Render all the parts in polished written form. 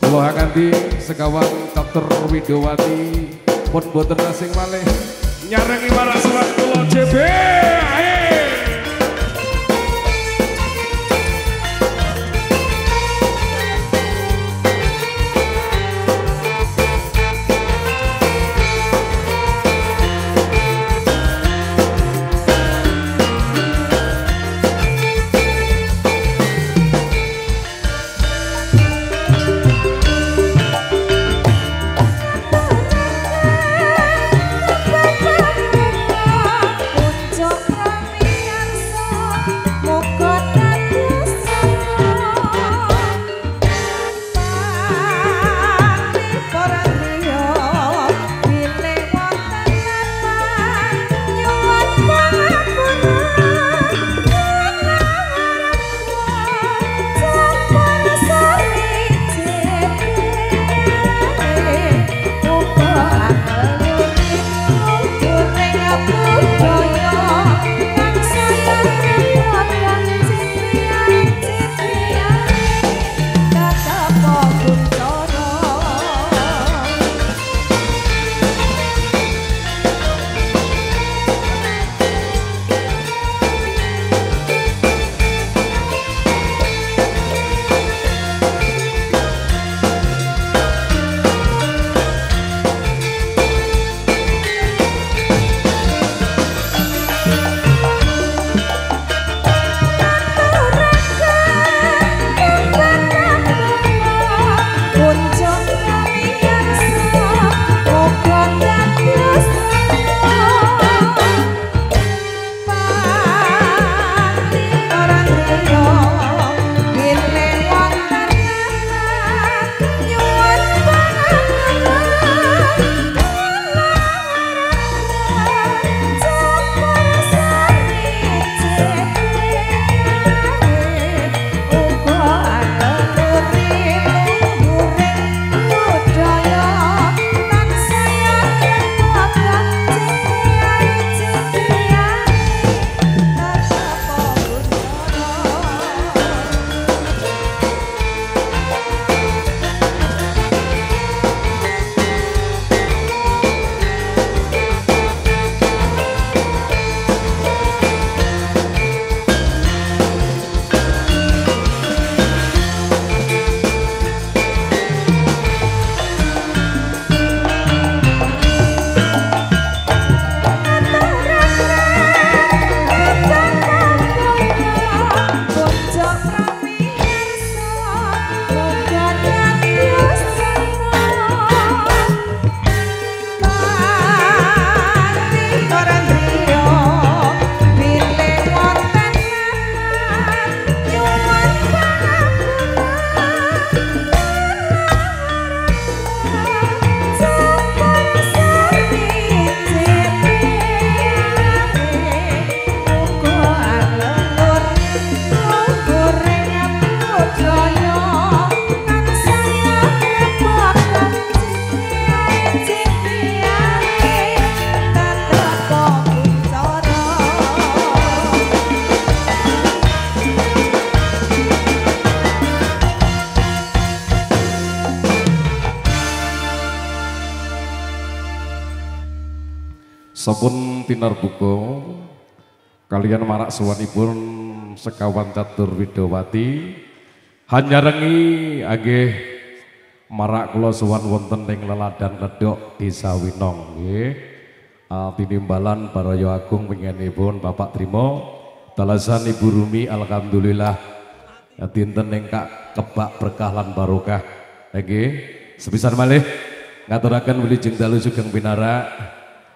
Kula kanthi sekawan Dr. Widowati pun boten asing malih nyarengi marang surat kula JB. Sampun tinarbuka kalian marak suwanipun sekawan Catur Widowati hanyarengi agih marak kula suwan wonten ing leladan Ledok Desa Winong nggih. Tinimbalan Baraya Agung winginipun Bapak Trimo dalasan Ibu Rumi alhamdulillah dinten ingkang kebak berkah lan barokah nggih. Sepisan malih ngaturaken wilujeng dalu sugeng pinarak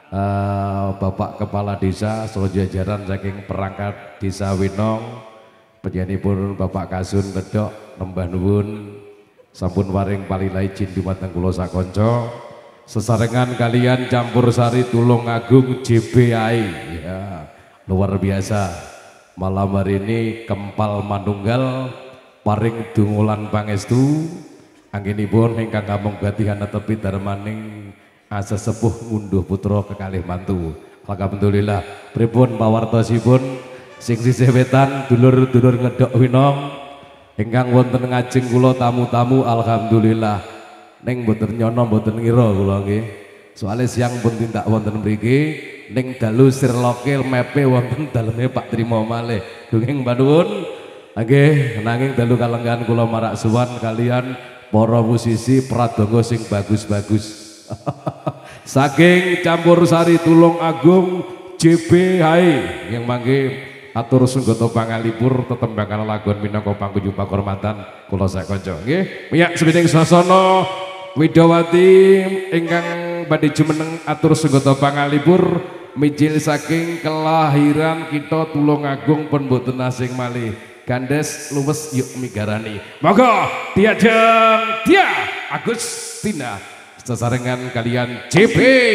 Bapak Kepala Desa saha jajaran saking perangkat Desa Winong panjenenganipun Bapak Kasun Ledok nembah nuwun sampun waring palilai jin dumateng kula sakanca sesarengan kalian campur sari tulung agung JBI ya, luar biasa malam hari ini kempal manunggal paring dungulan pangestu anggenipun ingkang kamung gatihan tepi darmaning asa sepuh ngunduh putra kekalih mantu. Alhamdulillah pripun pawartosipun sing sisih wetan dulur-dulur Ngedok Winong ingkang wonten ngajeng kula tamu-tamu alhamdulillah ning mboten nyono mboten ngira kula nggih. Soale siang pun tindak wonten mriki ning dalu sirloke mepe wonten daleme Pak Trimo malih. Dongeng panuwun. Nggih, nanging dalu kalenggan kula marak suwan kalian para musisi pradonga sing bagus-bagus. Saking campur sari Tulung Agung JB Hai yang mangke atur sunggata pangalipur tetembangan lagon minangka pangkunjung pakurmatan kula sak kanca nggih. Miyak sepiting sasana Widawati ingkang badhe jumeneng atur sunggata pangalipur mijil saking kelahiran kita Tulung Agung pun boten asing malih. Gandes luwes yuk migarani. Monggo diajeng dia Agustina sesarengan kalian JB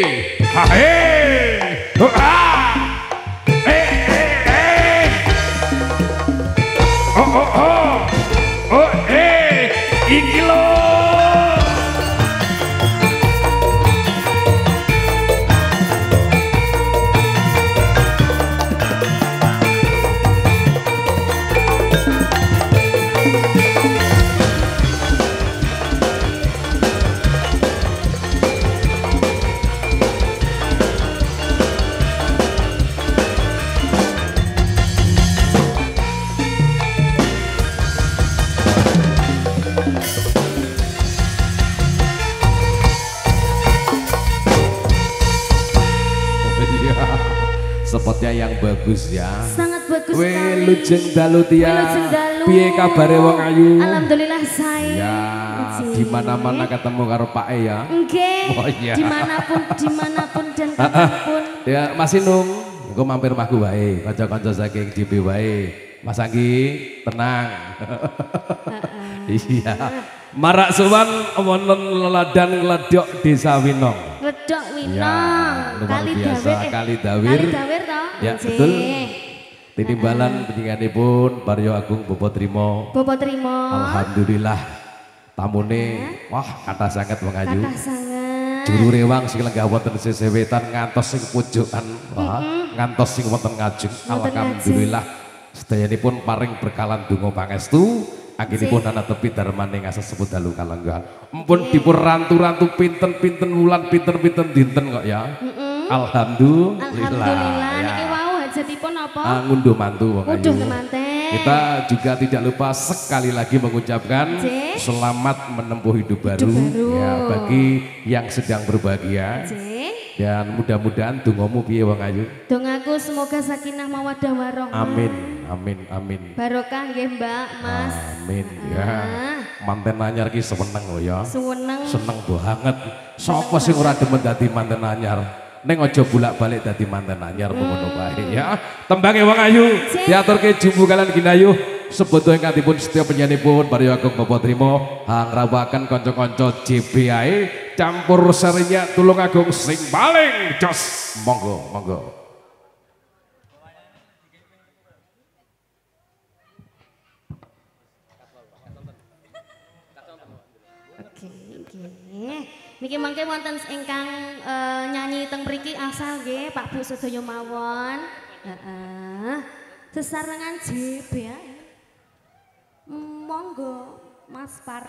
Hae iki lho. Spotnya yang bagus ya. Sangat bagus sekali. Wilujeng dalu tia. Wilujeng dalu. Piye kabare wong ayu? Alhamdulillah saya. Ya, di mana-mana ketemu karo Pak E ya. Nggih. Oh iya. Dimanapun dan kapanpun. Ya, Mas Inung, engko mampir mahku wae, kanca-kanca saking DB wae. Mas Anggi, tenang. Iya. Marak suwan wonten leladan ngledok Desa Winong. Ngledok Winong. Ya, luar biasa Kali Dawir. Kali Dawir toh? Ya, betul. Tinimbalan peningganipun Baryo Agung Bopo Trimo. Bopo Trimo. Alhamdulillah. Tamune wah kathah sanget wong ayu. Kathah sanget. Juru rewang sing lenggah wonten sisih wetan ngantos sing pojokan. Wah, ngantos sing wonten ngajeng. Alhamdulillah. Sedayanipun paring berkalan donga pangestu. Anggenipun ana tepi darmaning asesebut dalu kalenggahan. Empun dipun rantu-rantu pinten-pinten wulan pinten-pinten dinten kok ya. Alhamdulillah. Alhamdulillah. Ya. Niki wau hajatipun apa? Ngunduh mantu wong ayu. Ngunduh kemanten. Kita juga tidak lupa sekali lagi mengucapkan selamat menempuh hidup baru. Ya bagi yang sedang berbahagia. Dan mudah-mudahan dongamu piye wong ayu? Dongaku semoga sakinah mawaddah warahmah. Amin, amin, amin. Barokah nggih Mbak, Mas. Amin ya. Manten anyar ki seneng lho ya. Seneng banget. Sapa sing ora demen dadi manten anyar? Ning aja bolak-balik dadi manten anyar ngono bae ya. Tembange wong ayu diaturke jumbu kalian ginayuh. Sebut ingkangipun setiap penyanipun Baryo Agung Bopo Trimo hangrawaken kanca-kanca JBI campur serinya Tulung Agung sing paling jos. Monggo, monggo. Oke, nggih. Niki mangke wonten ingkang nyanyi teng mriki asal nggih Pak Bu sedaya mawon. Heeh. Sesarengan JBI. Monggo Mas Par.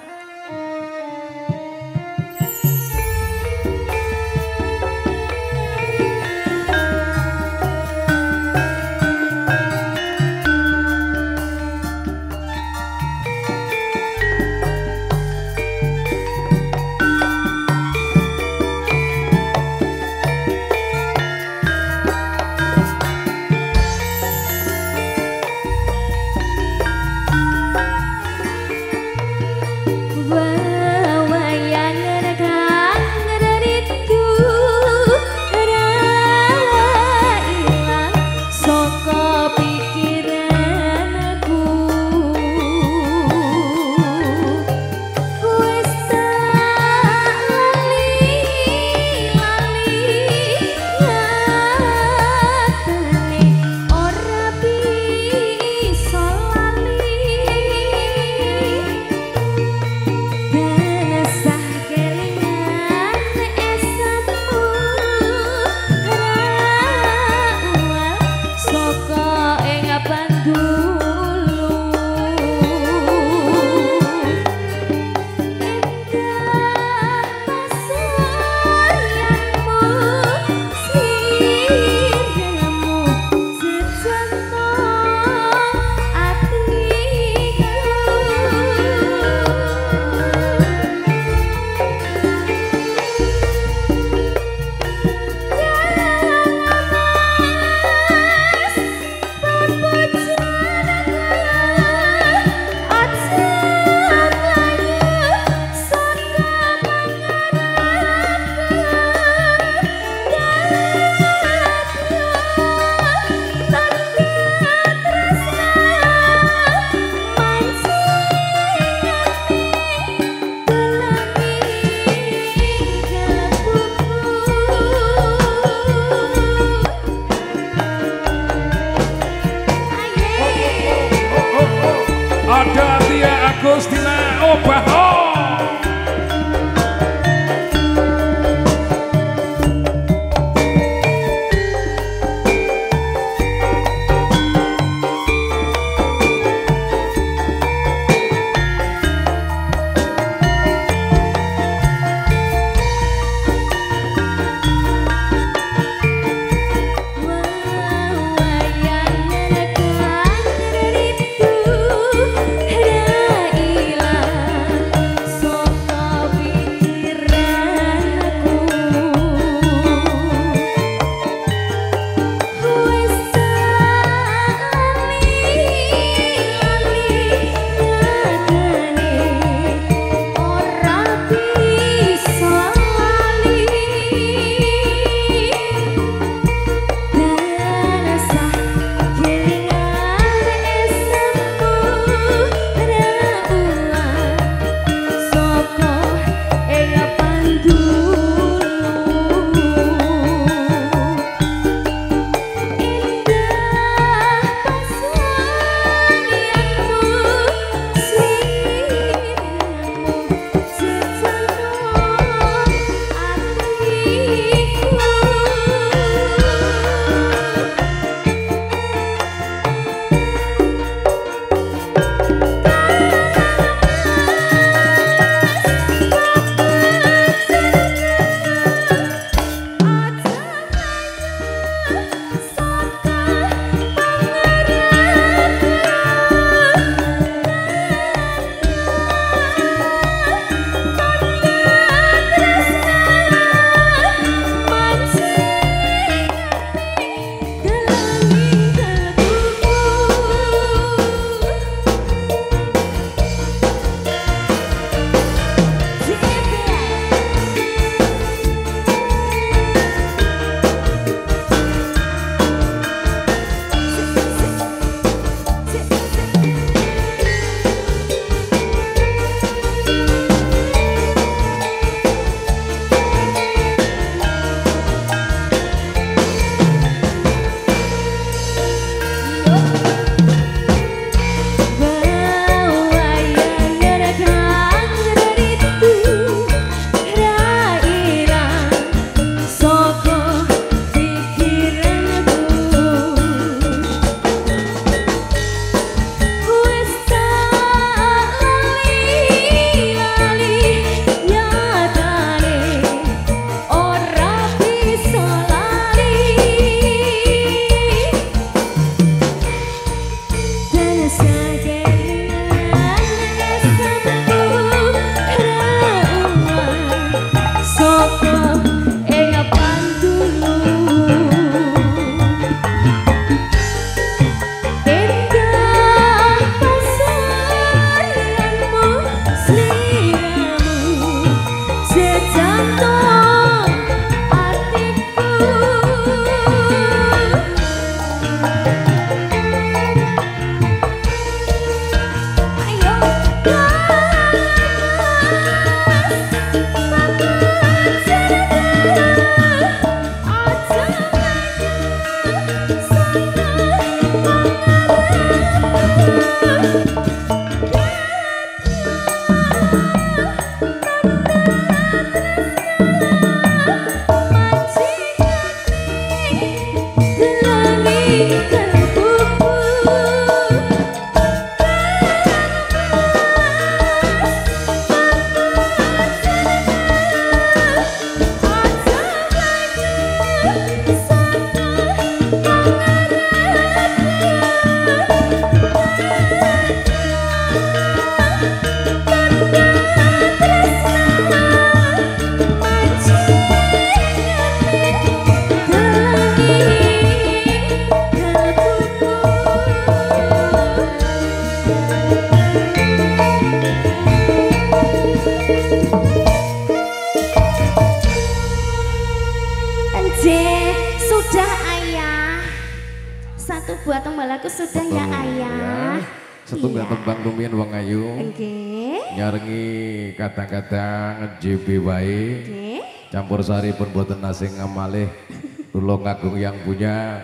Sudah ayah. Satu buah tembalaku sudah. Betul, ya ayah. Setunggal tembang lumian wong ayu. Nyarengi kadang-kadang JB wae. Campur sari pun boten asing ngamalih. Tulung agung yang punya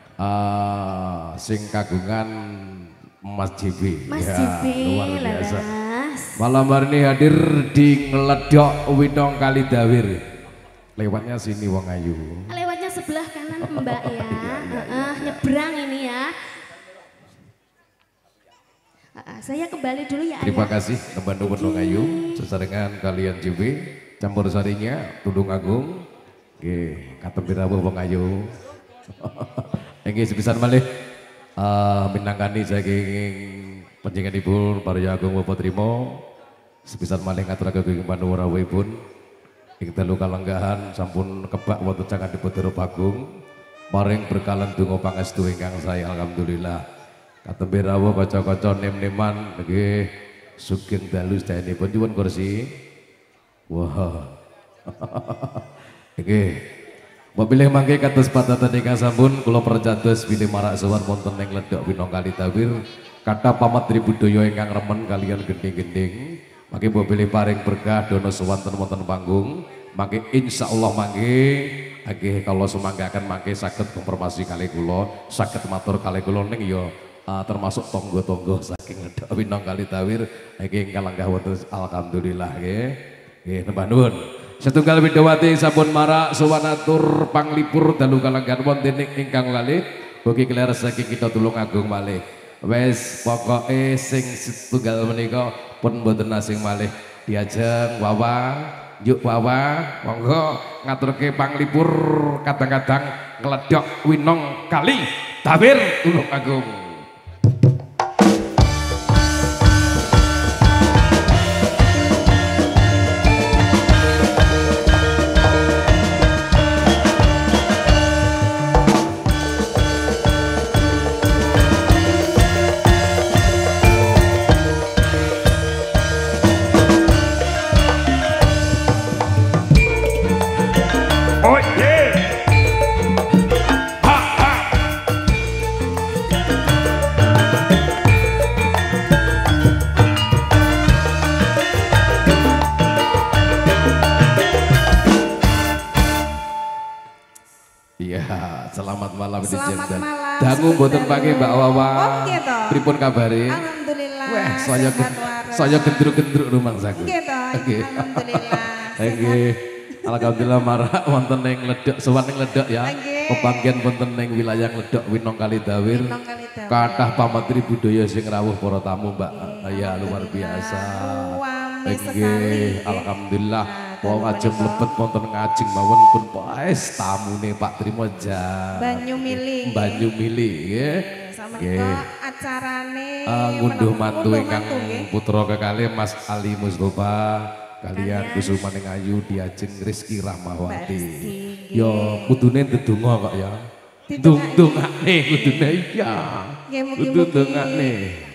sing kagungan Mas JB. Mas JB luar biasa. Malam hari ini hadir di Ngledok Winong Kalidawir. Lewatnya sini wong ayu. Lewatnya sebelah kanan Mbak ya. Nyebrang ini ya. Saya kembali dulu ya. Terima kasih teman-teman wong ayu. Sesarengan kalian JB. Campur sarinya Tulung Agung. Oke, katem birawuh wong ayu. Nggih sepisan malih minangkani saking panjenenganipun Parya Agung Bapak Trimo. Sepisan malih ngaturaken kagem panuwuhipun. Ing telu kalenggahan sampun kebak wonten cangkandipun Dara Bagong. Paring berkalan donga pangestu ingkang sae alhamdulillah. Katembe rawuh kaca-kaca nem-neman nggih sugeng dalu sedayanipun nyuwun kursi. Wah. Nggih. Mobilih mangke kados padatan ingkang sampun kula percados bilih marak sowan wonten ing Ngledok Winong Kalidawir kathah pamatri budaya ingkang remen kalian gending-gending. Mangke mobilih paring berkah dono sewanten wonten panggung. Mangke insyaallah mangke nggih kalau semanggakan mangke saged konfirmasi kali kula, saged matur kali kula ning ya termasuk tonggo-tonggo saking Ngledok Winong Kalidawir nggih kalanggah wonten alhamdulillah nggih. Nggih nembah nuwun. Setunggal Widowati sampun marak sowan atur panglipur dalu kalanggan wonten ingkang lalih ugi kelir saking kita Tulung Agung malih. Wes pokoke sing setunggal menika pun mboten asing malih diajeng Wawa, yuk Wawa, monggo ngaturke panglipur kadang-kadang Ngledok Winong Kalidawir Tulung Agung. Selamat malam. Selamat malam. Dangu mboten pagi Mbak Wawa. Oke toh. Pripun kabare? Alhamdulillah. Wah, saya gendruk-gendruk rumang saku. Oke toh. Alhamdulillah. Nggih. Alhamdulillah marak wonten ing Ngledok, sowan ing Ngledok ya. Pepanggen wonten ing wilayah Ngledok Winong Kalidawir. Kathah pamatri budaya sing rawuh para tamu Mbak. Ya luar biasa. Nggih, alhamdulillah. Wong ajeng mlebet wonten ngajeng mawon pun paes tamune Pak Trimo Banyu Mili. Banyu Mili nggih. Nggih. Acarane ngunduh mantu ingkang putra kekalih Mas Ali Mustofa kalian Kusumaning Ayu diajeng Rizky Rahmawati. Ya kudune ndedonga kok ya. Ndongakne kudune iya. Kudu ndongakne.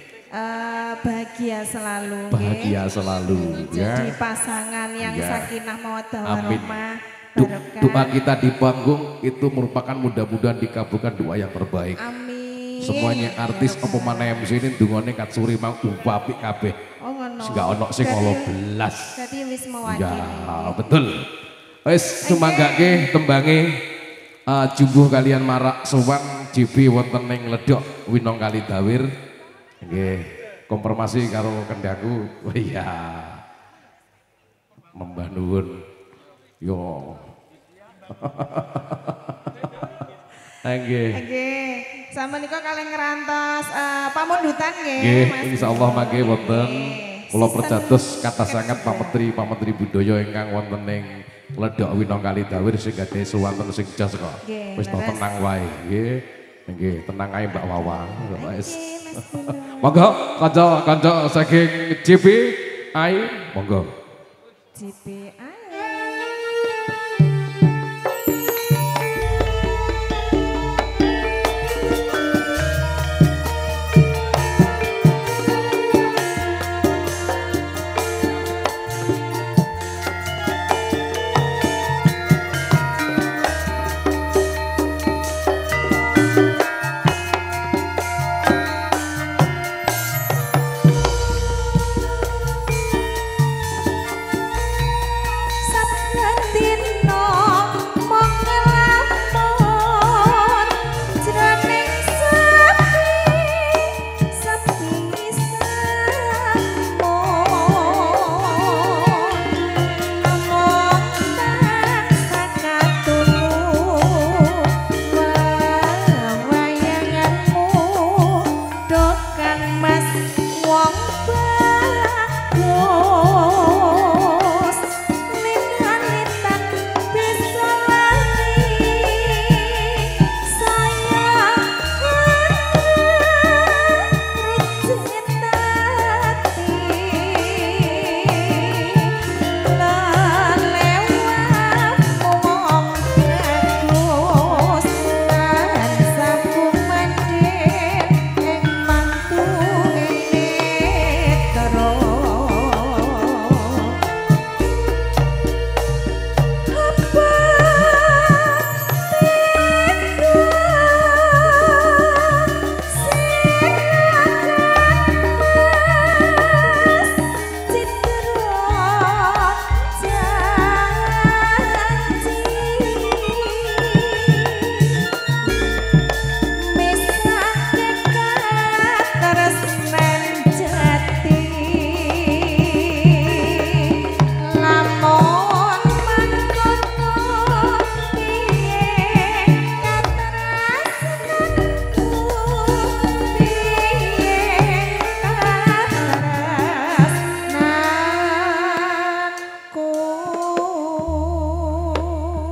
Bahagia selalu. Bahagia selalu ya. Jadi pasangan yang sakinah mawaddah warahmah. Doa kita di panggung itu merupakan mudah-mudahan dikabulkan doa yang terbaik. Amin. Semuanya artis apa mana MC ini dungane katsuri mau apik kabeh. Oh ngono. Enggak ono sing ngolo belas. Dadi wis mewakili. Ya, betul. Wis sumanggake tembange jumbuh kalian marak sowan JB wonten ing Ngledok Winong Kalidawir. Nggih. Konfirmasi karo kendhaku, oh iya, Mbah Nuwun, yo, nggih, sama niko kalian ngerantos pamundutan nggih. Nggih, insyaallah mangke wonten, kula percados kata sangat pametri budaya ingkang wonten ing Ngledok Winong Kalidawir sing gadhe suwanten sing jas kok, wis tenang wae, nggih, tenang ae Mbak Wawa, wis. Monggo kanca-kanca saking JB ae monggo. JB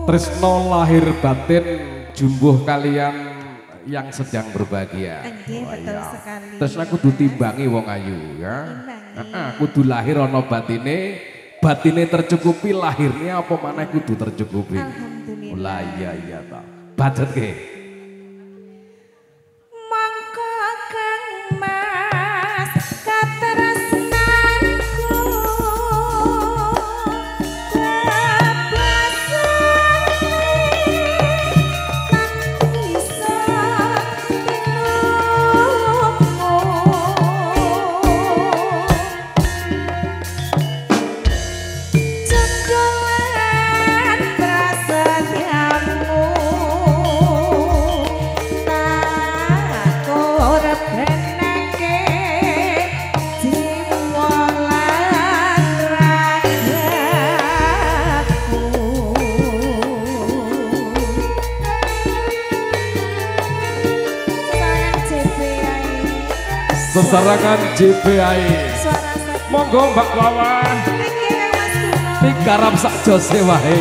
Tresno lahir batin jumbuh kalian yang sedang berbahagia. Nggih, betul sekali. Tresno kudu timbangi wong ayu ya. Kudu lahir ana batine, batine tercukupi, lahirnya apa maneh kudu tercukupi. Alhamdulillah. Lah iya ta. Bajet ke. Mangka kang mas katresnanku sesarangan JPI. Monggo Mbak Wawan. Digarap sak jose wae.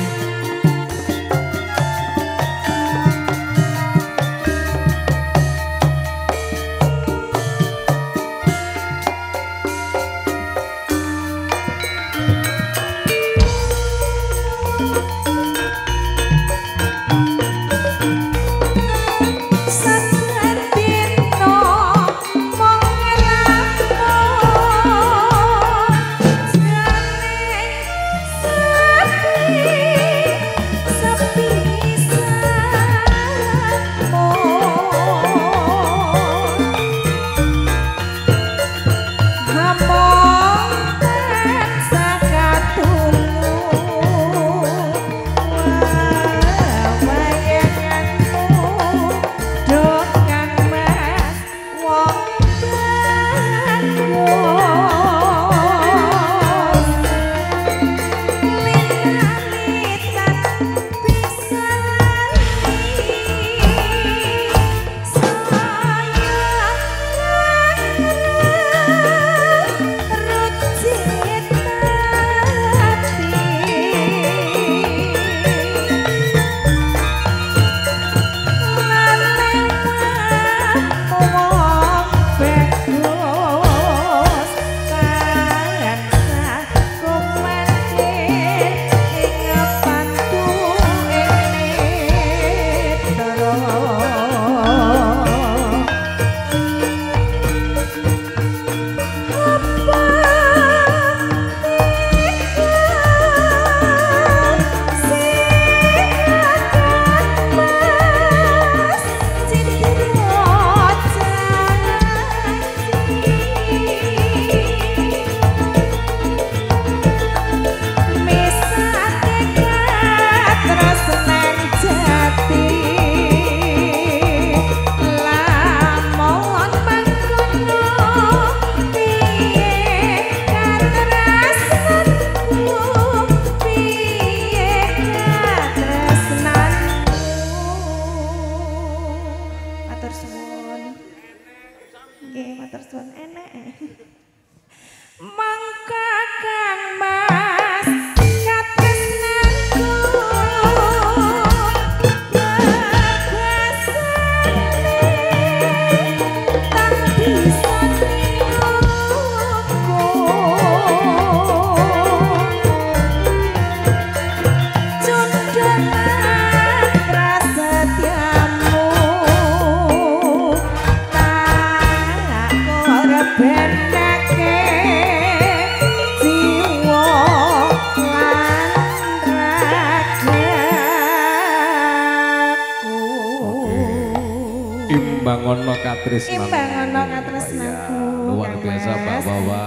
Imbangono katresnaku. Imbangono katresnaku. Luar biasa Mbak Wawa.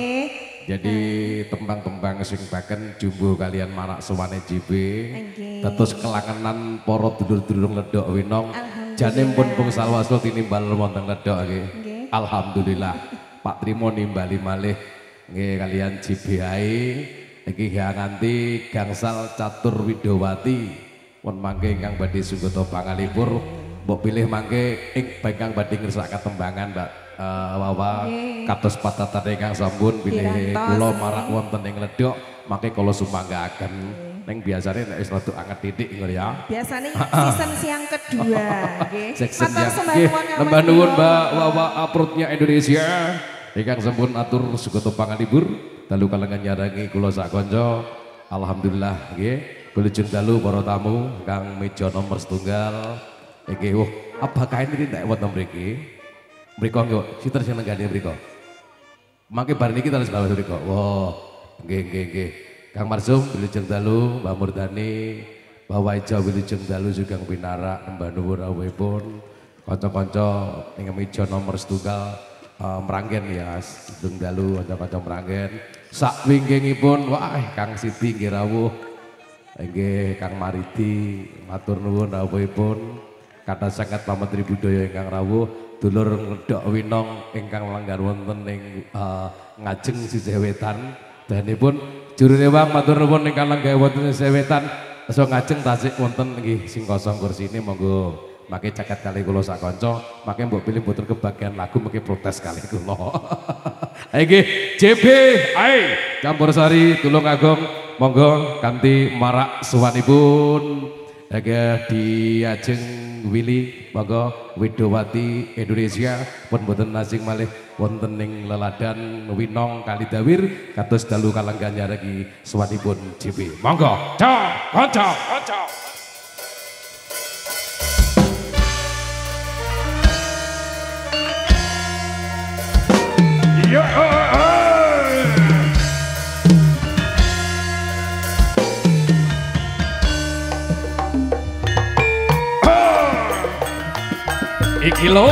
Jadi tembang-tembang sing baken jumbo kalian marak sewane JB. Dados kelangenan para dulur-dulur ledok winong. Jane pun pung salwasul tinimbal wonten ledok nggih. Alhamdulillah. Pak Trimo nimbali malih nggih kalian JBI. Iki nganti gangsal Catur Widowati. Pun mangke ingkang badhe sugata pangalipur. Mbok pilih mangke ing ingkang badhe ngersakaken tembangan Mbak Wawa kados patatane ingkang sampun pilih kula marak wonten ing ledok mangke kula sumanggaaken Neng biasanya nek wis rada anget titik ngono ya. Biasanya season siang kedua, nggih. Section Matur yang sembah nggih, nuwun ngapunten. nembah nuwun Mbak Wawa Aprutnya Indonesia. Ingkang sampun atur sugoto pangalipur dalu kalengan nyarangi kula sak kanca. Alhamdulillah nggih. Wilujeng dalu para tamu kang meja nomor setunggal. Nggih, apakah ini tidak wonten mriki? Mriko nggih, sinten sing nenggani mriko? Mangke bar niki terus bawah mriko. Wah, nggih. Kang Marsum wilujeng dalu, Mbak Murdani, Mbak Waija wilujeng dalu Sugeng Pinara, Mbak Nuwun rawuhipun, kanca-kanca ing meja nomor setunggal meranggen ya, Sugeng dalu kanca-kanca meranggen. Sak wingkingipun wah Kang Siti nggih rawuh. Nggih Kang Maridi matur nuwun rawuhipun. Kathah sanget pametri budaya ingkang rawuh, dulur ngedok winong ingkang langgar wonten ing ngajeng sisih wetan. Danipun jurune wang matur nuwun ingkang lenggah wonten sisih wetan. So ngajeng tasik wonten nggih sing kosong kursine monggo make caket kali kula sak kanca, make mbok pilih mboten kebagian lagu make protes kali kula. Ayo nggih JB ae Campursari Tulungagung monggo kanthi marak suwanipun. Aga diajeng Willy monggo Widowati Indonesia pun boten asing malih wonten ing leladan Winong Kalidawir kados dalu kalenggan nyaregi suwanipun JB. Monggo kanca. Yo iki lho.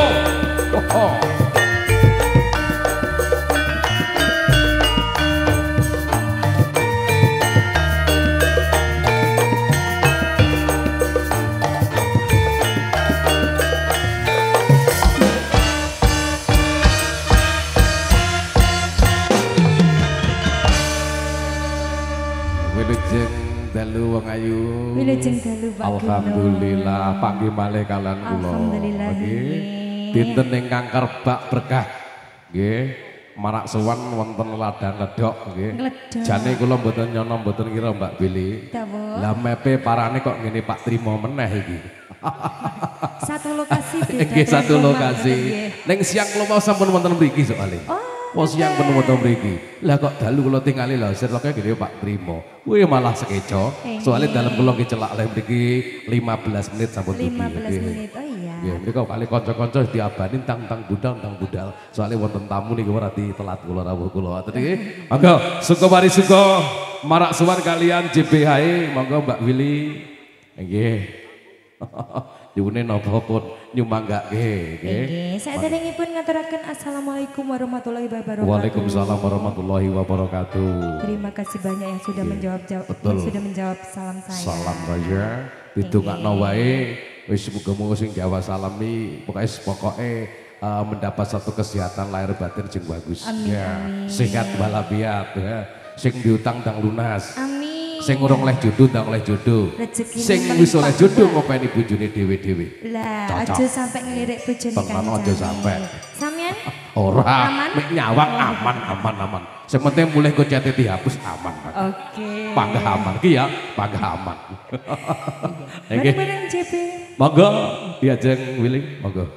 Wilujeng dalu wong ayu. Wilujeng dalu Pak Gino. Alhamdulillah panggih malih kalan kula. Alhamdulillah, Nggih. nggih. Dinten ingkang kerbak berkah. Nggih. Marak sowan wonten ladang ledok nggih. Ngledok. Jane kula mboten nyono mboten kira Mbak Billy. Dawuh. Lah mepe parane kok ngene Pak Trimo meneh iki. Satu lokasi beda. Nggih satu rumah, lokasi. nggih. Ning siang kula mau sampun wonten mriki soalé. Oh, Siang pun wonten mriki. Lah kok dalu kula tingali lho sirloke gede Pak Trimo. Kuwi malah sekeco. Soalnya dalam kula ki celak lek mriki 15 menit sampun dugi. 15 menit. Oh iya. Nggih, mriko kali kanca-kanca diabani tang budal. Soalnya wonten tamu niki ora ditelat kula rawuh kula. Niki monggo suka marak suwan kalian JBH monggo Mbak Willy. Nggih. Yune napa pun nyumanggake nggih. Nggih, saderengipun ngaturaken assalamualaikum warahmatullahi wabarakatuh. Waalaikumsalam warahmatullahi wabarakatuh. Terima kasih banyak yang sudah menjawab salam saya. Salam raya ditungakno wae wis muga-muga sing Jawa salam iki pokoke mendapat satu kesehatan lahir batin sing bagus. Amin, Ya, amin. sehat walafiat ya. Sing diutang ndang lunas. Amin. Sing urung oleh jodoh ndang oleh jodoh. Rezekine Sing wis oleh jodoh ngopeni bojone dhewe-dhewe. Lah, Cocok. aja sampai ngelirik bojone Tenan aja sampe. Sampeyan Ora, Aman? mek nyawang aman. Sing penting mulih gocete dihapus aman. Oke. Panggah aman ki ya, panggah aman. Nggih. Bareng-bareng JB. Monggo diajeng Willy, monggo.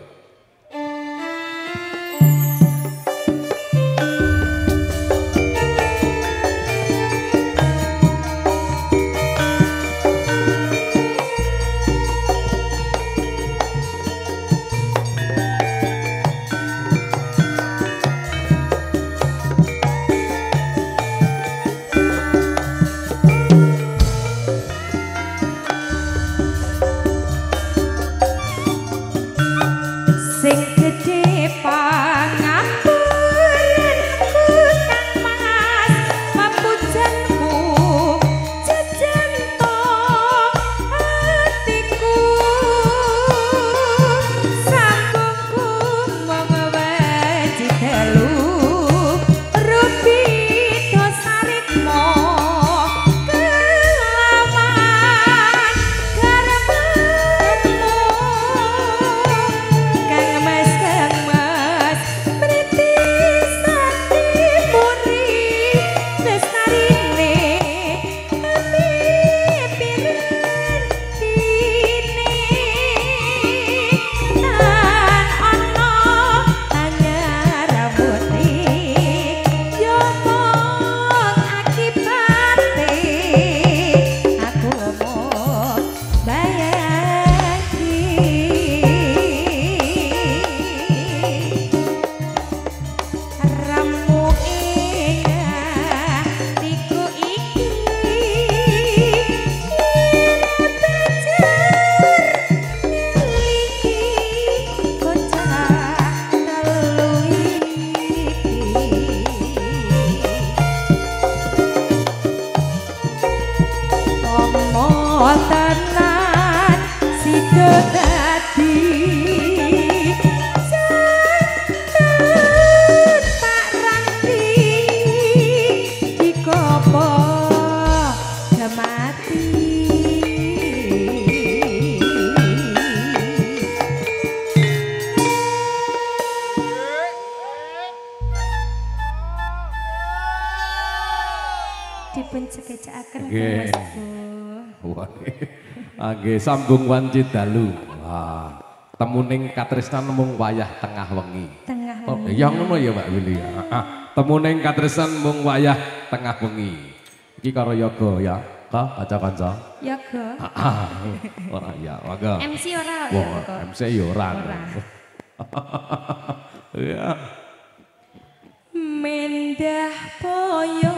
tenan sido dadi santen tak ranti dikopo mati. Dipun cekecakaken Nggih sambung wanci dalu. Wah, temuning katresnan mung wayah tengah wengi. Tengah Oh, wengi. ya ngono ya Mbak Willy. Temuning katresnan mung wayah tengah wengi. Iki karo yoga ya, kanca-kanca. Yoga. Ora ya, mangga. MC ora ya Wah, kok. MC ya ora. Ya. Mendah poyo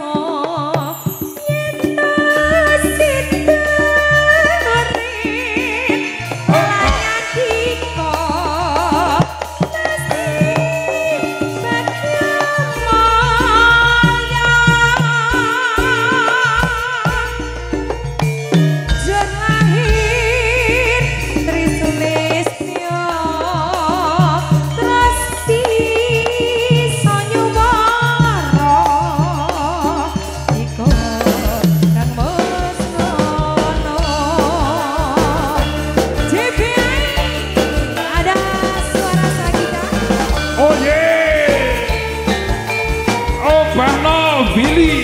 Billy.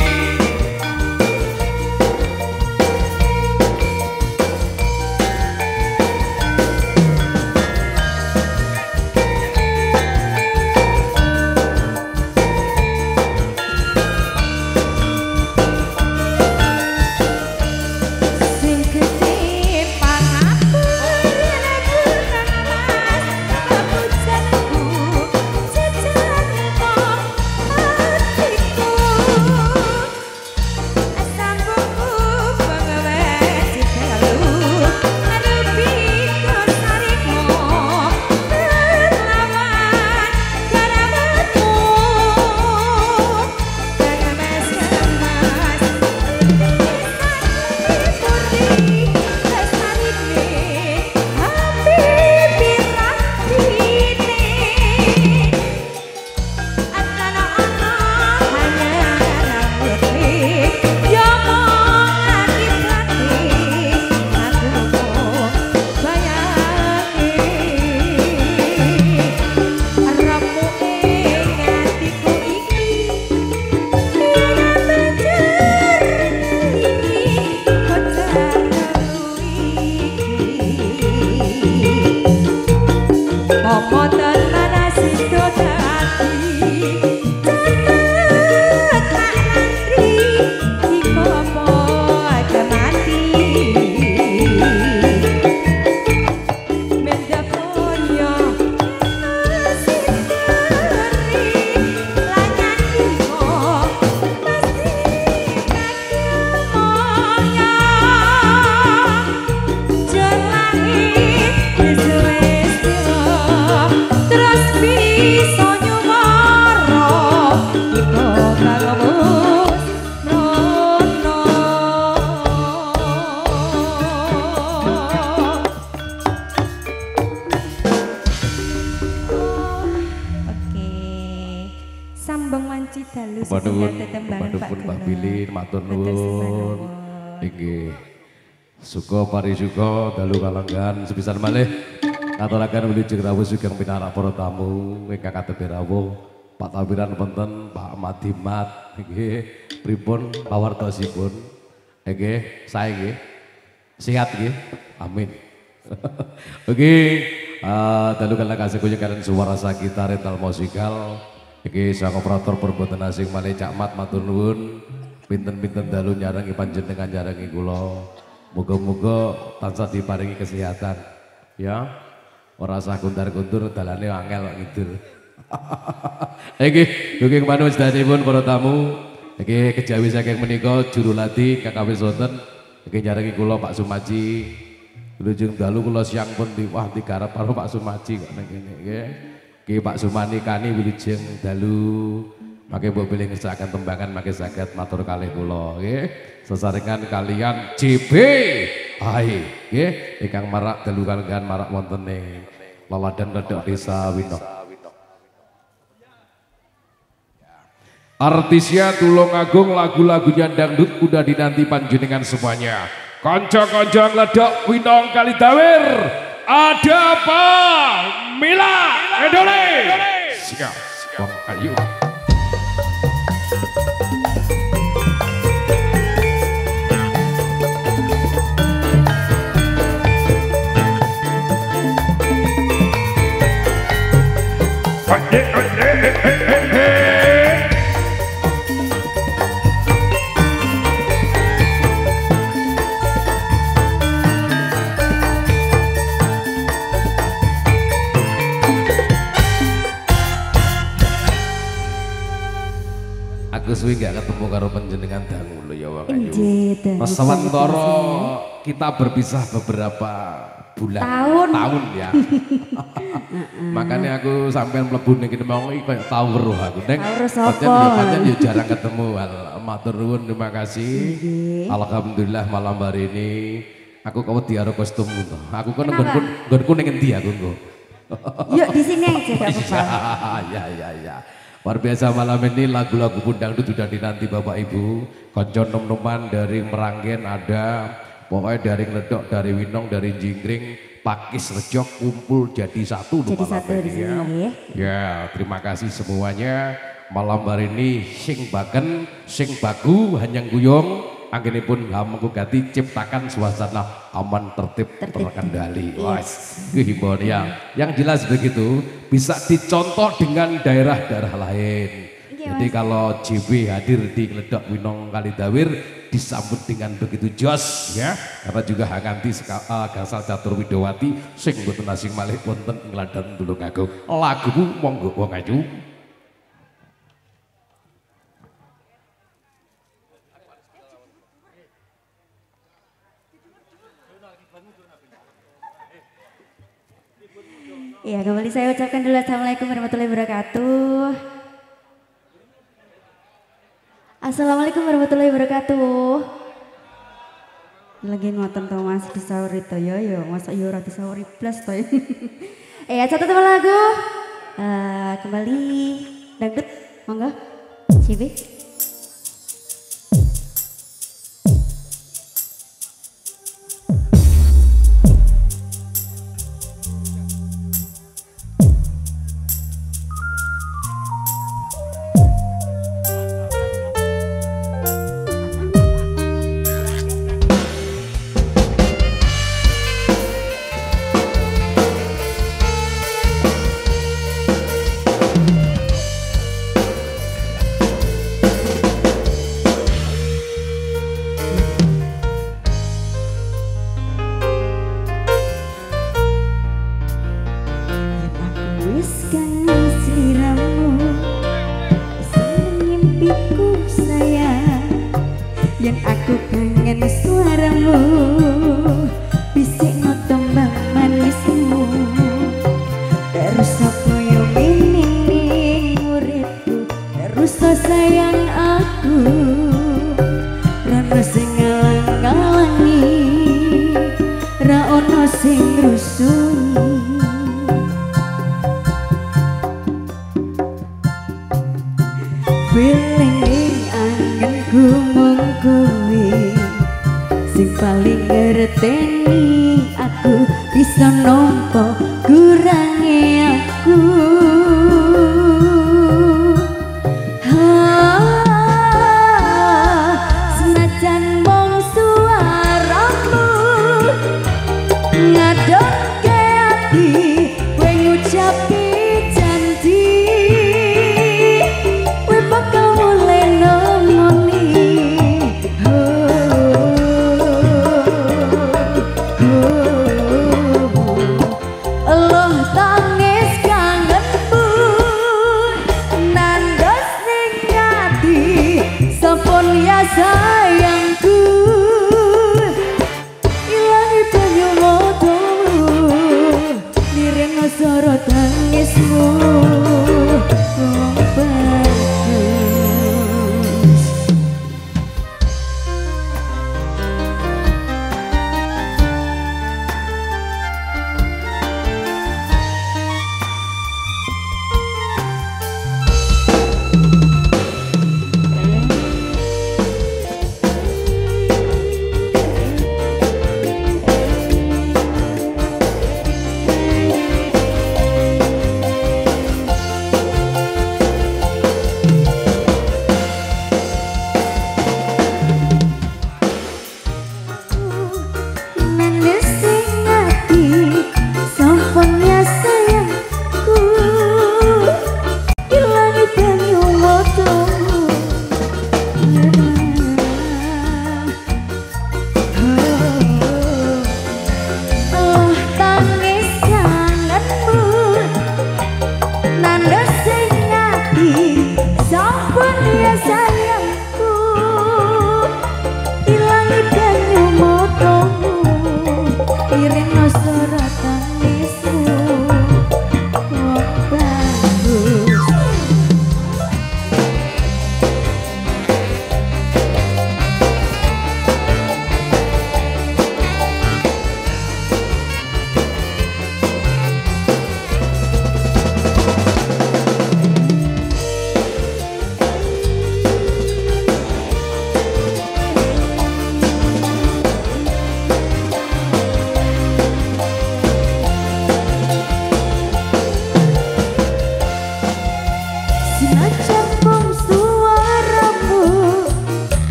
Mbak Billy, matur nuwun. Inggih. Suka parisuka dalu kalenggan sepisan malih aturaken wilujeng rawuh sugeng pinarak para tamu ingkang katebih rawuh Pak Tawiran wonten Pak Madimat nggih pripun pawartosipun nggih sae nggih sehat nggih amin. Oke dalu kalenggan kasih kalian suara sakitar rental musikal iki sang operator perbuatan asing malih Cak Mat matur nuwun pinten-pinten dalu nyarengi panjenengan nyarengi kula muga-muga tansah diparingi kesehatan ya ora usah kuntar-kuntur dalane angel ngidul. Nggih dugi kemanus danipun para tamu nggih kejawi saking menika juru ladi kakawis wonten nggih nyarengi kula Pak Sumaji wilujeng dalu kula siang pun wah digarap karo Pak Sumaji kok nang kene nggih. Ki Pak Sumani kani wilujeng dalu mangke mbok bilih ngersakaken tembangan mangke saged matur kalih kula nggih sesarengan kalian JB Hai nggih ingkang marak dalu kaliyan marak wonten ing laladan Ledok Desa Winong. Artisnya Tulungagung, lagu-lagunya dangdut udah dinanti panjenengan semuanya. Konco-konco Ledok Winong Kalidawir, ada apa? Mila Edole. Siap, Bang Ayu. Aku suwi gak ketemu karo panjenengan dangu lho ya Wang Ayu. Mas Sawantara kita berpisah beberapa bulan tahun ya. Makanya aku sampean mlebu ning kene mau iki koyo tau weruh aku ning. Pancen yo jarang ketemu. Matur nuwun terima kasih. Alhamdulillah malam hari ini aku wedi karo kostummu to. Aku kan nggonku ning endi aku engko. Yuk di sini aja gak apa-apa. Ya. Luar biasa malam ini lagu-lagu dangdut sudah dinanti Bapak Ibu. Konco nom-noman dari Meranggen ada, pokoknya dari Ledok, dari Winong, dari Jingkring, Pakis, Rejok kumpul jadi satu. Jadi satu di sini ya. Terima kasih semuanya. Malam hari ini sing baken, sing bagu, hanyang guyong. Anggenipun hamengku gati ciptakan suasana aman tertib. Terkendali. Himbauan yang jelas begitu bisa dicontoh dengan daerah-daerah lain. Jadi kalau JB hadir di Ledok Winong Kalidawir disambut dengan begitu jos ya, karena juga Hanganti Gangsal Catur Widowati sing mboten asing malih wonten ing Ladan Tulungagung. Lagu monggo Wong Ayu. Ya, kembali saya ucapkan dulu Assalamualaikum warahmatullahi wabarakatuh. Assalamualaikum warahmatullahi wabarakatuh. Lagi ngoten to Mas disauri to yo masa yo ora disauri plus to. Satu tema lagu. Kembali dangdut monggo. Cibi. Yang aku kangen suaramu, bisik no tembang manismu. Terus aku yo mining uripku, terus sayang aku. Rano sing ngalang-ngalangi, ra ono sing rusuni. Feeling angenku mung kowe sing paling ngerteni aku, bisa nampa kurange aku. Senajan mung suaramu ngadonke ati kowe ngucapi janji kowe bakal mulai nemoni. Allah tangis kangen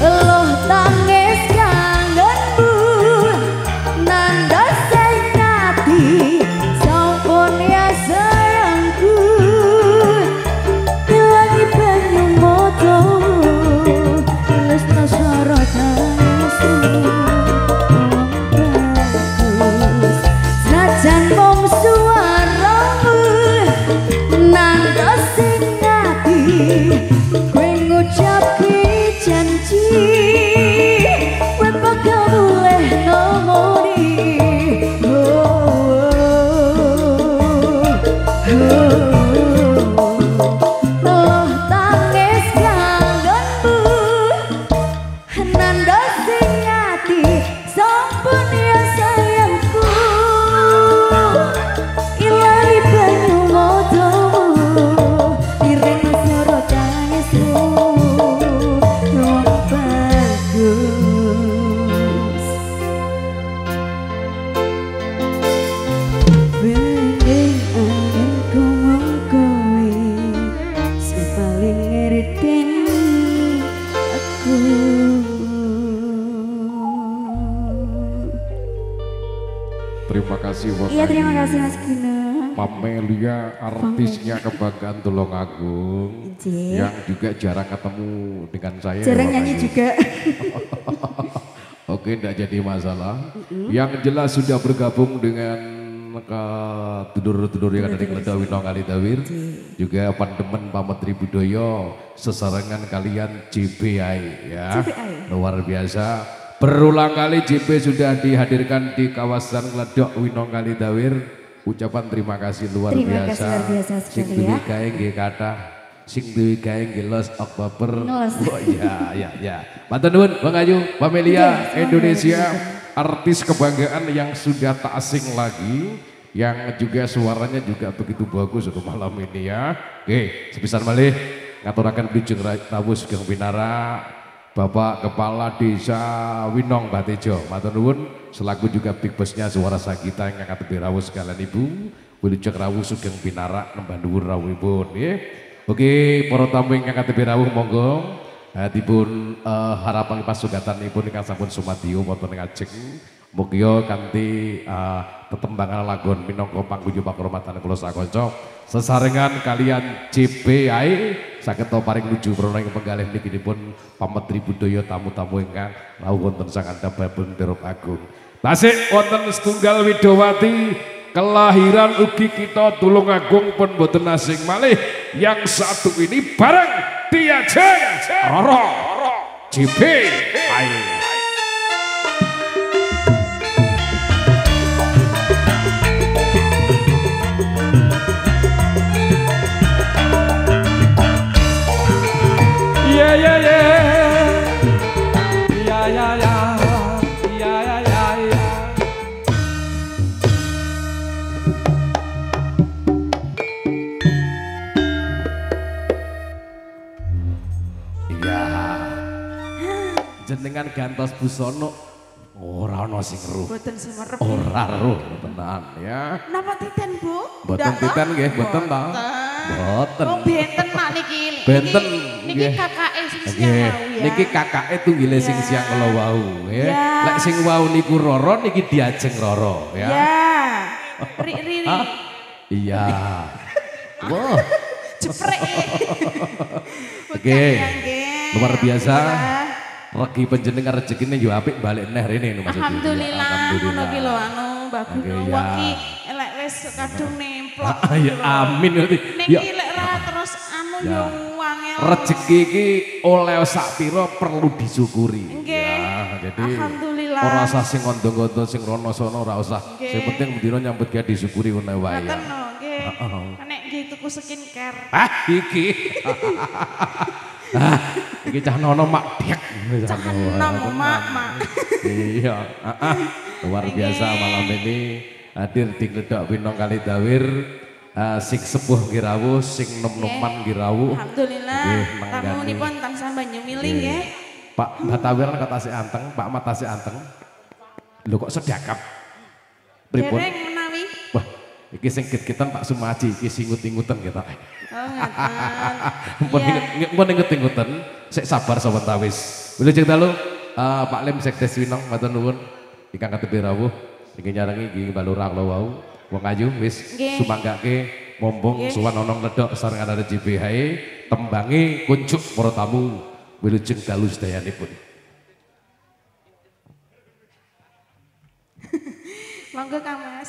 Loh tangis kangenmu nanda sing ati sampun ya sayangku ilangi banyu motomu lesna sara tangismu bagus sajan mung suaramu nanda sing ati kowe ngucapke janji kowe bakal boleh nomori loh tangis kangenmu nanda sing ati sampun ya sayangku ilahi banyu motomu direng soro tangismu wong bagus bening anginku mung kowe sing paling ngerteni aku. Terima kasih Bang Iya terima Ayu. kasih Mas Guna. Pamelia artisnya kebanggaan Tulungagung J. yang juga jarang ketemu dengan saya. Jarang Bang nyanyi Ayu. juga. Oke, tidak jadi masalah. Yang jelas sudah bergabung dengan tidur-tidur yang ada di Kledak Winong Kalitawir. Juga pandemen Pak Menteri Budaya, sesarengan kalian JPI ya. JPI. Luar biasa. Berulang kali JP sudah dihadirkan di kawasan Kledak Winong Kalitawir. Ucapan terima kasih luar Terima biasa. kasih luar biasa Sing sekali duwe ya. gawe nggih kathah. Sing duwe gawe nggih los Oktober. Los. Oh ya. Matur nuwun Bang Ayu, Pamelia Indonesia, artis kebanggaan yang sudah tak asing lagi, yang juga suaranya juga begitu bagus untuk malam ini ya. Oke, sepisan malih ngaturaken Blujeng Rawuh Sugeng Pinara, Bapak Kepala Desa Winong Batejo. Matur nuwun selaku juga big bossnya Suara Sagita yang ngangkat rawuh sekalian Ibu. Blujeng Rawuh Sugeng Pinara nembah dhuwur rawuhipun nggih. Oke, para tamu ingkang katebe rawuh monggo. Dipun harapan pasugatanipun ingkang sampun sumadiyo wonten ing ajeng. Mugia kanthi tetembangan lagon minangka pangguyuh pakurmatan kula sakanca. Sesarengan kalian JPI saged paring nuju prana ing penggalih niki-nipun Pak Menteri Budaya tamu-tamu ingkang rawuh wonten Sangandhap Bendera Agung. Tasik wonten setunggal Widowati kelahiran ugi kita Tulungagung pun boten asing malih yang satu ini bareng Diajeng Roro JPI. Yeah, yeah, yeah. Yeah, yeah, yeah. Yeah, yeah, yeah, yeah. Iya. Jenengan gantos busono ora ana sing eruh. Boten semerep. Ora eruh tenan ya. Napa titen, Bu? Boten Ndak, titen toh? nggih, boten ta? Boten. Boten. Oh, benten mak niki. Benten, Niki nggih. kakake sing siang Nggih, wau ya. niki kakake tunggile sing Ya. siang kala wau nggih. Ya. Lek sing wau niku Roro niki Diajeng Roro ya. Ya. Riri. Hah? Iya. Wah, Jeprek. Oke. Nggih. luar biasa. Alhamdulillah. Regi panjenengan rezekine yo apik balik neh rene maksudnya. Alhamdulillah, ngono ki lho anu bagus Oke, wong ya. ki elek wis kadung nemplok. Ah, ya amin ngerti. Ning Ya, ki lek ra terus anu Ya. yo wangel. rezeki iki oleh sak pira perlu disyukuri. Nggih. Ya, jadi Alhamdulillah. ora usah sing ngondo-ngondo sing rono sono ora usah. Nggih. Sing penting mendina nyambut gawe disyukuri ngono wae. Ngoten Ya. lho, nggih. Heeh. Nek nggih tuku skincare. Iki. Iki cah nono mak diek. Cah enom, mak. Iya, luar biasa malam ini hadir di Kledak Winong Kalitawir. Sing sepuh nggih rawuh, sing nom-noman nggih rawuh. Alhamdulillah. Nggih, manggani. Tamunipun tansah banyu milih nggih. Pak Batawir kan kata si anteng, Pak Mata si anteng. Lho kok sedakap? Pripun? Dereng menawi. Wah, iki sing kit-kitan Pak Sumaji, iki singut-ingutan kita. Oh, ngaten. Mun Iya. inget-ingutan, sik sabar sobat tawis. Wilujeng dalu Pak Lem Sekdes Winong matur nuwun ingkang katepi rawuh niki nyarengi nggih balurang kula wau wong ayu wis Nggih. sumanggake mombong Nggih. suwan ana ngledok sarengan ada JBH tembangi kunjuk para tamu wilujeng dalu sedayanipun. Monggo Kang Mas.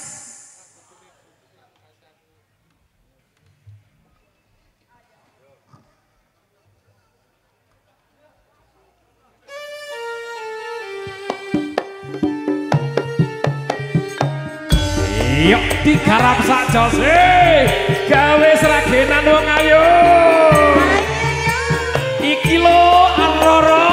Yuk digarap sak jose gawe seragenan wong ayu iki lo Aroro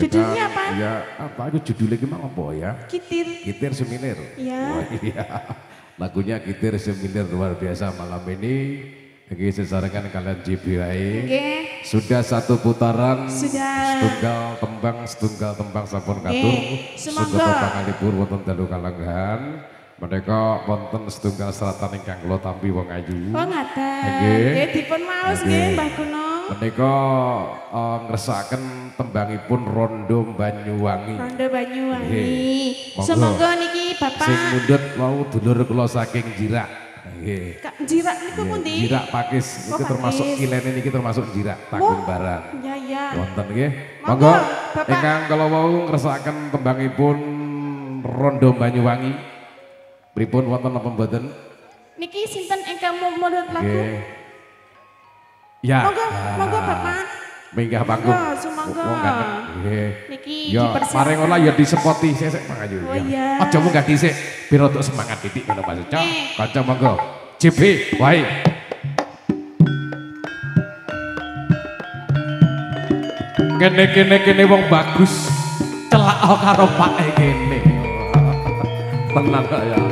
Judulnya apa? Ya apa itu judulnya gimana apa ya? Kitir. Kitir Seminir. Iya. Wah, iya. Lagunya Kitir Seminir luar biasa malam ini. Lagi sesarengan kalian JBI. Nggih. Sudah satu putaran. Sudah. Setunggal tembang sampun katur. Semoga. Sugata pangalipur wonten dalu kalanggan. Mereka wonten setunggal seratan ingkang kula tampi wong ayu. Oh ngaten. Nggih. Nggih dipun maos nggih Mbah Gunung. Menika ngersakaken tembangipun Rondo Banyuwangi. Rondo Banyuwangi. Nggih. Monggo. Semoga niki Bapak Sing mundhut mau dulur kula saking Jirak. Nggih. Kak Jirak niku pundi? Jirak Pakis Oh, itu termasuk Pakis. kilene niki termasuk Jirak Tanggung Barat. Ya ya. Wonten nggih. Monggo, Monggo Bapak. ingkang kala wau ngersakaken tembangipun Rondo Banyuwangi. Pripun wonten apa mboten? Niki sinten ingkang mundhut lagu? Nggih. Ya. Monggo, monggo Bapak. Minggah panggung. Monggo, sumangga. Wong kangen. Nggih. Niki Ya, dipersiapkan. paring olah ya disepoti sesek Mang Ayu. Oh, iya. Aja munggah dhisik, biar untuk semangat titik ngono Mas Ucok. Nggih. Kanca monggo. JB, wae. Kene wong bagus. Celak karo pake kene. Tenang kok ya.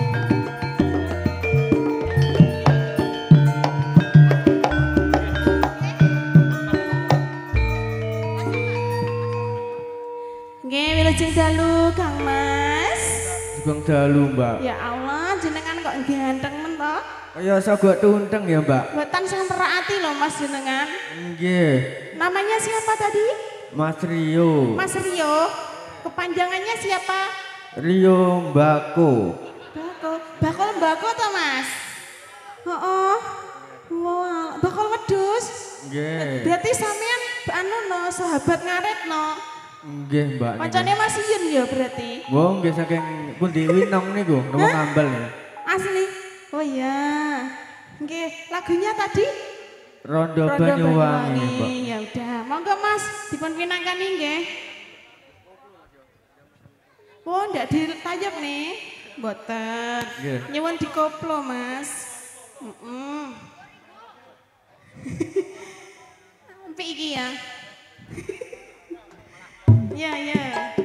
Nggih, wilujeng dalu Kang Mas. Bang dalu, Mbak. Ya Allah, jenengan kok ganteng men to? Kaya sagok tunteng ya, Mbak. Mboten samperati lho Mas jenengan. Nggih. Namanya siapa tadi? Mas Rio. Mas Rio. Kepanjangannya siapa? Rio Mbako. Bakul. Bakul mbako to, Mas? Heeh. Wah, bakul wedhus. Nggih. Berarti sampean anu no, sahabat ngaret no. Nggih, Mbak. Kancane Mas Yun ya berarti. Wong nggih saking pundi Winong niku, napa ngambal ya. Asli. Oh iya. Nggih, lagunya tadi Rondo Rondo Banyuwangi, Mbak. Ya udah, monggo Mas, dipun pinangkan nggih. Oh, ndak ditayep nih. Mboten. Nggih. Nyuwun dikoplo, Mas. Ampi iki ya. Ya, ya.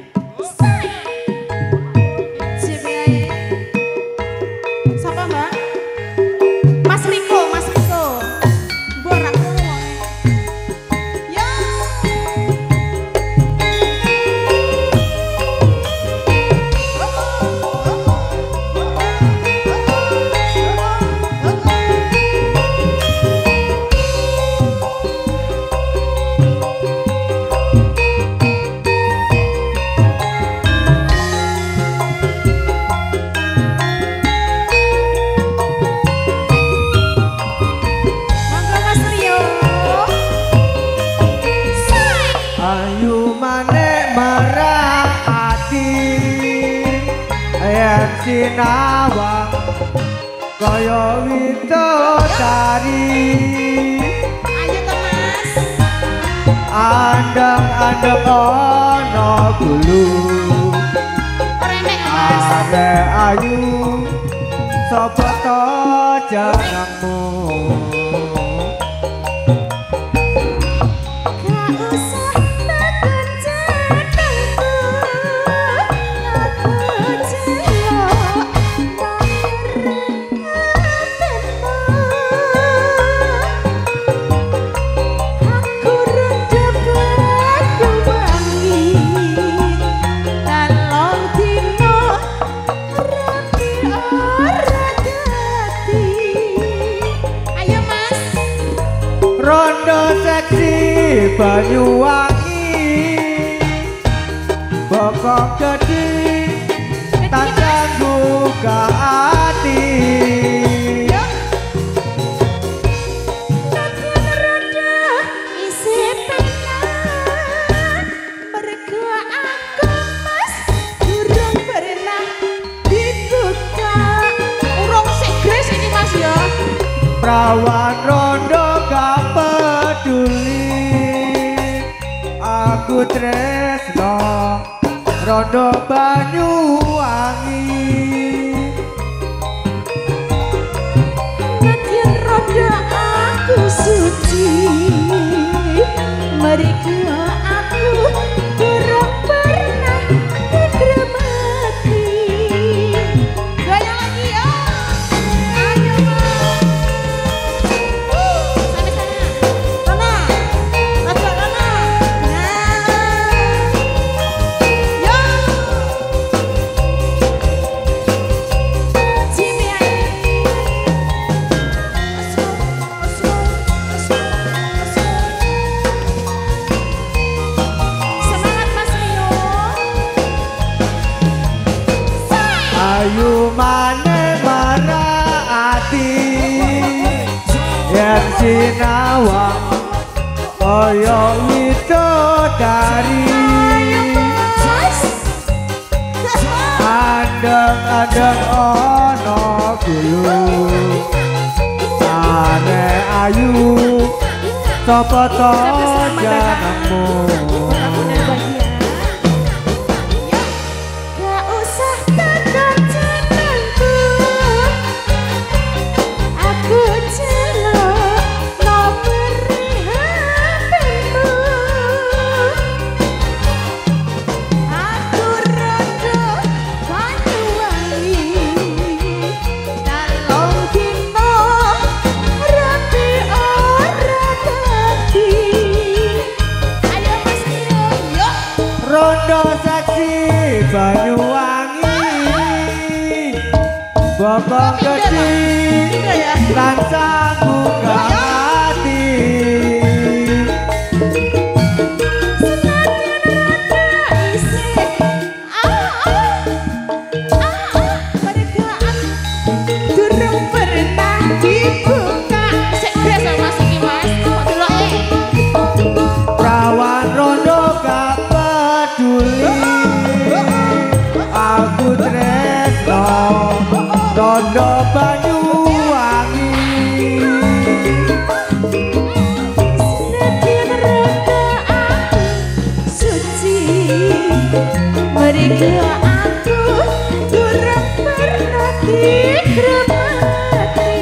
CBI. Siapa, Mbak? Mas Riko, Mas Riko. Borak ngomong. Ya. Monggo Mas Rio. Ayu manek marang ati yen sinawang kaya widodari Ayo to Mas. andang-andang ana gulu Renek Mas. arek ayu sapa to jenengmu Gak usah takon jenengku. Aku jelo Aku Rondo Banyuwangi. Dalem dino rati ora gati. Ayo Mas. Rondo seksi Banyuwangi Bokok gede Tansah buka hati Nadyan Rondo isih pengen mergo aku Mas durung pernah dibuka. Urung sik gres iki Mas ya. Prawan Rondo gak peduli Aku tresno Rondo Banyuwangi Nadyan Rondo aku suci mergo aku ayu maneh marati yen sinawang kaya widodari andeng-andeng ana guyu aneh ayu sapa to jenengmu Gak usah tekan jenengku, aku celok nomor HP-mu. Aku rondo Banyuwangi, dalem dino rapi ora dadi. Ayo Mas Rio, yuk. rondo seksi Banyuwangi bokong gede lan sambung hati Durung pernah dibuka. Sik gres Mas iki Mas, kok deloke. Prawan rondo gak peduli aku tresno rondo Banyuwangi Senadyan rada aku suci, mereka aku durung pernah dikremati.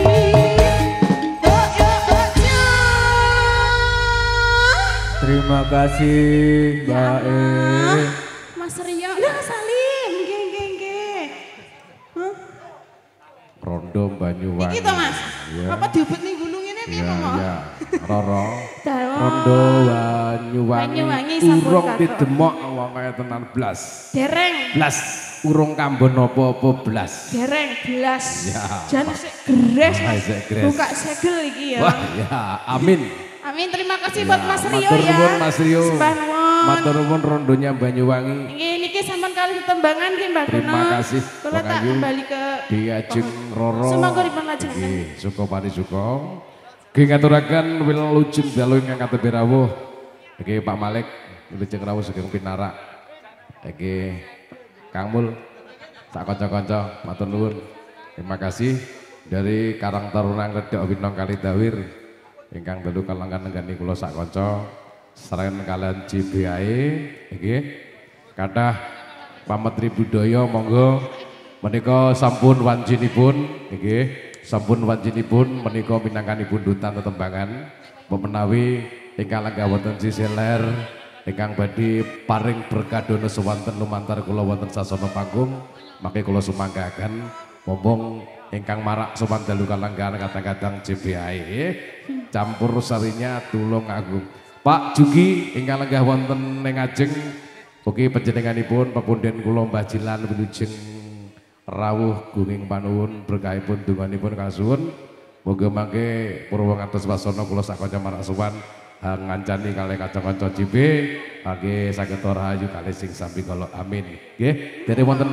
terima kasih Mbak E. Mas Rio, nah Salim, nggih. Hah? Rondo Banyuwangi. Iki to Mas. Iya. Apa diubet ning gunung ini piye Iya, Mama? iya. Roro. Dawa. Rondo Banyuwangi. Banyuwangi sampun Urung kathok. didemok wong kaya tenan blas. Dereng, Blas urung kambon apa-apa blas. dereng belas. Ya. Jan sik gres. Ah, sik gres. Buka segel iki ya. Wah, ya, amin. Amin, terima kasih buat Mas Rio Matur ya. nuwun Mas Rio. Sembah nuwun. Matur nuwun rondonya Banyuwangi. Niki sampun kali tembangan nggih Mbak Dono. Terima kasih, Kula Bang tak Ayu. kembali ke Diajeng Roro. Sumangga dipun lajengaken. Nggih, suka pani suka. Nggih ngaturaken wilujeng dalu ingkang katembe rawuh. Nggih Pak Malik, wilujeng rawuh sugeng pinarak. Nggih Kang Mul, sak kanca-kanca matur nuwun. Terima kasih dari Karang Taruna Ngredok Winong Kalidawir ingkang dalu kalangan nenggani kula sak kanca sareng kalian JBAE nggih. Kathah pametri budaya monggo menika sampun wanjinipun nggih. Sampun wanjinipun menika minangkanipun dutan tetembangan menawi ingkang lenggah wonten siseler ingkang badhe paring berkadono sewanten lumantar kula wonten sasana panggung mangke kula sumanggaken mumpung ingkang marak sowan dalu kalanggahan kadang-kadang JBAE campur sarinya tulung agung. Pak Jugi ingkang lenggah wonten ing ajeng ugi panjenenganipun pepunden kula Mbah Jilan wilujeng rawuh gunging panuwun berkahipun donganipun kasuwun muga mangke purwa ngantos wasana kula sak kanca marak sowan ngancani kalih kanca-kanca JB nggih saged rahayu kalih sing sami kala amin nggih. Dere wonten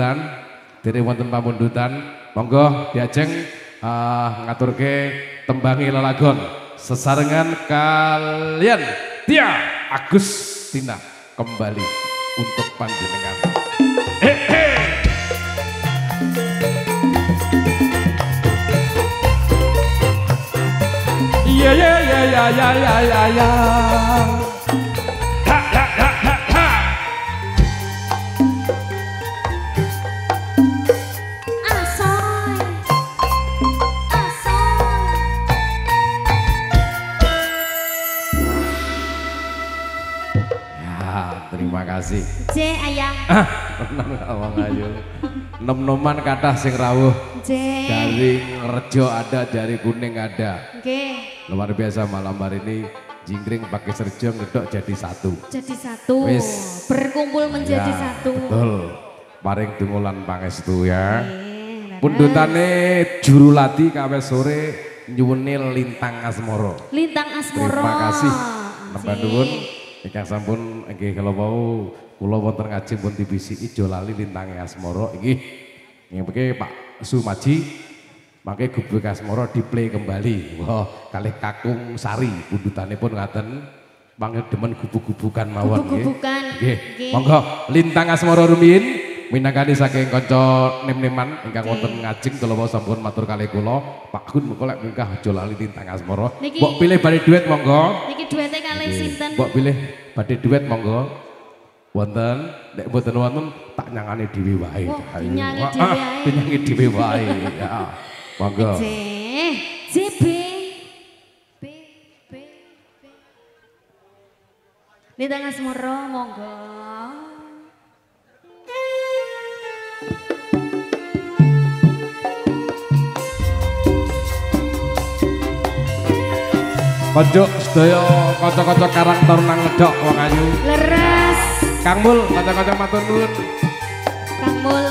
pamundutan monggo diajeng ngaturke tembangi lelagon sesarengan kalian Tia Agustina kembali untuk panjenengan. Ya ya ya ya ya ya ya ya. Ha ha ha ha ha. Asoy. Ya, terima kasih. J ayah. Awang ayu. Nom-noman kathah sing rawuh. J. Dari Rejo ada, dari Kuning ada. Nggih. Luar biasa malam hari ini Jingkring pakai Serjo ngedok jadi satu. Jadi satu. Wis. Berkumpul menjadi Ya, satu. Betul. Paring dungulan pangestu ya. Nggih, Pundutane juru lati kawe sore nyuwuni Lintang Asmoro. Lintang Asmoro. Terima kasih. Nembah Asik. nuwun ingkang sampun nggih kalau mau kula wonten ngaji pun dibisiki ijo lali Lintange Asmoro nggih. Ngempeke Pak Sumaji mangke Gubuk Asmara diplay kembali. Wah, kalih Kakung Sari pundutanipun ngaten. Mangke demen gubuk-gubukan mawon nggih. Gubuk-gubukan. Nggih. Monggo Lintang Asmara rumiyin minangkani saking kanca nem-neman ingkang wonten ngajeng kula sampun matur kalih kula. Pak Gun mengko lek mungkah aja lali Lintang Asmara. Mbok pilih badhe duet monggo. Niki duete kalih sinten? Mbok pilih badhe duet monggo. Wonten nek mboten wonten tak nyangane dhewe wae. Dinyangi dhewe wae. Dinyangi dhewe wae. Ya. Monggo. JB. Lintang Asmara monggo. Konjuk sedaya kanca-kanca Karang Taruna Ngedok wong ayu. Leres. Kang Mul, kanca-kanca matur nuwun. Kang Mul.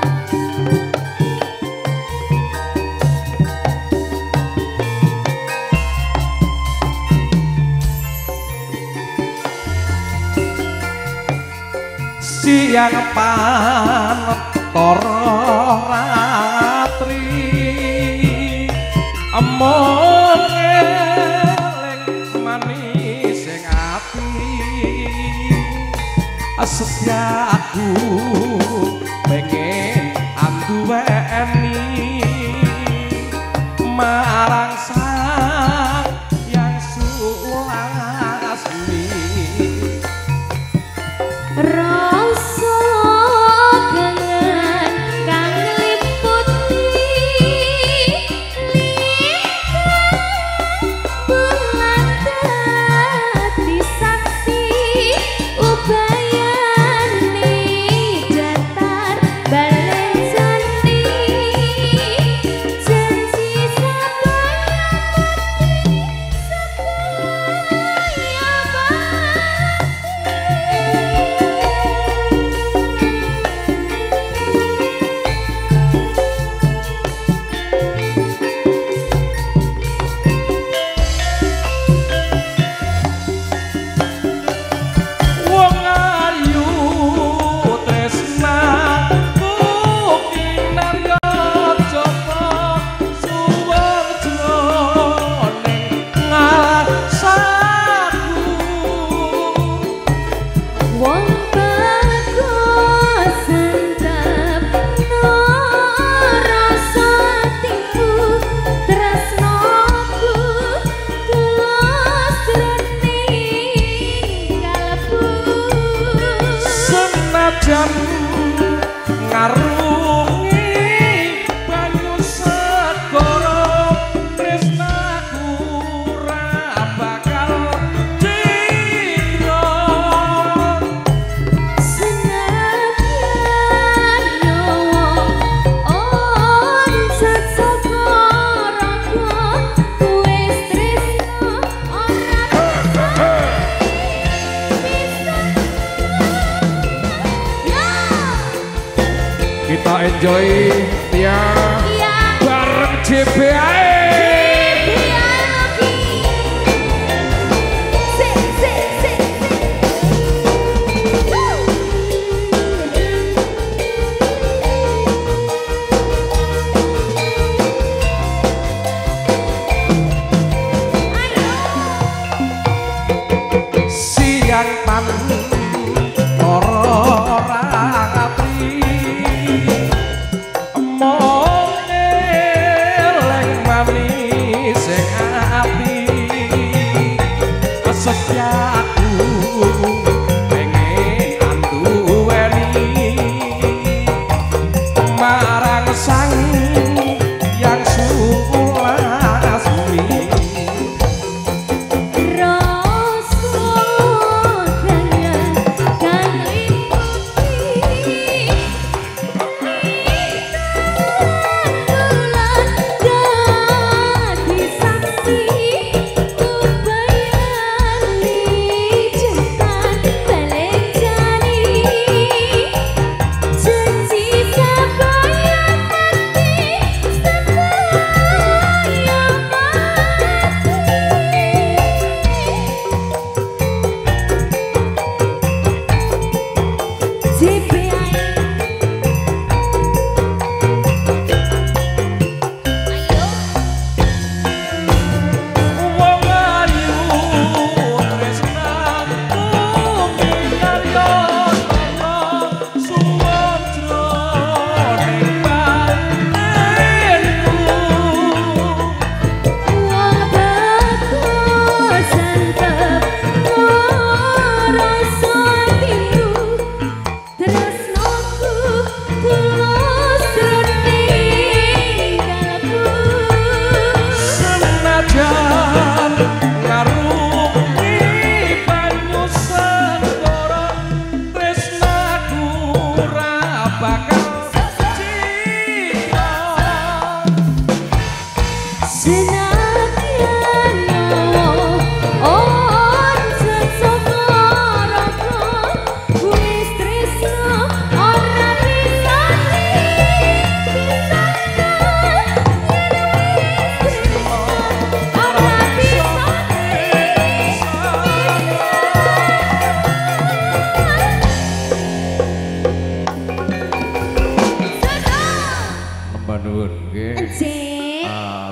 Siang panetara ratri among eling manis sing ati asetiaku pengen anduweni marang sang yang sulasmi Rasa kangen kang liputi bulan dadi saksi ubayane datar balen janji jam ngarungi banyu segara tresnaku ra bakal dira senadyan nyawa onsat saka raga wis tresno ora Kita enjoy tiang bareng JBI. siang panetara ratri mong eling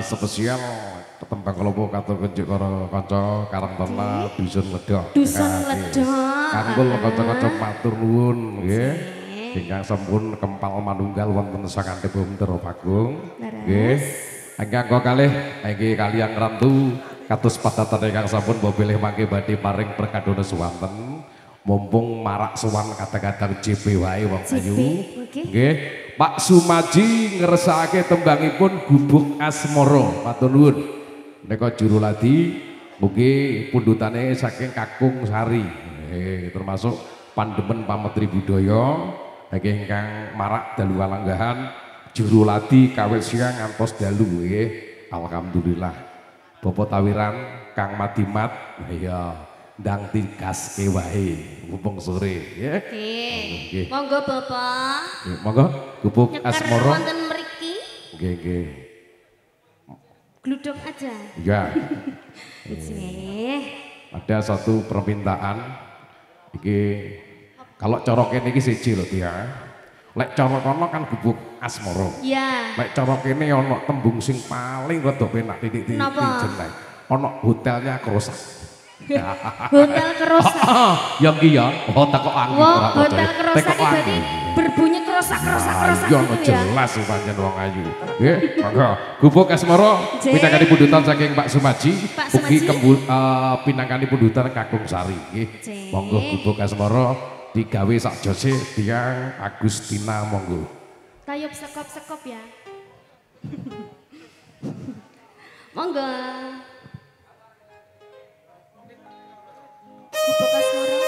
spesial ketembang kelompok katur kenjuk karo kanca Karangtarna dusun Ledok. Dusun Ledok. Kangkul kanca-kanca matur nuwun nggih. Ingkang sampun kempal manunggal wonten sakantip Bumder Bagong. Nggih. Ingkang kalih inggih kaliyan rantu kados padatan ingkang sampun bilih mangke badhe paring perkadona suwanten. Mumpung marak sowan kadang-kadang JP wae wong ayu. Nggih. Pak Sumaji ngersakake tembangipun Gubuk Asmara. Matur nuwun. Nika juru ladi mugi pundutane saking Kakung Sari. Termasuk pandemen pametri budaya ingkang marak dalu walanggahan juru ladi kawit siang ngantos dalu nggih. Alhamdulillah. Bapak Tawiran Kang Madimat ya ndang tigaske wae mumpung sore ya. Nggih. Monggo Bapak. Nggih, monggo Gubuk Asmara. Wonten mriki. Nggih, nggih. Gludok aja. Ya. Nggih. Ada satu permintaan iki kalau cara kene iki siji lho ya. Lek cara kono kan Gubuk Asmara. Iya. Lek cara kene ana tembung sing paling rada penak titik-titik jeneng. Ana hotelnya kerusak. Hotel kerusak. Ya nggih ya. Oh teko angin ora percaya. Hotel kerusak iki berarti berbunyi kerusak Ya gitu ya. jelas pancen wong ayu. Nggih, monggo. Gubuk Asmara pinangkani pundutan saking Pak Sumaji. Ugi pinangkani pundutan Kakung Sari nggih. Monggo Gubuk Asmara digawe sak jose Tiang Agustina monggo. Tayub sekop-sekop ya. Monggo. Gubuk Asmara.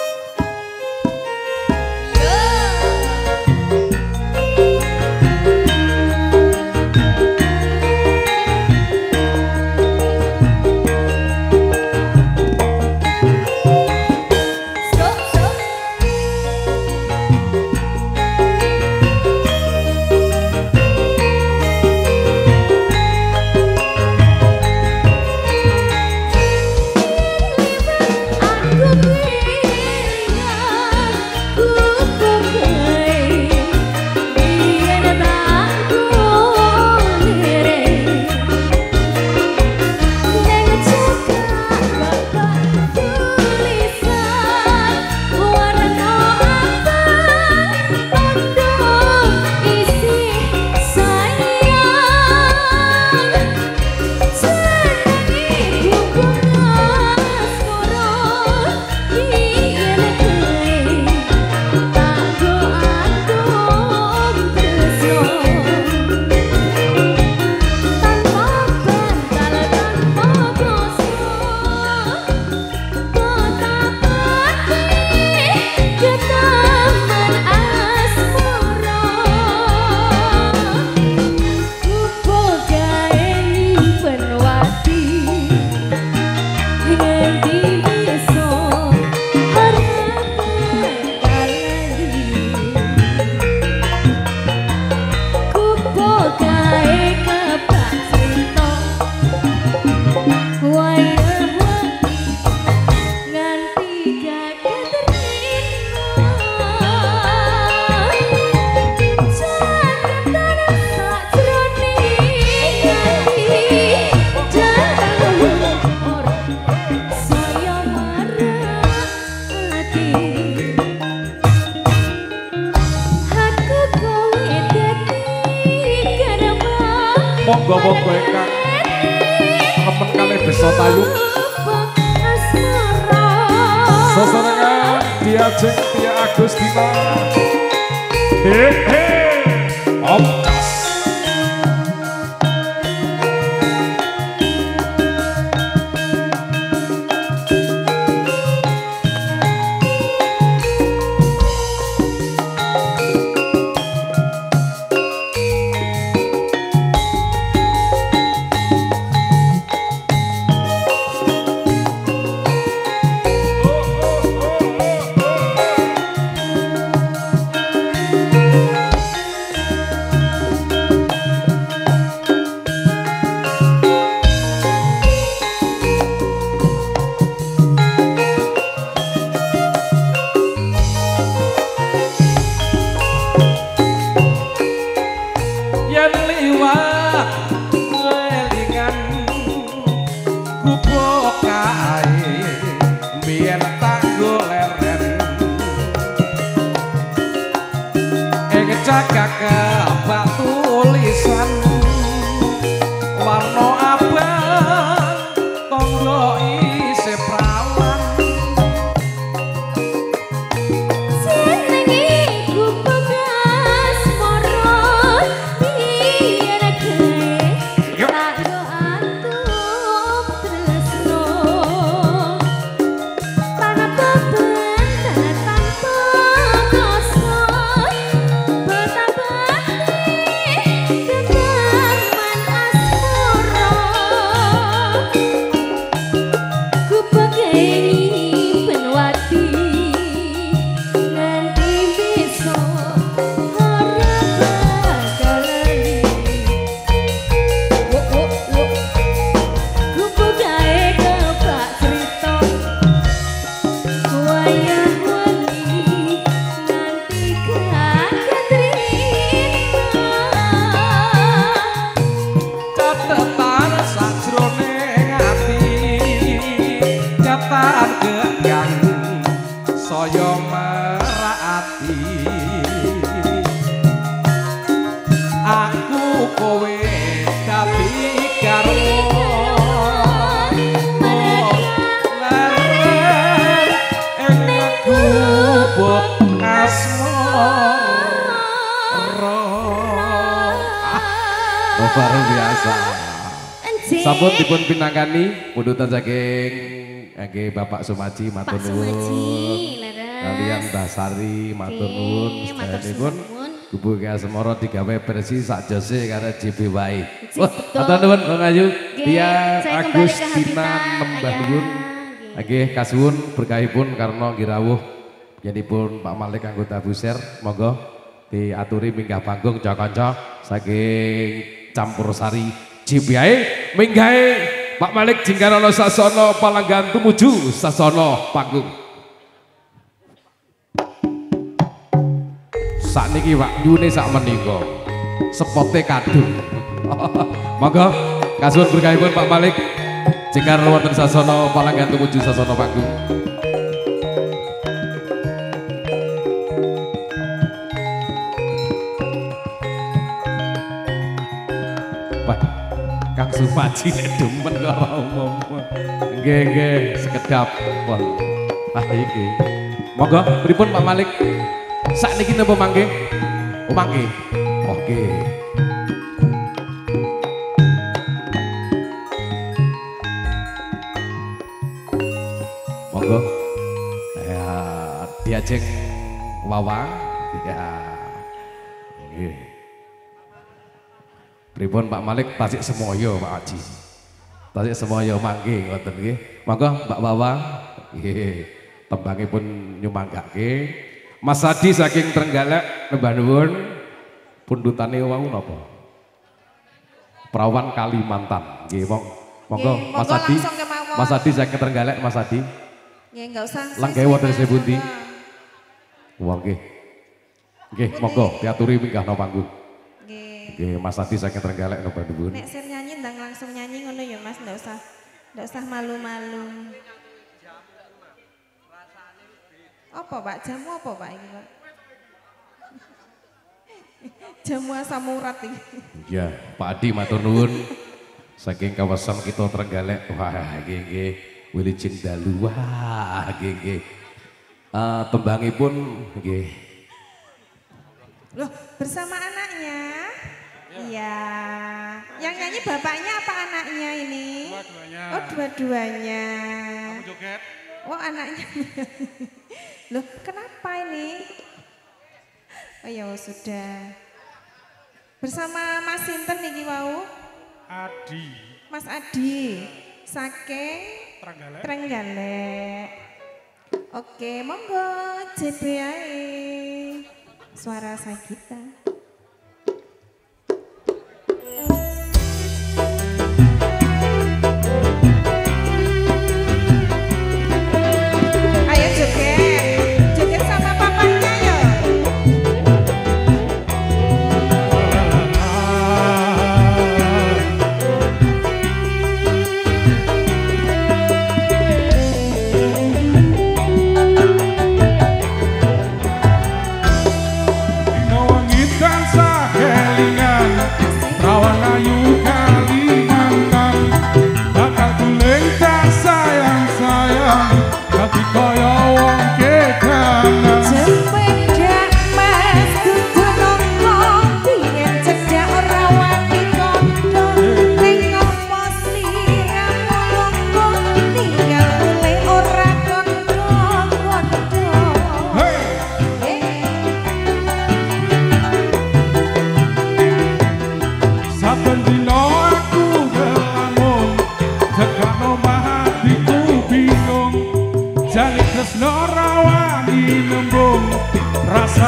Monggo ingkang remen kalih desa Tayub. Sesenengan diajeng Tia Agustina. Hehe. Optas. cagak kebak tulisan warna abang tonggo isih prawan senengi ku bekas moron biar gawe tak yo antuk tresno tanpa beban tanpa koso betapa genggaman asmara ku pegeni penwati nganti bisa harap galani ku pegae kebak cerita wayah wengi nganti kaget rita catetan sajroning ati catat gegang saya merati aku kowe dadi garwa leren ing gubuk asmara luar biasa. Sampun dipun pinangkani pundutan saking nggih Bapak Sumaji matur Pak nuwun. Sumaji leres Kalian Basari matur nuwun. matur Sedayanipun nuwun. Gubuk Asmara digawe versi sakjose karo JB wae. Cik, Wah, betul. matur nuwun Bang Ayu. Nggih, Dia saya kembali ke Agustina habitat, nembah ya. nuwun. Nggih. Nggih kasuwun berkahipun karena girawuh yenipun Pak Malik anggota Buser monggo diaturi minggah panggung kanca saking Campur Sari JBI minggahe Pak Malik Jinggarono Sasono Palanggan tumuju Sasono panggung. Sakniki Pak Yune sak menika sepote kadung. Monggo kasuwun berkahipun Pak Malik Jinggarono wonten Sasono Palanggan tumuju Sasono panggung. Pak Kang Supaji nek demen karo umum. Nggih nggih sekedap pun. Ah iki. Monggo pripun Pak Malik? Sakniki napa mangke? Oh mangke. Oke. Monggo. Ya diajeng wawang. Ya. Nggih. Pripun Pak Malik tasik semoyo Pak Haji. Tasik semoyo mangke ngoten nggih. Monggo Mbak Wawang nggih tembangipun nyumanggake. Mas Adi saking Trenggalek nembah nuwun. Pundutane wau napa? Perawan Kalimantan. Nggih monggo Nggih, Mas monggo Adi. langsung kemawon. Mas Adi saking Trenggalek Mas Adi. Nggih, enggak usah. Langgae wonten sepundi? Wah nggih. Nggih monggo diaturi minggah nang panggung. Nggih. Nggih Mas Adi saking Trenggalek nembah nuwun. Nek sir nyanyi ndang langsung nyanyi ngono ya Mas, enggak usah malu-malu. Apa Pak? Jamu apa Pak ini Pak? Jamu asam urat ini. Ya, Pak Adi matur nuwun saking kawasan kita Trenggalek. Wah, nggih Willy Cindalu. Wah, nggih. Tembangipun nggih. Loh, bersama anaknya? Iya. Yang nyanyi bapaknya apa anaknya ini? Dua-duanya. Oh, dua-duanya. Kamu joget. Oh, anaknya. Loh, kenapa ini? Oh ya sudah. Bersama Mas Sinten niki wau? Adi. Mas Adi. Saking Trenggalek. Trenggalek. Oke, monggo JBI. Suara Sagita. Ayo joget. Joget sama papanya ya. Dina wengi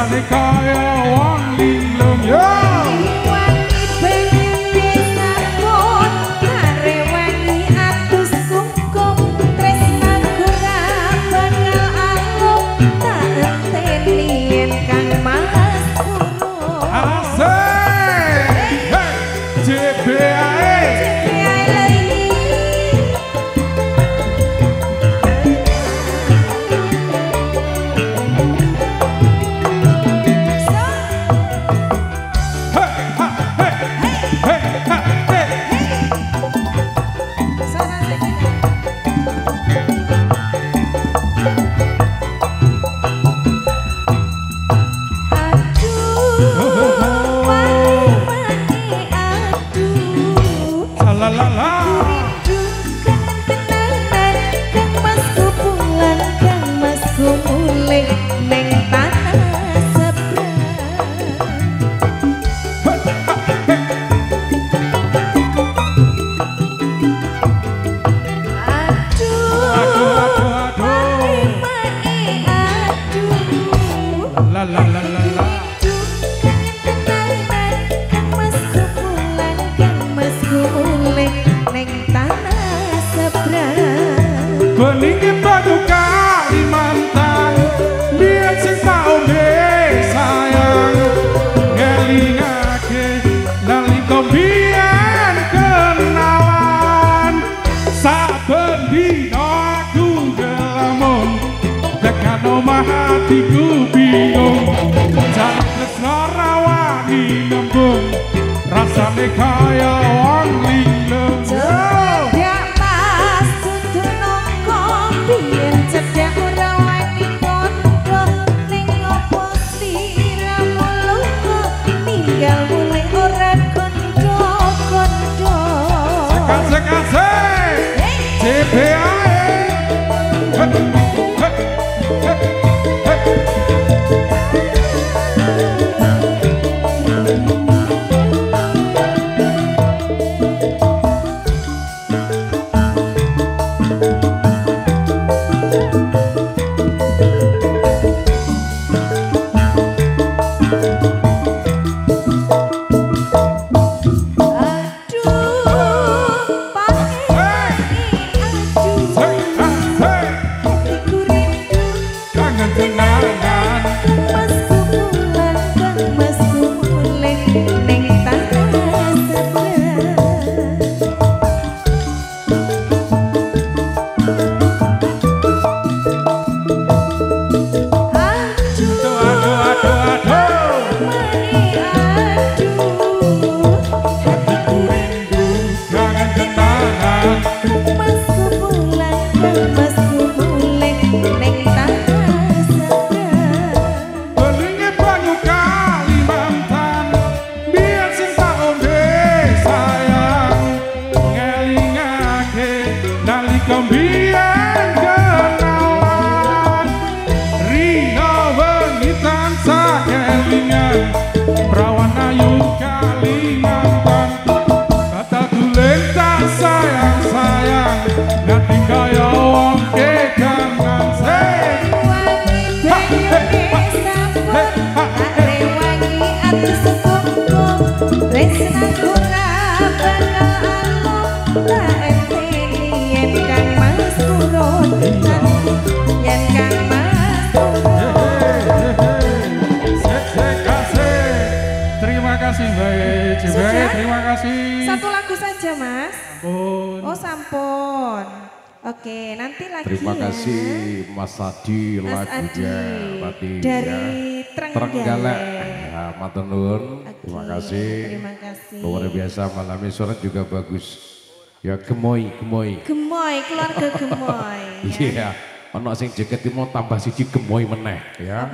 rasane kaya wong linglung yo. Wangi pengen bisa pun karewangi atus kungkum tresnaku ra bakal alum tak enteni kang mas purun. Asik. Hey, JBAE. La la la. La la la la la. Bening batu Kalimantan, biar sing tak ombe sayang, ngelingake nalika biyen kenalan. Saben dina aku ngelamun, tekan omah hatiku bingung. Jarak tresno rawani nembung, rasane kaya wong linglung. Terima kasih. Satu lagu saja, Mas. Sampun. Oh, sampun. Oke, nanti lagi Terima ya. kasih Mas Adi Mas lagunya Adi tadi dari ya. Trenggalek. Ya, matur nuwun. Terima kasih. Terima kasih. Luar biasa malam ini suara juga bagus. Ya gemoy. Gemoy, keluarga gemoy. Iya. Ono sing joget mau tambah siji gemoy meneh ya.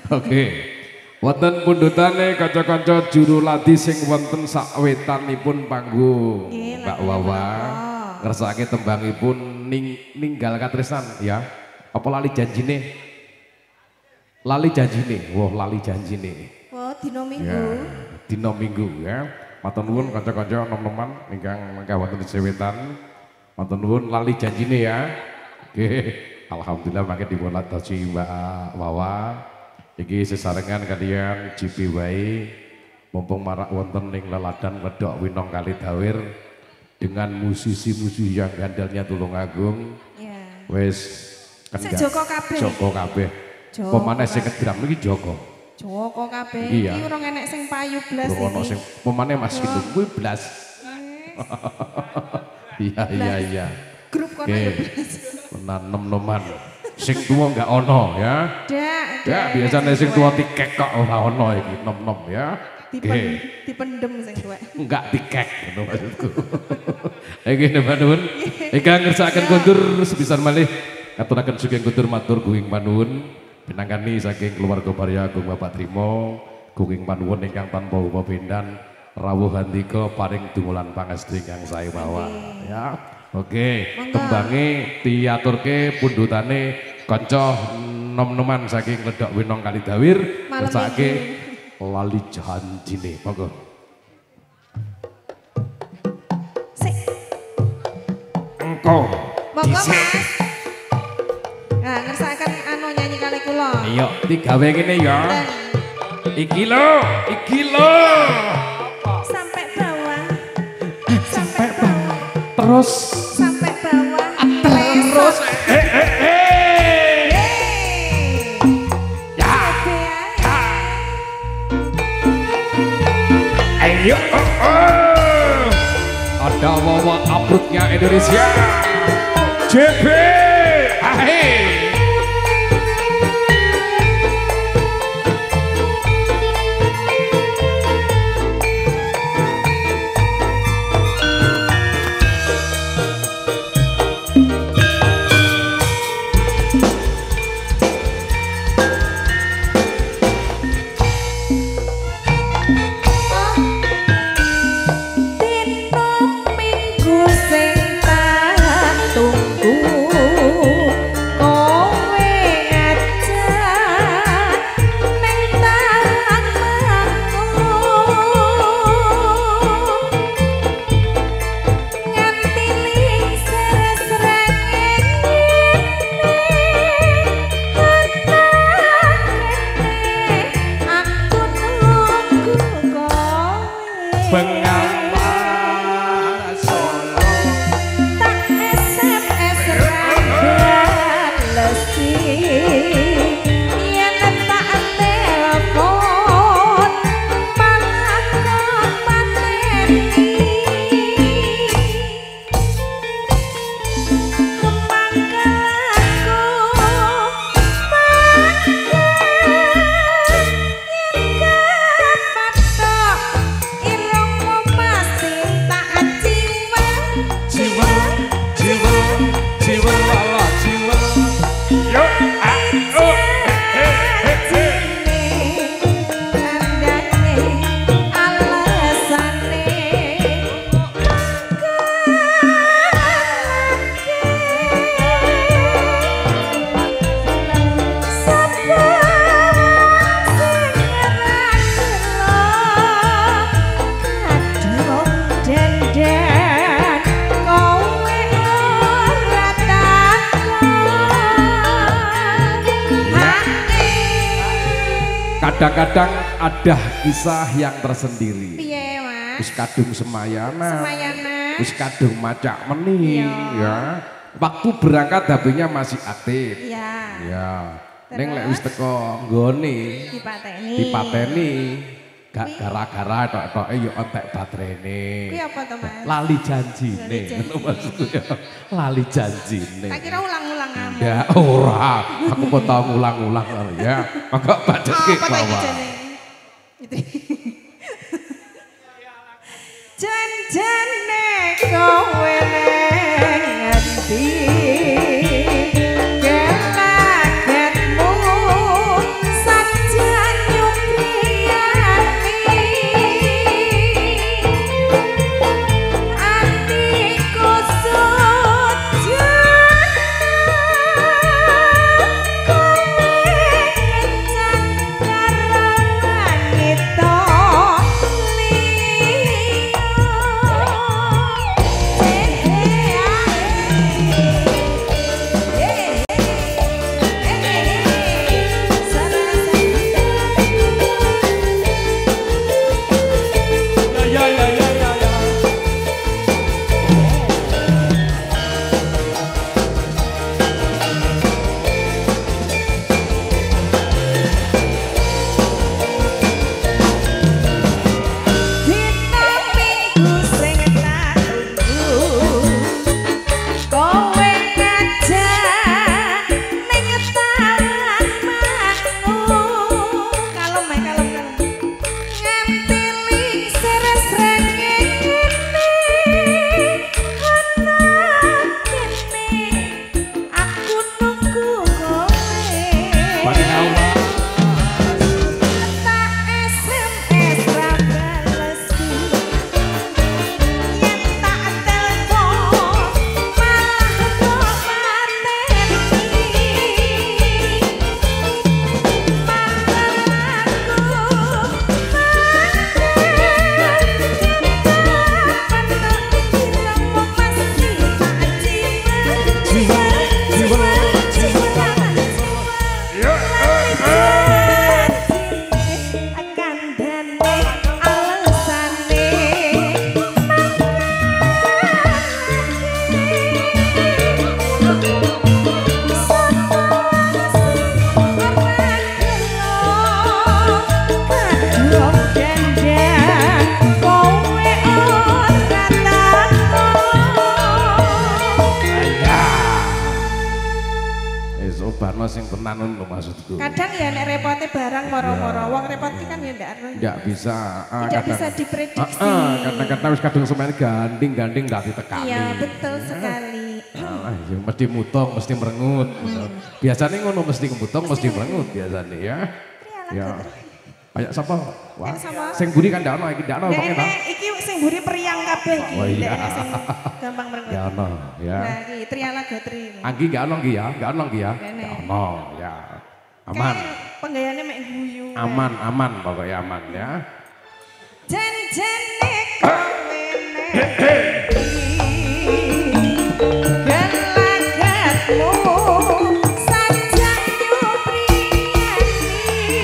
Oke. Wonten pundhutane kanca-kanca juru ladi sing wonten sawetanipun panggung Nggih, Mbak lagi Wawa menapa? ngersakake tembangipun ninggal katresnan ya. Apa lali janjine? Lali janjine. Wah, lali janjine. Oh, dino Minggu. Ya, dina Minggu ya. Matur nuwun kanca-kanca nom-noman ingkang mangka wonten sewetan. Matur nuwun lali janjine ya. Oke. Alhamdulillah mangke dipun adosi Mbak Wawa. Iki sesarengan kalian JP wae mumpung marak wonten ning leladan wedok Winong Kalidawir dengan musisi-musisi yang gandalnya Tulungagung. Iya. Wis kan Sik Joko kabeh. Joko kabeh. Joko Pemane sing ngedram iki Joko. Joko kabeh. Iya. Iki urung enek sing payu blas Ora ono iki. sing pemane Mas gitu kuwi blas. Iya. Grup kono Oke. ya blas. Tenan nem-neman. Sing tuwa enggak ono ya. Ya biasanya sing tua tikek kok ora ono iki nom-nom ya. Dipendem sing tuwek. Enggak tikek ngono maksudku. Iki nuwun. Ingkang ngersakaken kondur sepisan malih aturaken sugeng kondur matur guing panuwun pinanggani saking keluarga Barya Agung Bapak Trimo guing panuwun ingkang tanpa upa bendan rawuh handika paring dungulan pangesti ingkang sae mawon ya. Oke, tembange diaturke pundhutane kanca nom-noman saking Ledok Winong Kalidawir ngersake lali janjine. Monggo. Sik. Engko. Monggo Mas. Nah, ngersakaken anu nyanyi kali kula. Iya, digawe ngene ya. Iki lho. Sampai bawah. Sampai bawah. Terus Sampai bawah. terus Ya. Ayo. Ada wawa abrutnya Indonesia. JP. Ahai. Kadang-kadang ada kisah yang tersendiri. Piye, Mas? Wis kadung semayana. Semayana. Wis kadung macak meni Iya. ya. Waktu berangkat HP-nya masih aktif. Iya. Ya. Ning lek Terus? wis teko nggone Dipateni. dipateni gak gara-gara tok-toke yo entek baterene. Kuwi apa to, Mas? Lali janjine. Lali janji. Ngono maksudku ya. Lali janjine. Tak kira ulang-ulang kamu. Ya ora, aku mau tau ngulang-ulang ya. Maka baca ke Apa lagi bawah. jane? Itu. Jan-jane kowe ngendi? Gelagatmu saja nyupriyani. Atiku sujud Jen tenan lho maksudku. Kadang ya nek repote barang moro-moro, wong repot ki kan ya ndak bisa. tidak bisa diprediksi. Kadang-kadang wis kadung semen ganding ndak ditekani. Iya, betul sekali. Ya, mesti mutong, mesti merengut. Biasanya ngono mesti mutong, mesti merengut biasanya ya. Ya. Kayak sapa? Wah. Sing buri kan ndak ono iki ndak ono Nek pokoke ta. iki sing mburi periang kabeh iki. Oh iya. Nek sing gampang merengut. Ya ono ya. Nah, iki Triana Gotri. Anggi nggak ono nggih ya, nggak ono nggih ya. Nggak ono ya. Aman. Penggayane mek guyu. Aman pokoknya aman ya. Jan-jane kowe nek gelagatmu sajak nyupriyani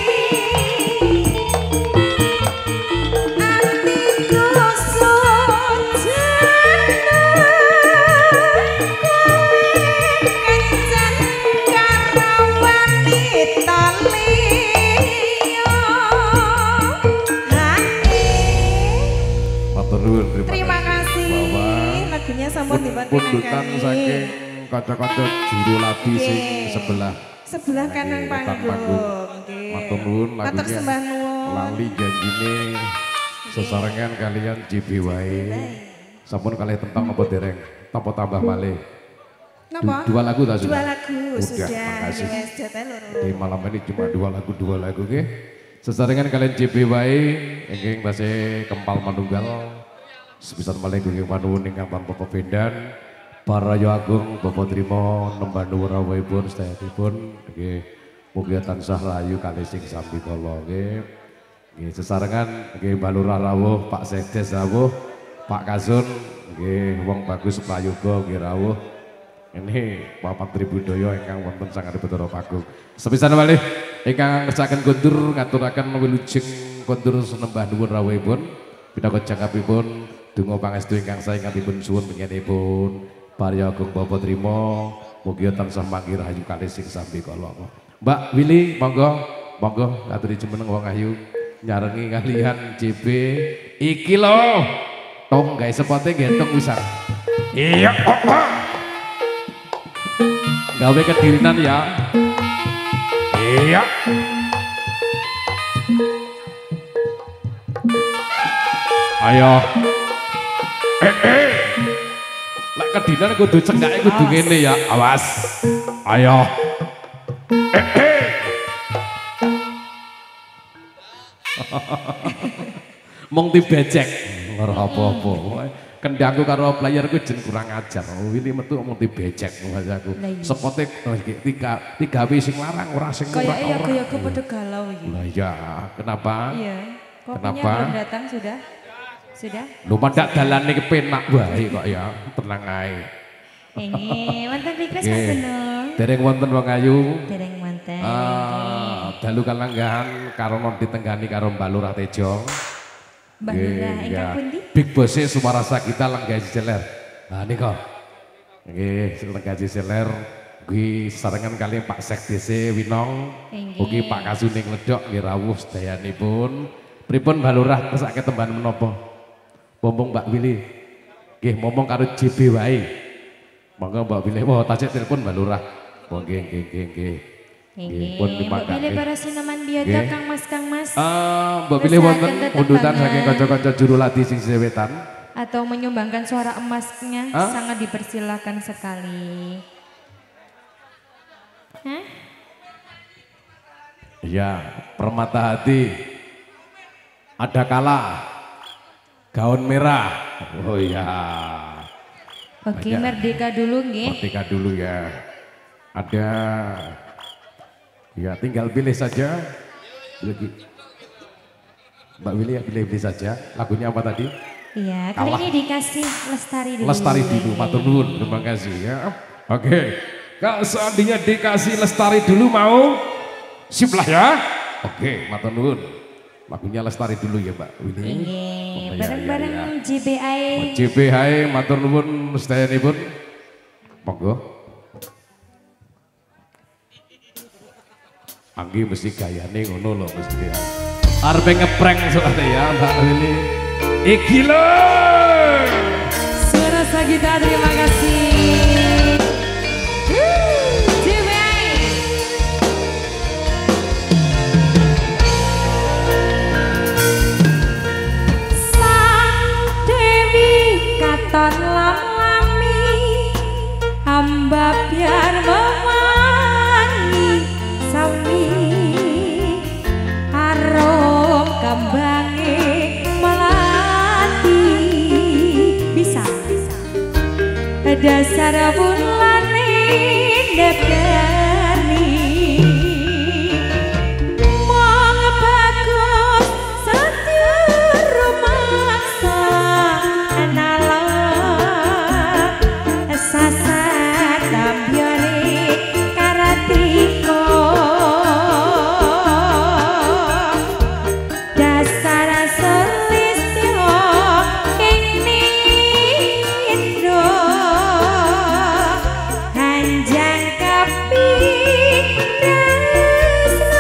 atiku sujana kowe kencan karo wanita liya. Matur nuwun Terima kasih. Bahwa Lagunya sampun dibuat pundutan saking kaca-kaca juru lati sing sebelah sebelah kanan Wetan panggung. Nggih. Matur nuwun Matur lagunya sembah nuwun. lali janjine sesarengan kalian JB wae. Sampun kalih tentang apa dereng? Apa tambah malih? Napa? Dua lagu tak sudah? Dua lagu Sudah, sudah. makasih. Yes, jatah loro. Di malam ini cuma dua lagu ke. Sesarengan kalian JB wae ingkang tasih kempal manunggal. Sepisan malih nggih panuwun ingkang tanpa pebendan. Parayo Agung Bapak Trimo nembah nuwun rawuhipun sedayapun nggih mugi tansah rahayu kalih sing sami kala nggih. Nggih sesarengan nggih Mbah Lurah rawuh, Pak Sekdes rawuh, Pak Kasun nggih wong bagus prayoga nggih rawuh. Ini Bapak Tribudaya ingkang wonten sangat Bathara Pagung. Sepisan malih ingkang ngersaken kondur ngaturaken wilujeng kondur senembah nuwun rawuhipun. Pinaka jangkapipun donga pangestu ingkang saenggatipun suwun panjenenganipun Parya Agung Bapak Trimo mugi tansah mangki rahayu kalih sing sami kala. Mbak Willy monggo aturi jumeneng wong ayu nyarengi kalian JB iki lho. Tong gawe sepote nggih tong usah. Iya kok. Gawe kedirinan ya. Iya. Ayo. Lek kedirinan kudu cengkake kudu ngene ya. Awas. Ayo. Mong dibecek ora apa-apa. Kendangku karo playerku jen kurang ajar. Ini metu mung dibecek aku. Sepote tiga sing larang ora sing ora. Kayaknya ya aku pada galau iki. Lah ya, kenapa? Iya. Kopinya Kenapa? belum datang sudah? Sudah? Lu mandak dalane kepenak wae kok ya. Tenang ae. Ini wonten request Nggih. Mas Gunung. Dereng wonten wong ayu. Dereng wonten. Dalu kalanggahan karo ditenggani karo Mbak Lurah Tejo. Mbak Nggih, Lurah ya. ingkang pundi? Big Boss Sumarasa kita lenggah jeler. Nah nika. Nggih, lenggah jeler. Kuwi sarengan kali Pak Sekdes Winong. Nggih. Ugi Pak Kasuning Ledok nggih rawuh sedayanipun. Pripun Mbak Lurah kesake temban menapa? Momong Mbak Willy. Nggih, momong karo JB wae. Monggo Mbak Willy, wah tasik telepon Mbak Lurah. Oh nggih. Nggih. Pun Mbak Billy para sinaman biasa Nggih. Kang Mas. Mbak Willy wonten Kesaken undutan tetembangan. saking kanca-kanca juru lati sing sewetan. Atau menyumbangkan suara emasnya sangat dipersilakan sekali. Hah? Iya, permata hati. Ada kala gaun merah. Oh iya. Oke, Banyak. Merdeka dulu nggih. Merdeka dulu ya. Ada. Ya, tinggal pilih saja. Lagi. Mbak Willy ya pilih saja. Lagunya apa tadi? Iya, kali Kalah. ini dikasih Lestari dulu. Lestari dulu, matur nuwun. Terima kasih ya. Oke. Kalau seandainya dikasih Lestari dulu mau? Sip lah ya. Oke, matur nuwun. Lagunya Lestari dulu ya, Mbak Willy. Nggih, Oh, ya, bareng-bareng ya, ya. JBI. JBHI matur nuwun sedayanipun. Monggo. Anggi mesti gayane ngono lho mesti ya. Arepe ngeprank soalnya ya Mbak Willy. Iki lho. Suara Sagita, terima kasih. JBI. Sarabulane ndekani mong bagus satya rumaksa analog sasat tambyane karatiko dasar selistyo ing nindro hanjang kapitresno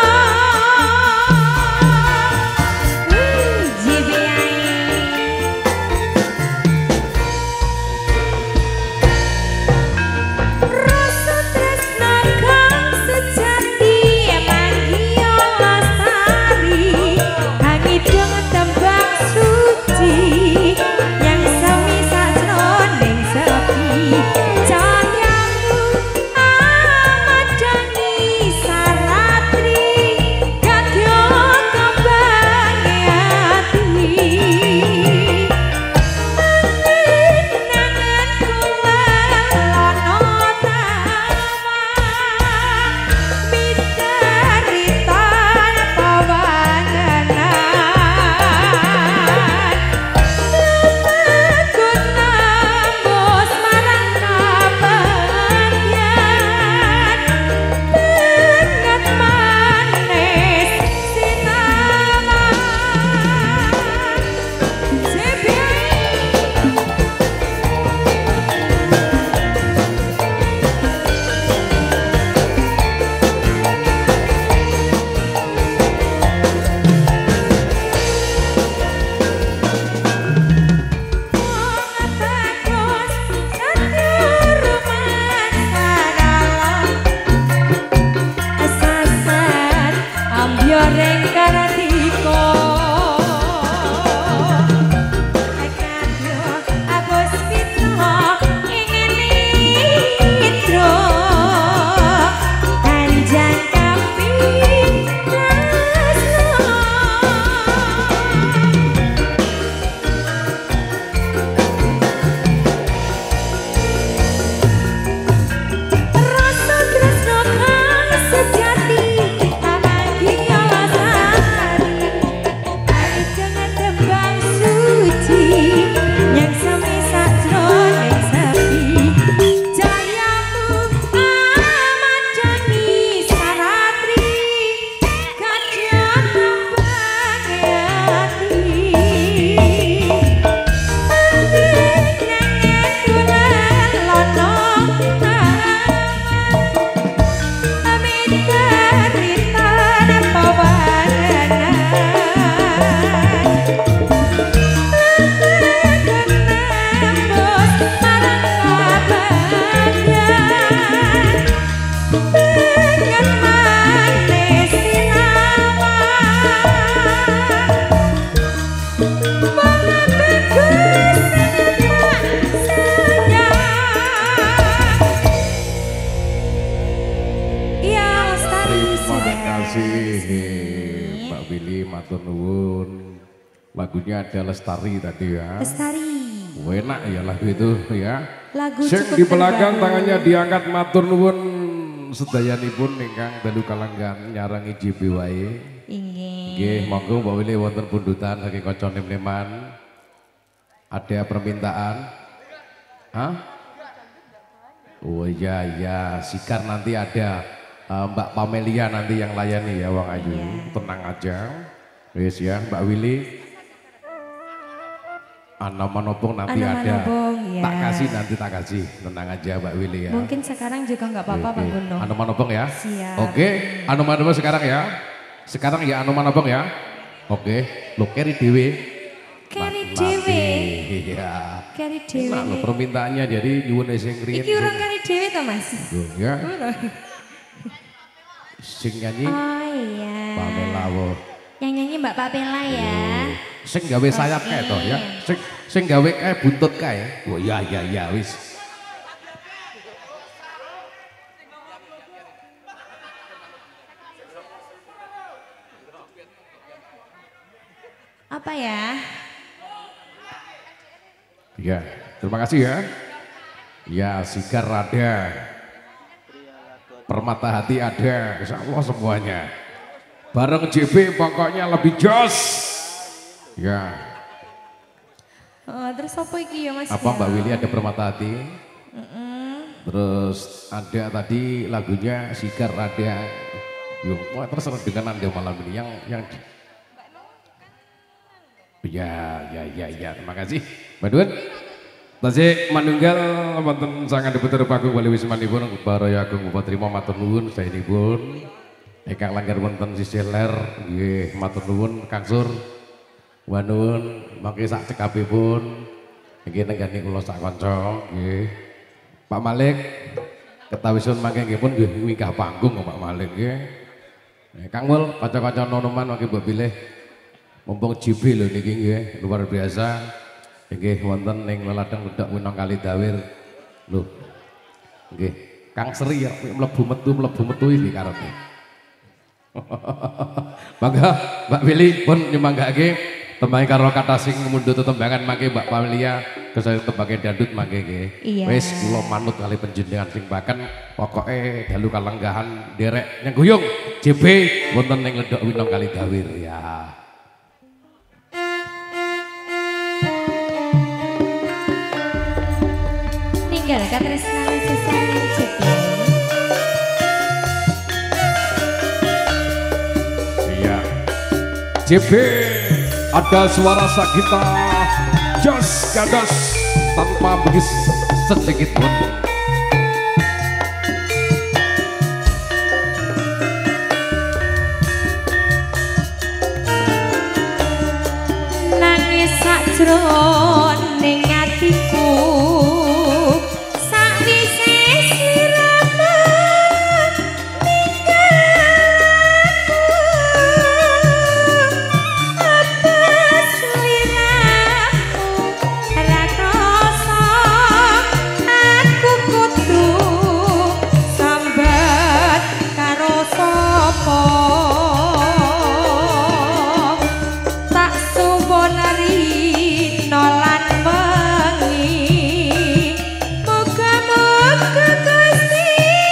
rasa tresno kang sejati manggiyo lestari hangidung tembang suci yang sami sajroning sepi cahayamu amadani saratri kadya kembang ati nangan kula lono tawa mitaritan pawanganan lumakun nambus marang kabagyan penget manis sinaman ambioreng karatiko kadyo agus fitno ingin nitro hanjang kapitresno rasa tresno kang sejati amargiya lestari hangidung tembang suci yang sami sajroning sepi cahayamu amadani saratri kadya kembang ati Terima kasih Mbak Willy, matur nuwun. Lagunya ada Lestari tadi ya. Lestari Enak ya lagu itu ya. lagu Sing cukup di belakang terbaru. tangannya diangkat matur nuwun sedayanipun ingkang dalu kalanggan nyarangi JB wae. Inggih. Nggih, monggo Mbak Willy wonten pundutan saking kanca Nim-Niman. Ada permintaan? Hah? Oh iya ya, Sikar nanti ada Mbak Pamelia nanti yang layani ya Wang Ayu. Tenang aja. Wis ya Mbak Willy. Ana manopong nanti Ana ada. manopong, ya. Tak kasih nanti tak kasih. Tenang aja Mbak Willy ya. Mungkin sekarang juga nggak apa-apa Pak Guno. Anu manopong ya. Siap. Oke, anu manopong sekarang ya. Sekarang ya anu manopong ya. Oke, lo carry dewe. Carry dewe. Iya. Carry dewe. Nah, lo permintaannya jadi nyuwun sing riyen. Iki urung carry dewe to Mas? Loh, ya. Sing nyanyi Oh iya. Pamela wo. Yang nyanyi Mbak Papela ya. Sing gawe sayap kae to ya. Sing gawe kae buntut kae. Oh iya iya iya wis. Apa ya? Ya, terima kasih ya. Ya, sigar ada. Permata hati ada, insya Allah semuanya. Bareng JB pokoknya lebih jos. Ya. Terus apa iki ya Mas? Apa ya? Mbak Willy ada permata hati? Terus ada tadi lagunya sigar ada. Yuk, terserah dengan Anda malam ini yang ya, terima kasih Mbak Dun. Tasik manunggal wonten sangat diputer Pagung Bali Wismanipun Baraya Agung Bupati Trimo matur nuwun saenipun. Ingkang langgar wonten sisih ler nggih matur nuwun Kang Sur. Wanun mangke sak cekapipun nggih nenggani kula sak kanca nggih. Pak Malik ketawisun mangke nggih pun nggih minggah panggung Pak Malik nggih. Kang Mul kanca-kanca nonoman mangke mbok pilih mumpung JB lho niki nggih luar biasa. Nggih wonten ning Leladang Ledak Winong Kalidawir. Lho. Nggih, Kang Sri ya mlebu metu iki karepe. Mangga Mbak Willy pun nyumanggake tembang karo kata sing mundhut tembangan mangke Mbak Pamilia kesaya tembang dandut mangke nggih. Iya. Wis kula manut kali panjenengan sing baken pokoke dalu kalenggahan derek nyengguyung JB wonten ning Ledak Winong Kalidawir ya. Tinggal katresnan sesarengan JB. Iya. JB ada suara Sagita jos gados tanpa begis sedikit pun. Nangis sajroning atiku sakwise sliramu ninggalku apa sliramu ra krasa aku kudu sambat karo sapa tak suwonari nolan wengi muga-muga Gusti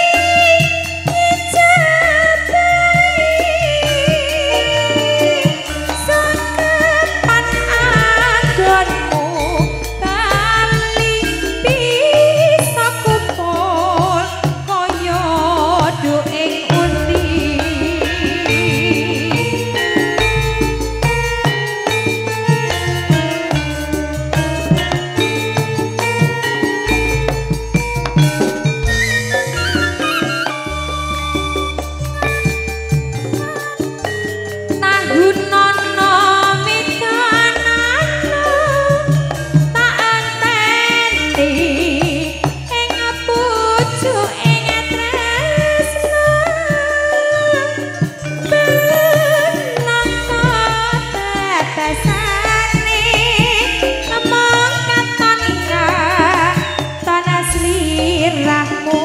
ngijabahi sakepan anggonmu kali bisa kumpul kaya duing undi. Nahunono mikanano tak anteni ing pucuking tresna benangka tetesane among katonka tanah slirahmu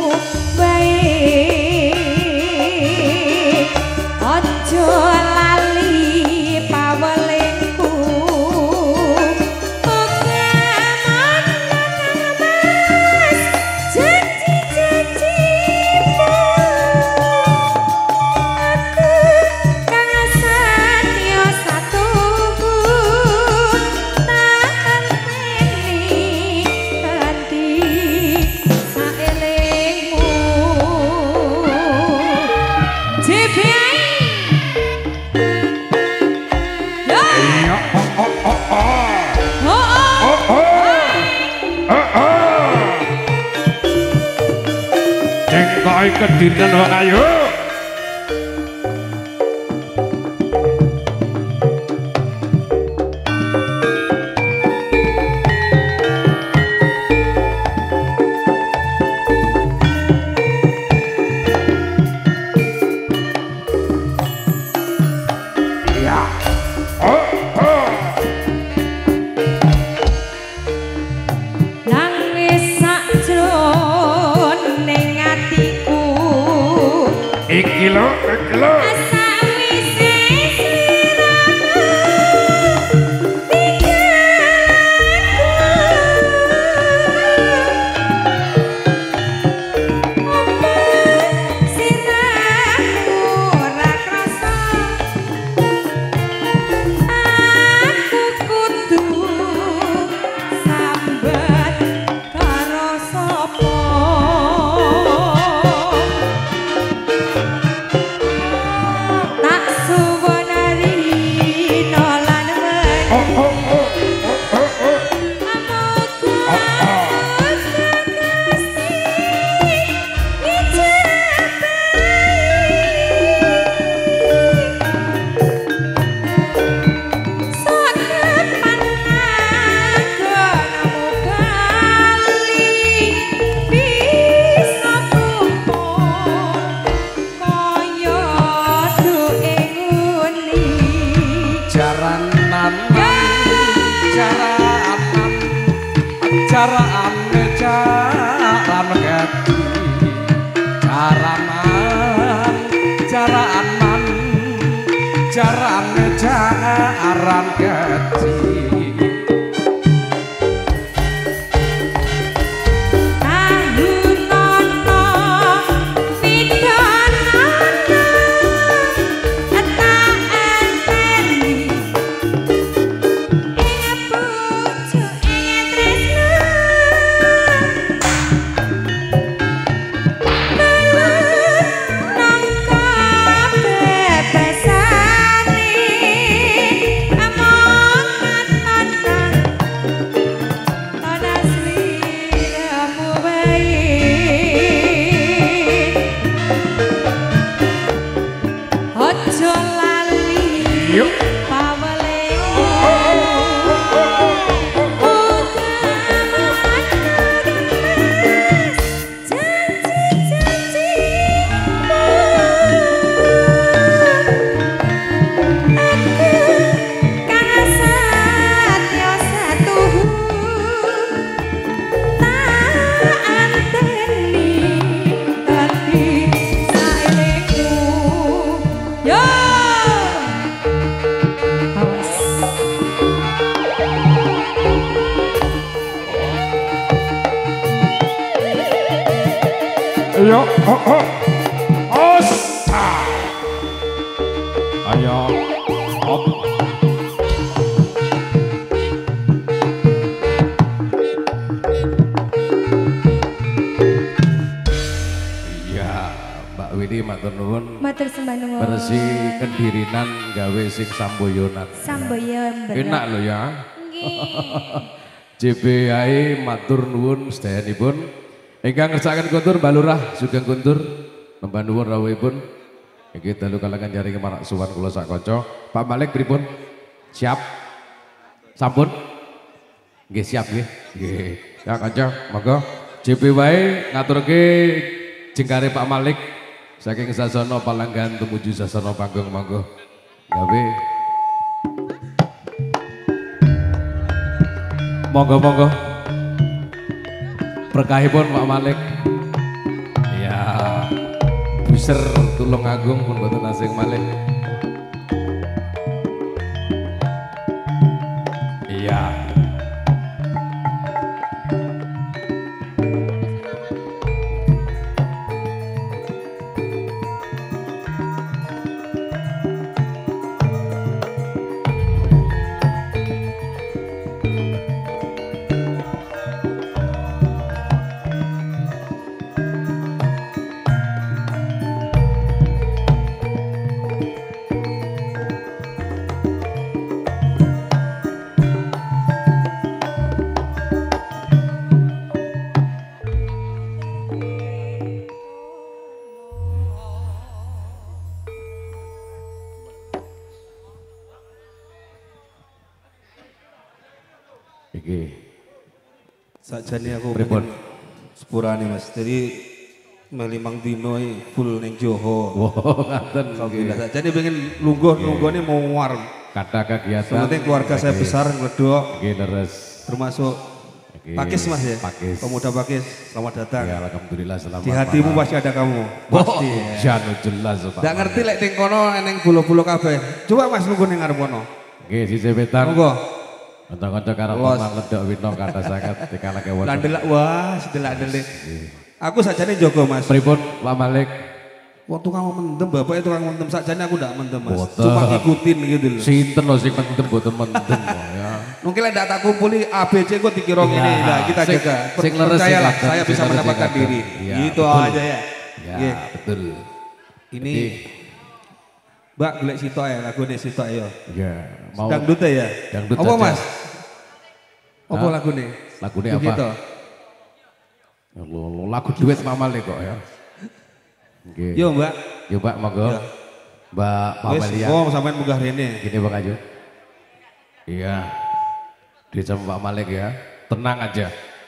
baik ojo lali pawelingku uga mandan mas janji-janjimu aku kang satya satuku tak anteni kanthi saelingmu JBI. Iya, Cengkoi kedirian wong ayu. Iya. Nangis sajroning atiku Iki lho. sawise sliramu ninggalku jaranan jaranan jarane jaran gedi jaranan jaranan jarane jaran gedi Ayo, osta. Ayo, op. Iya, Mbak Widi matur nuwun. Matur sembah nuwun. Bersih kedirinan gawe sing samboyonan. Samboyon bener. Enak lho ya. Nggih. JBAE matur nuwun sedayanipun. Ingkang ngersakaken kuntur Mbak Lurah Sugeng Kuntur nembah nuwun rawuhipun. Iki dalu kalangan jaring marak suwan kula sak kanca. Pak Malik pripun? Siap? Sampun? Nggih siap nggih. Nggih. Ya kanca, monggo JP wae ngaturke jengkare Pak Malik saking sasana palanggan tumuju sasana panggung monggo. Gawe. Monggo-monggo. Berkahipun Pak Malik. Ya, buser tulung agung pun boten asing malih. Iya. Iki sakjane aku pripun? Sepurane Mas. Jadi melimang dino full ning Joho. Wow, ngaten. Alhamdulillah. Sakjane pengen lungguh-lungguhne mau war. Kata kegiatan. Penting keluarga saya besar ngledok. Nggih leres. Termasuk Pakis Mas ya. Pakis. Pemuda Pakis, selamat datang. Ya alhamdulillah selamat. Di hatimu pasti ada kamu. Pasti. Janu jelas Pak. Nggak ngerti lek ning kono eneng bulo-bulo kabeh. Coba Mas nunggu ning ngarep kono. Nggih sisih wetan. Monggo. Kanca-kanca karo paman ledok wino kata sangat dikalake wonten. Landelak wah, sedelak-delik. Aku sakjane jogo Mas. Pripun Pak Malik? Wong tukang mendem, bapak itu tukang mendem sakjane aku ndak mendem Mas. Boten. Cuma ngikutin gitu loh. Sinten lho sing mendem boten mendem kok ya. Mungkin lek ndak tak kumpuli ABC kok dikira ngene. Nah, kita sing- jaga. sing leres Percayalah, sing kadang, saya sing bisa leres mendapatkan sing kadang. diri. Iya, Gitu betul. aja ya. Ya, Nggih. betul. Ini Mbak golek sitok ya, lagune sitok ya. Ya, mau Dangdut ya? Dangdut Apa aja. Mas? Apa Hah? lagune? Lagune Begitu. apa? Ya Allah, lagu duet Pak Malik kok ya. Nggih. Yo Mbak. Yo Pak, monggo. Ya. Mbak Wis, Pamalia. oh sampean munggah rene. Gini Bang Ayu. Iya. Dia sama Pak Malik ya. Tenang aja.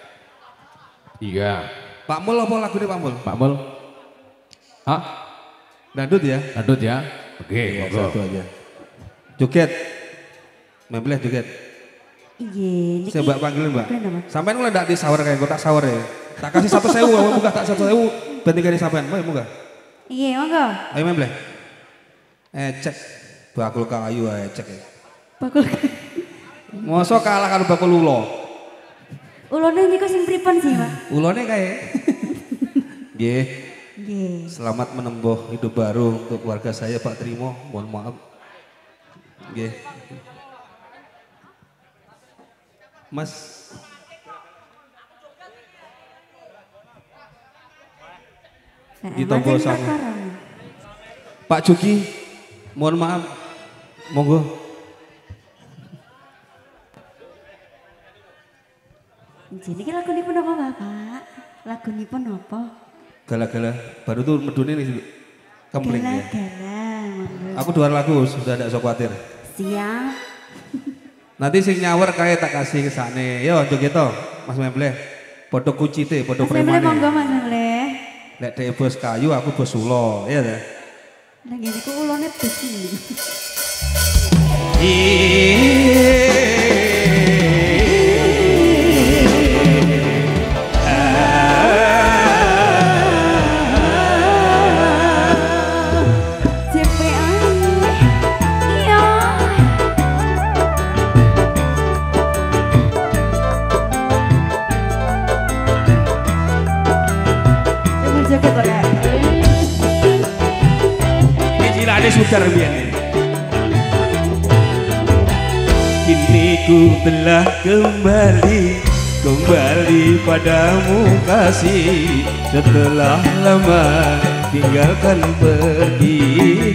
Iya. Pak Mul apa lagune Pak Mul? Pak Mul. Hah? Dangdut ya? Adut ya. Oke, Iya, monggo. satu aja. Joget. Membleh joget. Iya, Saya mbak panggil mbak. Kenapa? Sampean mulai ndak di sahur kayak kotak sahur ya. Tak kasih 1.000, mau munggah tak 1.000. Banting kali sampean, mau munggah. Iya, monggo. Ayo Membleh. Cek bakul kayu cek ya. Bakul. Mosok kalah karo bakul ulo. Ulone niku sing pripun sih, Pak? Ulone kae. Nggih. Nggih. Selamat menempuh hidup baru untuk keluarga saya Pak Trimo. Mohon maaf. Nggih. Mas. Kita bosang. Pak Juki, mohon maaf. Monggo. Jadi lagu ini pun apa Bapak? Lagu ini pun apa? Gala-gala, baru tuh medune nih kempling ya. Gala-gala, monggo. Aku 2 lagu, sudah tidak usah khawatir. Siap. Nanti sing nyawer kayak tak kasih kesane. Yo, joget to, Mas Membleh. Podo kucite, podo Mas Membleh premane. monggo Mas Membleh. Lek dhek bos kayu, aku bos ulo, iya ta? Nah gini ku ulone besi. Sudar biyen. Kini ku telah kembali padamu kasih, setelah lama tinggalkan pergi.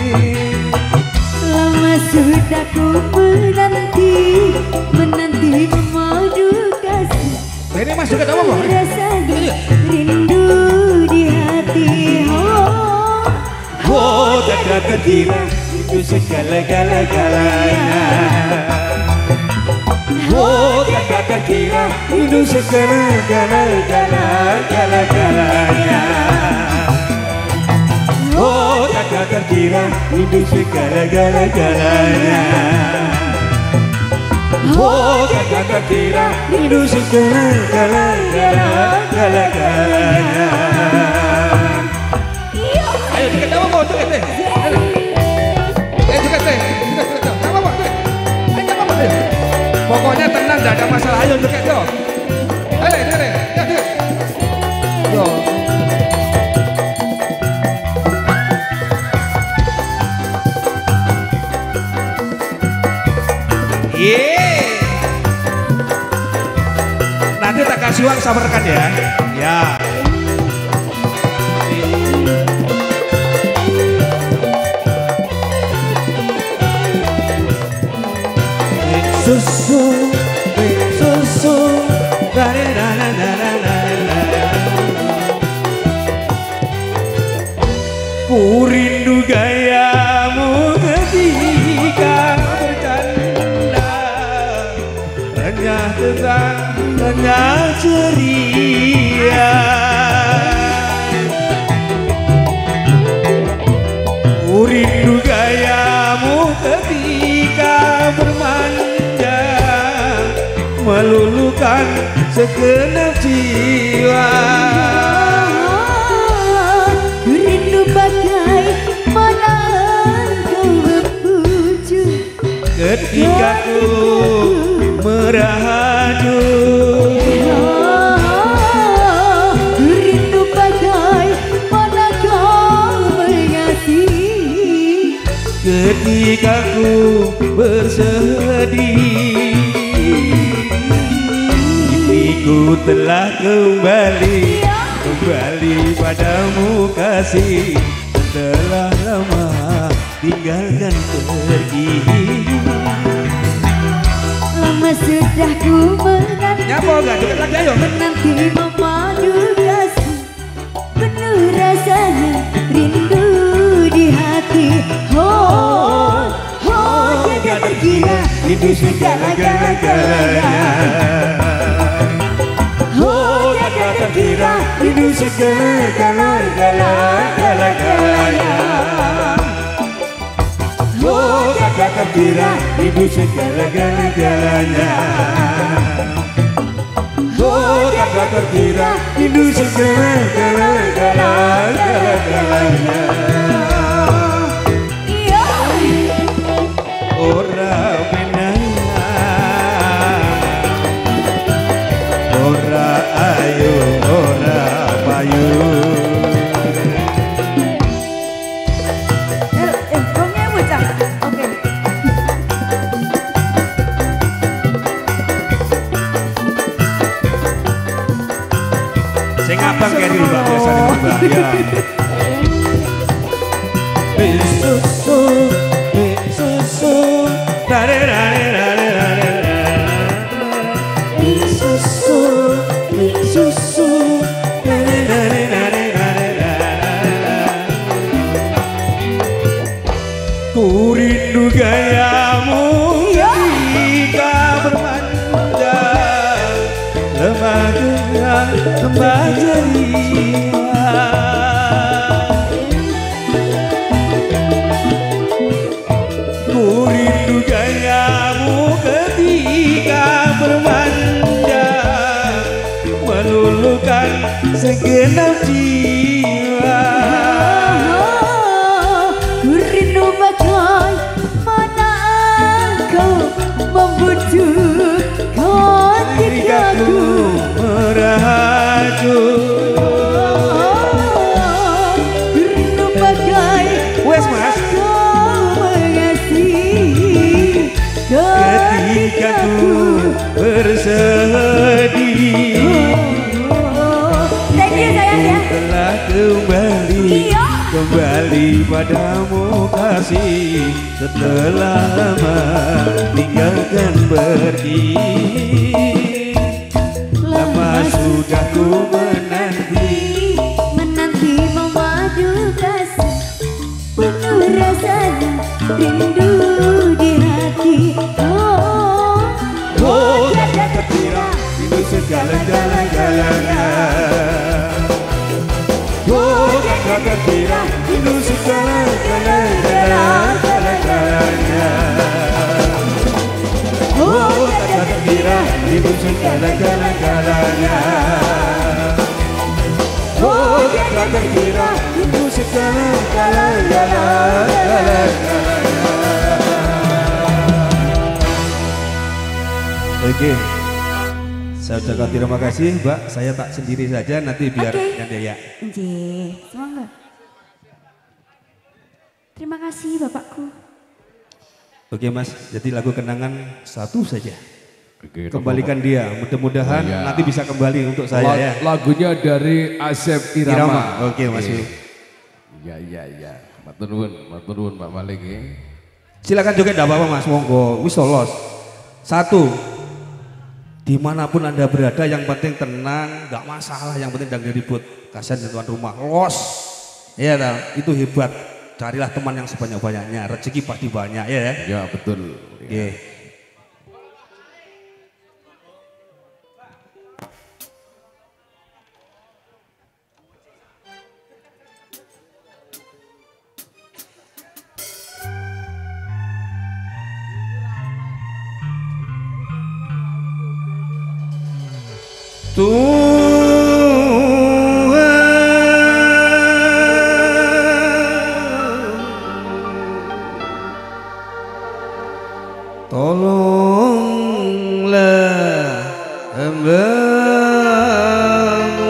Lama sudah ku menanti memadu kasih. Ini Mas juga apa kok? Rasanya rindu di hati. Oh, tak terkira itu segala-galanya. Oh, tak terkira itu segala-galanya. Oh, tak terkira itu segala-galanya. Oh, tak terkira itu segala-galanya. Ayo joget apa mau joget deh. Joget deh. Apa mau joget? Apa deh? Pokoknya tenang, enggak ada masalah. Ayo joget yo. Ayo joget. Ya joget. Yo. Nanti tak kasih uang sabarkan ya. Ya. Susu, ku rindu gayamu ketika bercanda, renyah tenang, renyah ceria. Ku rindu gayamu ketika bermanja, meluluhkan segenap jiwa. Rindu bagai mana engkau berwujud ketika ku merahadu. Rindu bagai mana kau mengasihi ketika ku bersedih. Ku telah kembali padamu kasih, setelah lama tinggalkan pergi. Lama sudah ku menanti memadu kasih, penuh rasanya rindu di hati. Oh, tiada terkira rindu segala-galanya. Oh, tiada terkira rindu segala-galanya. Oh, tiada terkira hidup segala-galanya. Oh tak terkira hidup segala-galanya. Ora menang, ora ayu, ora payu. Gongnya bocah. Oke. Sing abang keri Mbak biasanya Mbak. Ya. Susu, susu, dare dare dare dare. Susu, susu, dare dare dare dare. Ku rindu gayamu ketika bermanja, lemah gerak lembah jiwa. Ku rindu gayamu ketika bermanja, meluluhkan segenap jiwa. Ku rindu bagai mana engkau membujuk ketika ku merajut. rindu bagai Wes mas, kau mengasihi ketika ku bersedih. Thank you sayang ya. Telah kembali, Iya. kembali padamu kasih, setelah lama tinggalkan pergi. Lama sudah ku menanti, menanti memadu kasih, penuh rasanya rindu di hati. oh tak terkira itu segala-galanya. Oh tak terkira itu segala-galanya. Oh tak terkira itu segala-galanya. Oh tak terkira itu segala-galanya. Oke, saya ucapkan terima kasih Mbak. Saya tak sendiri saja, nanti biar nanti ya. Nggih, semoga. Terima kasih Bapakku. Oke Mas, jadi lagu kenangan satu saja. Oke, Kembalikan dia, mudah-mudahan Oh, iya. nanti bisa kembali untuk saya ya. Lagunya dari Asep Irama. Oke Mas. Iya. Matur nuwun Pak Malik. Silakan joget enggak apa-apa Mas, monggo. Wis los. Satu. Dimanapun Anda berada, yang penting tenang, nggak masalah, yang penting jangan ribut. Kasihan tuan rumah, los. Iya, itu hebat. Carilah teman yang sebanyak-banyaknya, rezeki pasti banyak ya. Ya betul. Oke. Tolonglah hamba-Mu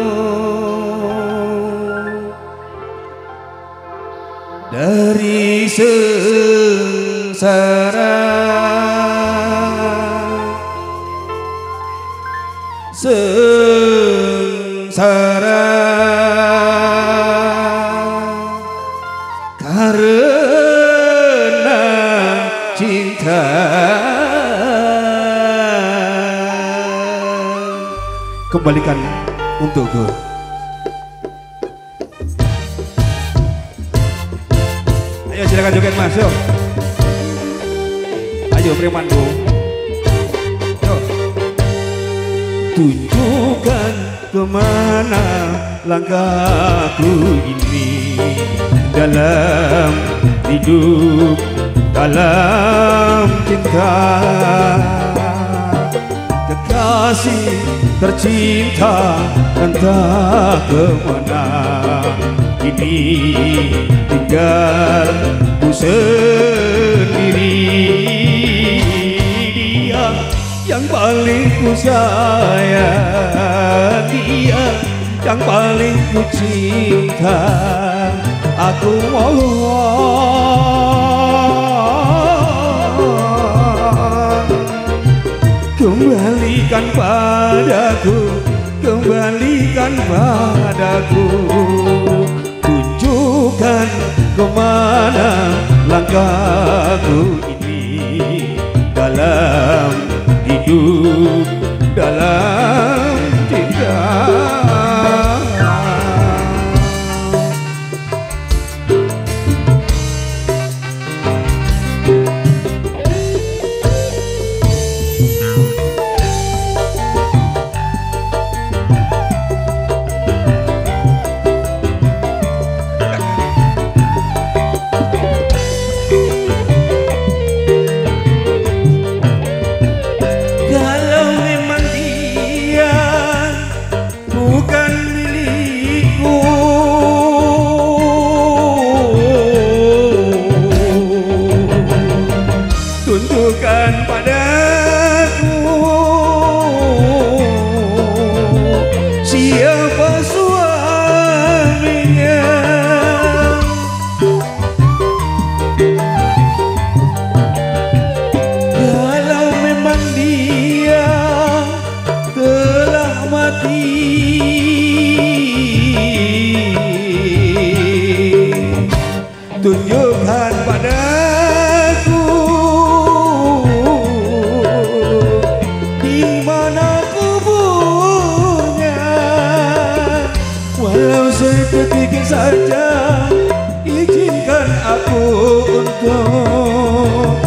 dari sengsara, karena cinta. Kembalikan untukku. Ayo silakan joget Mas, yuk. Ayo premanku. Yuk. Tunjukkan kemana langkahku ini dalam hidup dalam cinta. Kekasih tercinta entah kemana, kini tinggal ku sendiri. Dia yang paling ku sayang, dia yang paling ku cinta. Aku mohon kembalikan padaku, kembalikan padaku. Tunjukkan kemana langkahku ini dalam hidup, dalam cinta. Tunjukkan padaku siapa suaminya. Kalau memang dia telah mati, tunjukkan padaku seketik saja. Izinkan aku untuk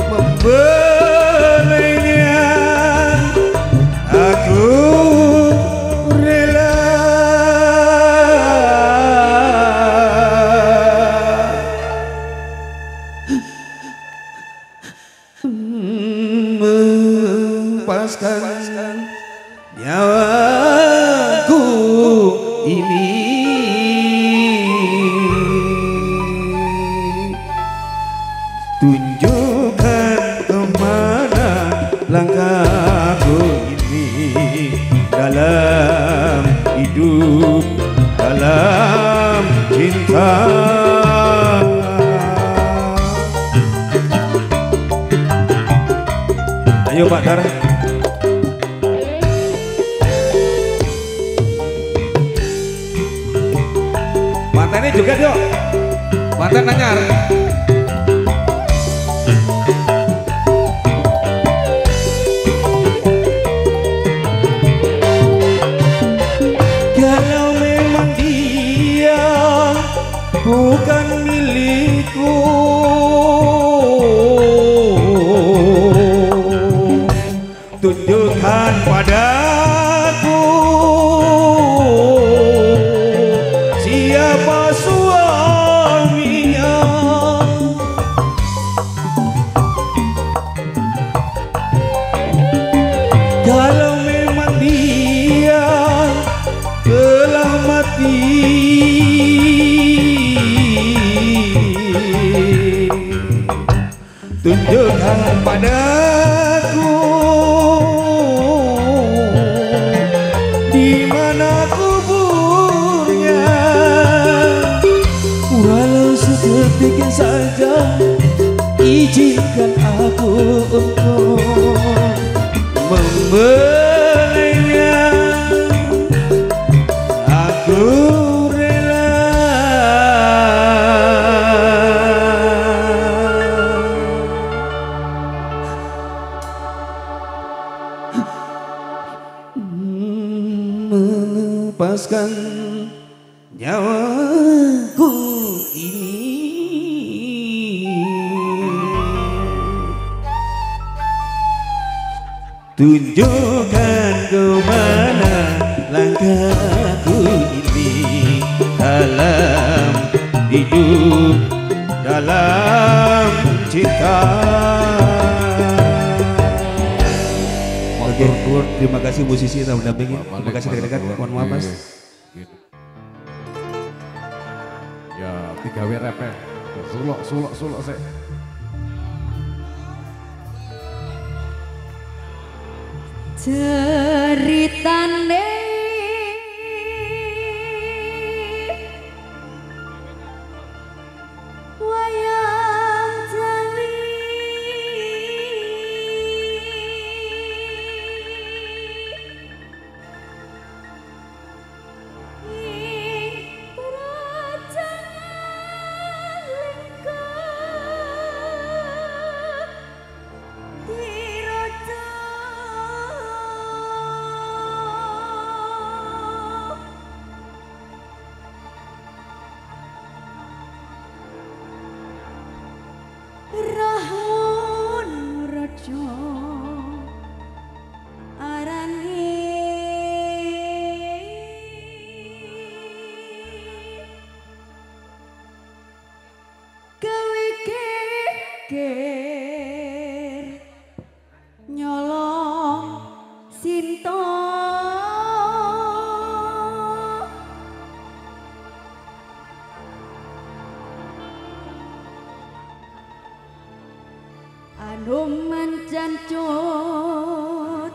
membelainya. Aku rela melepaskan nyawaku ini. Tunjukkan kemana langkahku ini dalam hidup, dalam cinta. Ayo Pak Dar. Mantannya juga yuk. Mantan nanyar. Kalau memang dia bukan milikku, tunjukkan padaku siapa suaminya. Kalau memang dia telah mati, tunjukkan padaku di mana kuburnya. Walau sedetik saja, izinkan aku untuk membelainya. Aku rela melepaskan nyawaku ini. Tunjukkan kemana langkahku ini dalam hidup, dalam cinta. Oke, terima kasih musisi yang mendampingi. Terima kasih rekan-rekan. Mohon maaf Mas. Ya 3 WRF ya. Sulok sih. Ceritane wayang jali ing kerajaan lengkap diraja. Rahun raja arane gawe geger nyolong Sinta. Anoman jancut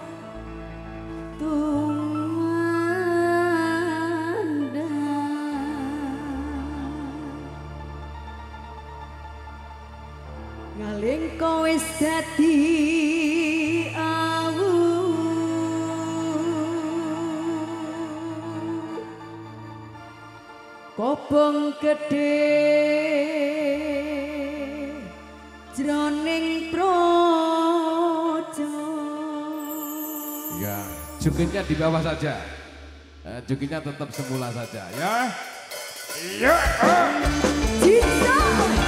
tumandang ngaling kowe wis dadi awu kobong gedhe jroning projo. Ya, jogetnya di bawah saja. Jogetnya tetap semula saja ya. Iya. Cinta.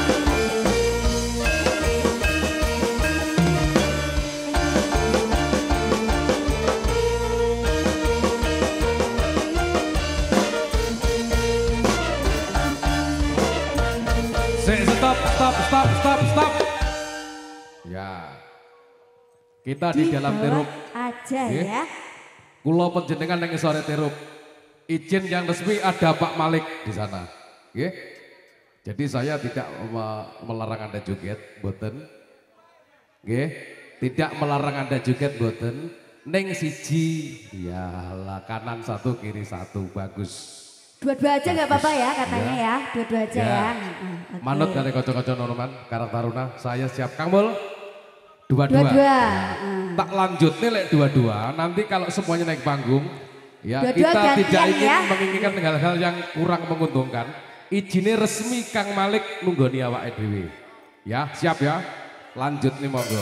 Stop. Ya. Kita di dalam tirup aja ya. Kulo panjenengan yang sore tirup. Izin yang resmi ada Pak Malik di sana. Nggih. Jadi saya tidak melarang Anda joget, mboten. Nggih. Tidak melarang Anda joget, mboten. Neng siji, ya kanan satu, kiri satu, bagus. Dua-dua aja nggak apa-apa ya katanya ya, dua-dua aja ya. Okay. Manut dari kocok-kocok Norman, Karang Taruna, saya siap. Kang Mul, dua-dua. Tak lanjut nih lek dua-dua, nanti kalau semuanya naik panggung, ya dua-dua kita tidak ingin ya. menginginkan hal-hal yang kurang menguntungkan. Izinnya resmi Kang Malik nunggoni awake dhewe. Ya, siap ya. Lanjut nih monggo.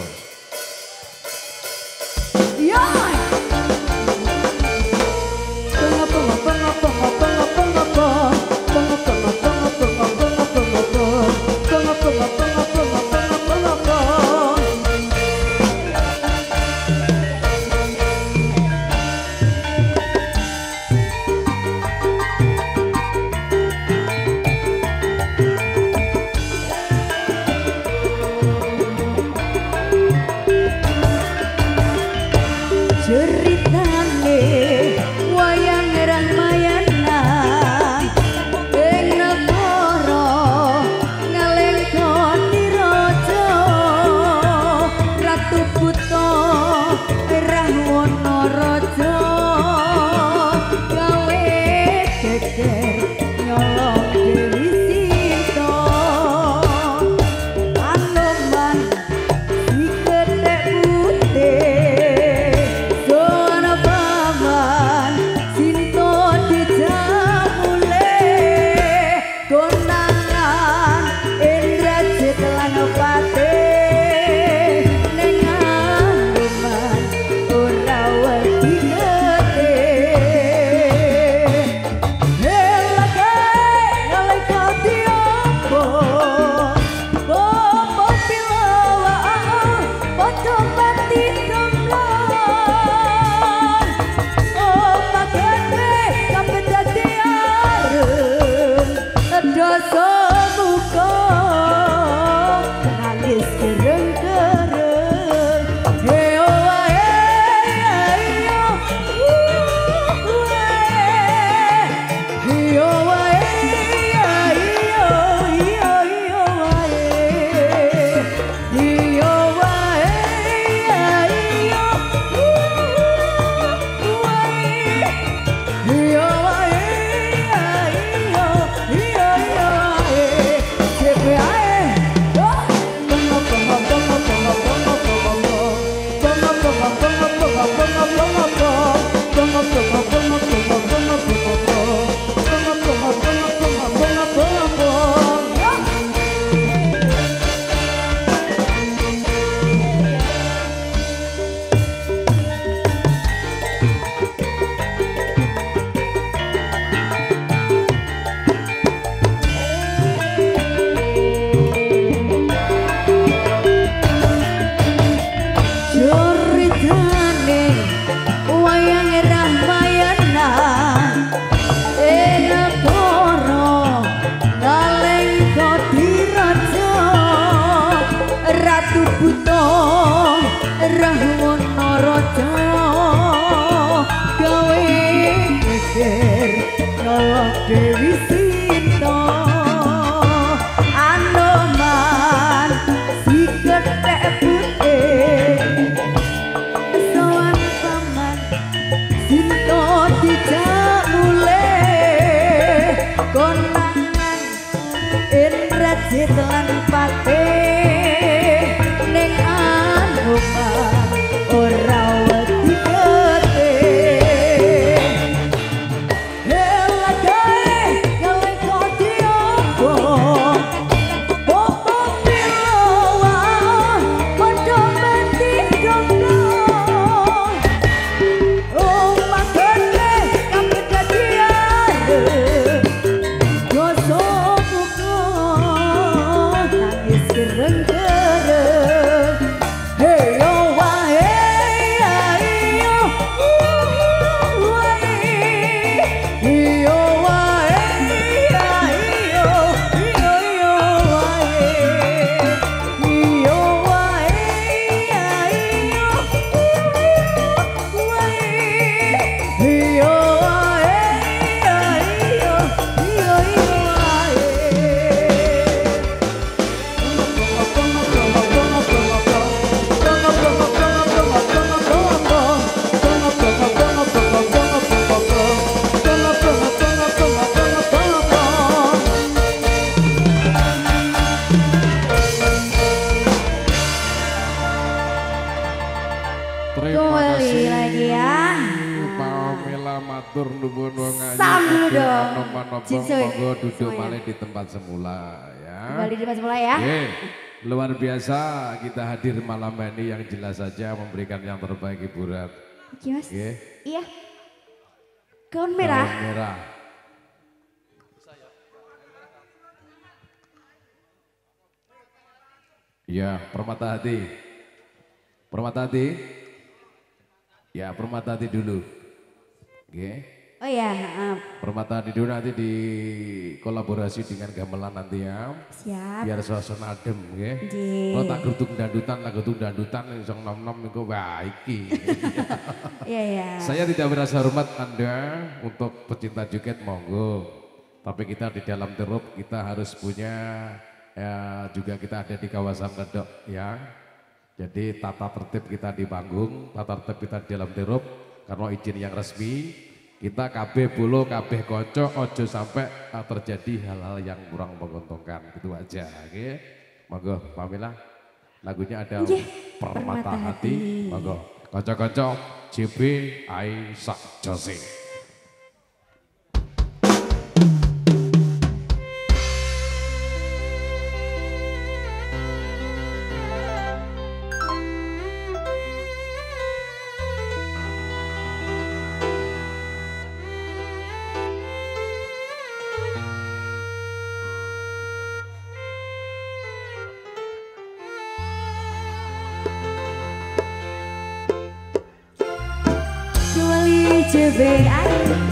Ya. Terima Kembali kasih lagi ya. Pamela matur nuwun wong ayu. Sambil dong. Nopo-nopo Jinsoy. monggo duduk Semuanya. malih di tempat semula ya. Kembali di tempat semula ya. Oke, luar biasa kita hadir malam ini yang jelas saja memberikan yang terbaik hiburan. Oke mas. Oke. Iya. Gaun merah. Gaun merah. Ya, permata hati. Permata hati. Ya, permata hati dulu. Oke. Oh iya, Permata hati dulu nanti di kolaborasi dengan gamelan nanti ya. siap. Biar suasana adem, oke. Nggih. Kalau tak gertung dandutan yang nom-nom itu baiki. Iya iya. Saya tidak merasa hormat Anda untuk pecinta joget monggo. Tapi kita di dalam terup kita harus punya ya juga kita ada di kawasan Ledok ya. Jadi tata tertib kita di panggung, tata tertib kita di dalam terup karena izin yang resmi. Kita KB bulu, KB kocok, ojo sampai terjadi hal-hal yang kurang menguntungkan. Gitu aja, oke. Monggo Pamela, lagunya ada Permata Hati. Monggo, kocok-kocok, JB, Aisyah Jose. Kembali JBI.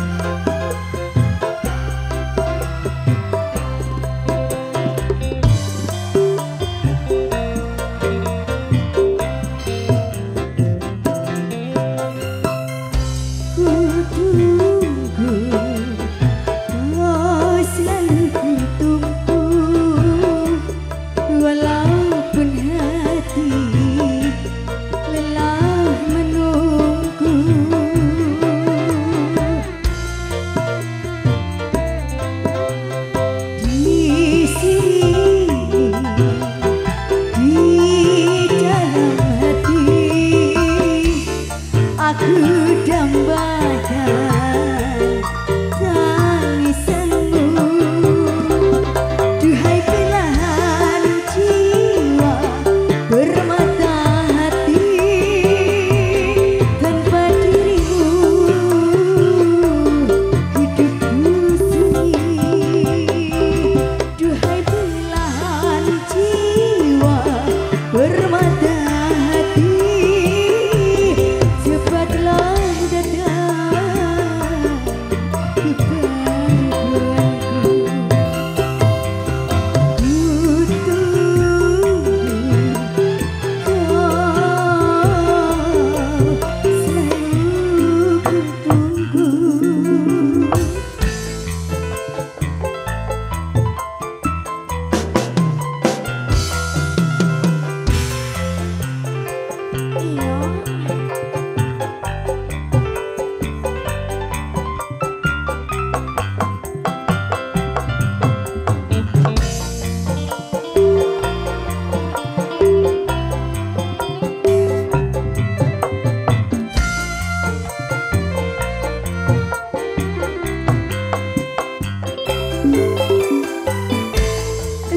Walaupun hati lelah menunggu. Di sini, di dalam hati, aku dambakan tangisanmu. Duhai belahan jiwa bermata hati, tanpa dirimu hidupku sunyi. Duhai belahan jiwa bermata hati, cepatlah datang ke pangkuanku.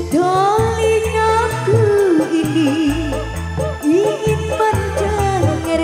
Telingaku ini ingin mendengar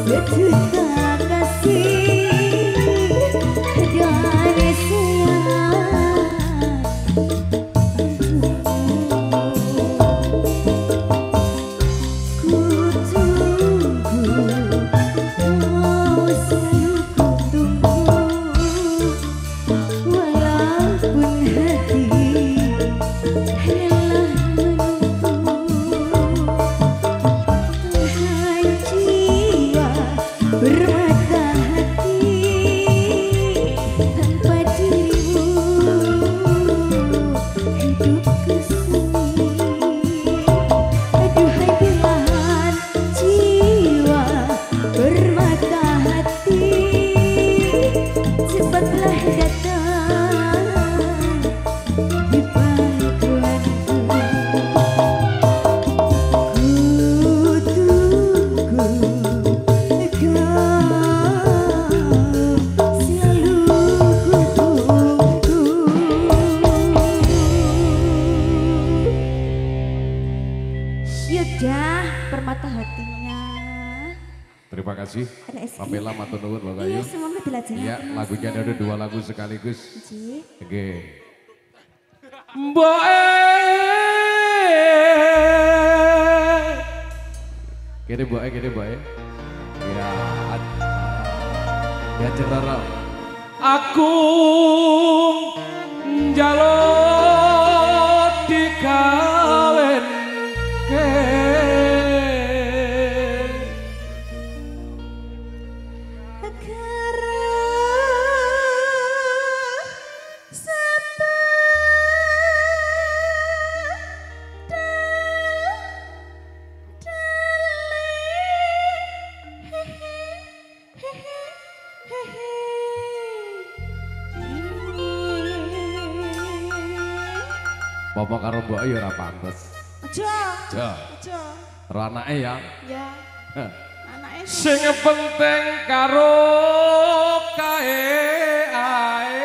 sejuta kasih dan sayang. Ku tunggu, oh selalu ku tunggu, walaupun hati rela menunggu. Tuhan jiwa bermata hati, tanpa dirimu hidupku sunyi. Aduhai belahan jiwa bermata hati, cepatlah datang di pangkuanku. Ku tunggu kau, selalu ku tunggu. Yaudah, permata hatinya. Terima kasih. Ada es krim. Pamela matur nuwun Mbak Gayu. Iya, semoga dilaksanakan. Iya, lagunya ada 2 lagu sekaligus. Ji. Oke. Mbak Kene Mbak kene Mbak ya. Ya cendera. Aku njaluk dikawinke. Bapak karo Mbak ya ora pantes. Aja. Ja. Aja. Karo anake ya. Ya. Heh. Anake Sing penting karo kae ae.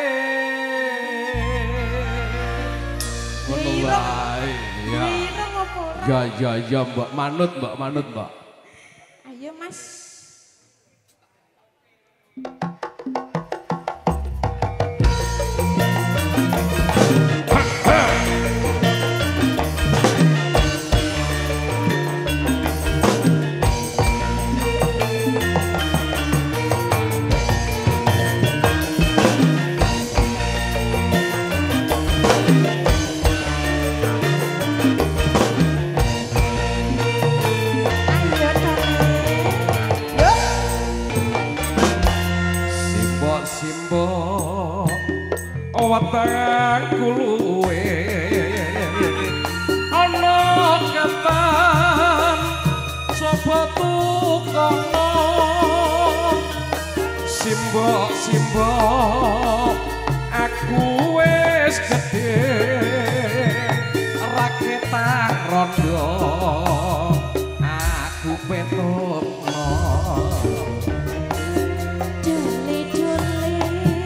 Ngono wae. Ya. ireng apa ora? Ya Mbak, manut Mbak. Ayo Mas. Ayo Tari. Yuk. Simbok wetengku luwe ana ketan sapa tukono simbok aku wis gedhe raketan rondo aku petokno. Dole-dole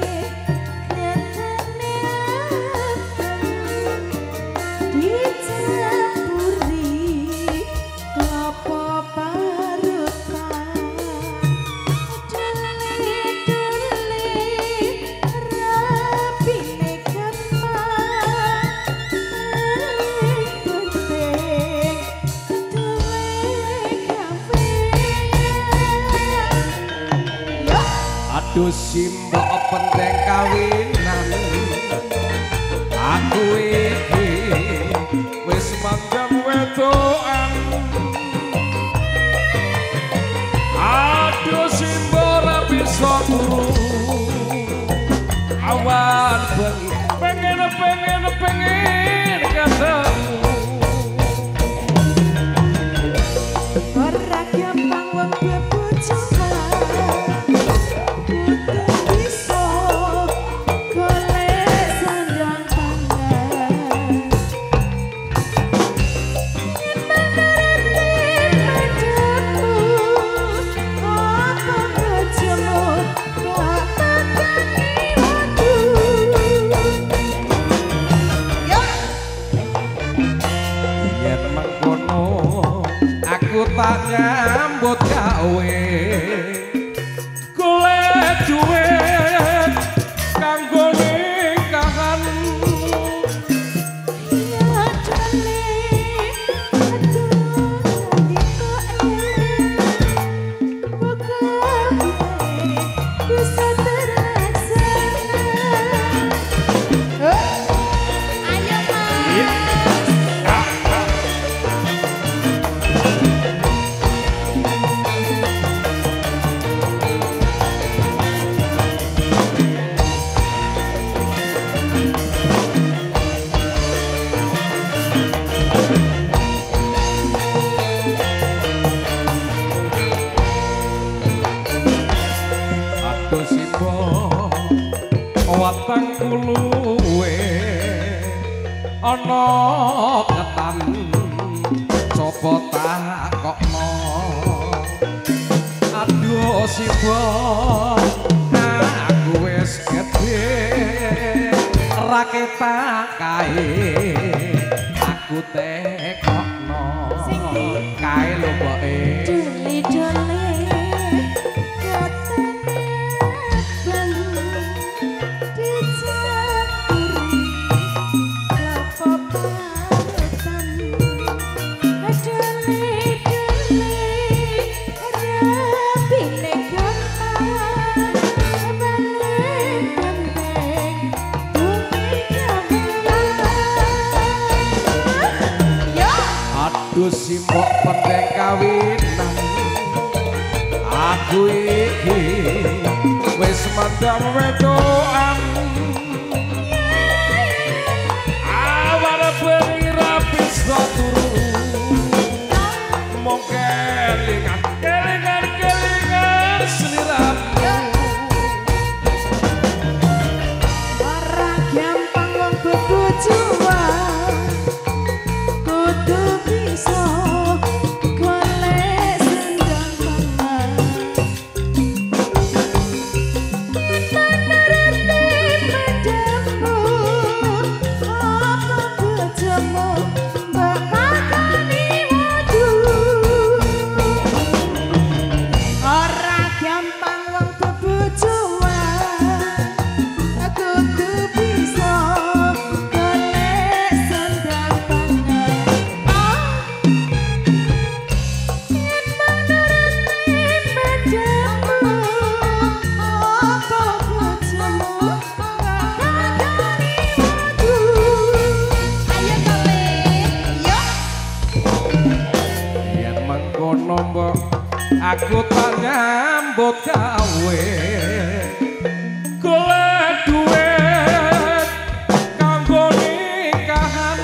katane dicampuri kelapa parutan. Dole-dole rapine kemang penting duwe kafe. Aduh simbok penting kawinan aku iki wis manjang wedokan. Aduh simbok ra bisa turu awan bengi pengen ketemu. Ora gampang wong bebojokan. Kudu bisa golek sandang pangan. Yen golek duit kanggo nikahan watang kuluwe ana ketan coba takokno aduh sibo aku wis gedhe raketa kae aku tekokno kae lho mboke aduh simbok pendek kawinan aku iki wis mandang wedokan awal pengira bisa turu mong kelingan seliramu ora gampang wong bebujuan kudu bisa golek sendang pangan tanarane padamu apa bojomu bakal kani waduh ora gampang wong bebujuan kudu bisa golek sendang pangan yen mengkono mbok aku tak nyambut gawe golek duit kanggo nikahan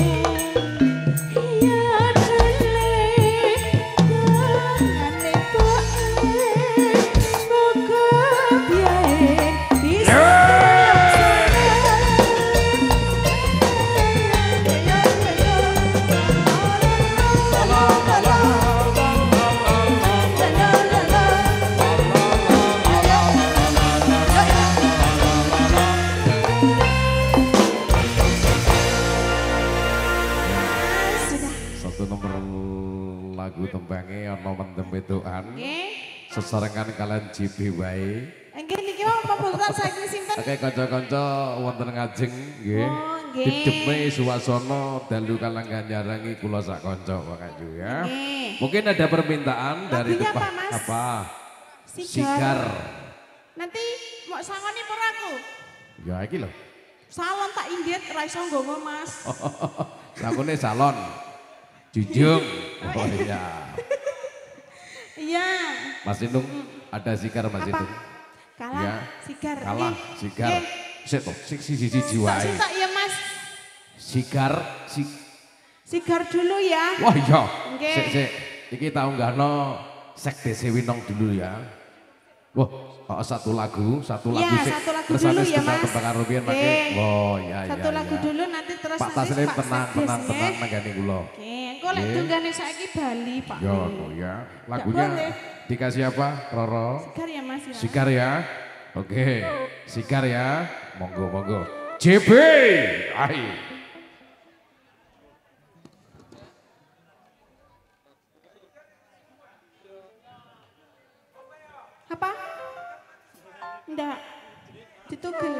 satu nomor lagu tembangnya ono mendem wedokan sesarengan kalian JB wae Nggih niki mau pembukaan saking sinten? oke kanca-kanca wonten ngajeng nggih Oh, nggih. dideme suasana dalu kalanggan nyarangi kula sak kanca Pak ya mungkin ada permintaan dari Lagunya depan apa, Mas? apa Sigar. Nanti mau sangoni pun aku. ya iki lho Salon tak injet ra iso nggowo Mas. sakune salon jujung oh iya Iya. Mas Indung ada sigar Mas Apa? Indung Kalah Ya. sigar. kalah Nggih. sigar Nggih. sik to sik jiwae Tak ya Mas. sigar Sigar dulu ya. wah iya Nggih. sik iki tak unggahno Sekdesi Winong dulu ya wah satu lagu Ya, sik satu lagu terus dulu habis ya, tembang Mas. tembangan rupiah Oke. pakai oh ya Satu lagu dulu nanti terus Pak nanti Taslim Pak tenang Sekdes, nggih. nanggani kula Oke, engko lek Nggih. tunggane saiki Bali, Pak. ya ya lagunya boleh. dikasih apa Roro Sigar ya Mas ya. Sigar ya. Oke. Sigar ya. Monggo monggo. JB. Ayo. Ndak. Ditugel.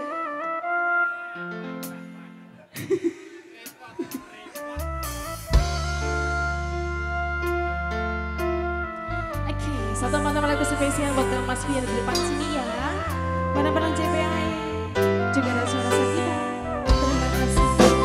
Oke, satu teman-teman lagu spesial buat Mas Fian di depan sini ya. Barang-barang CPI juga ada suara Sakina. Terima kasih.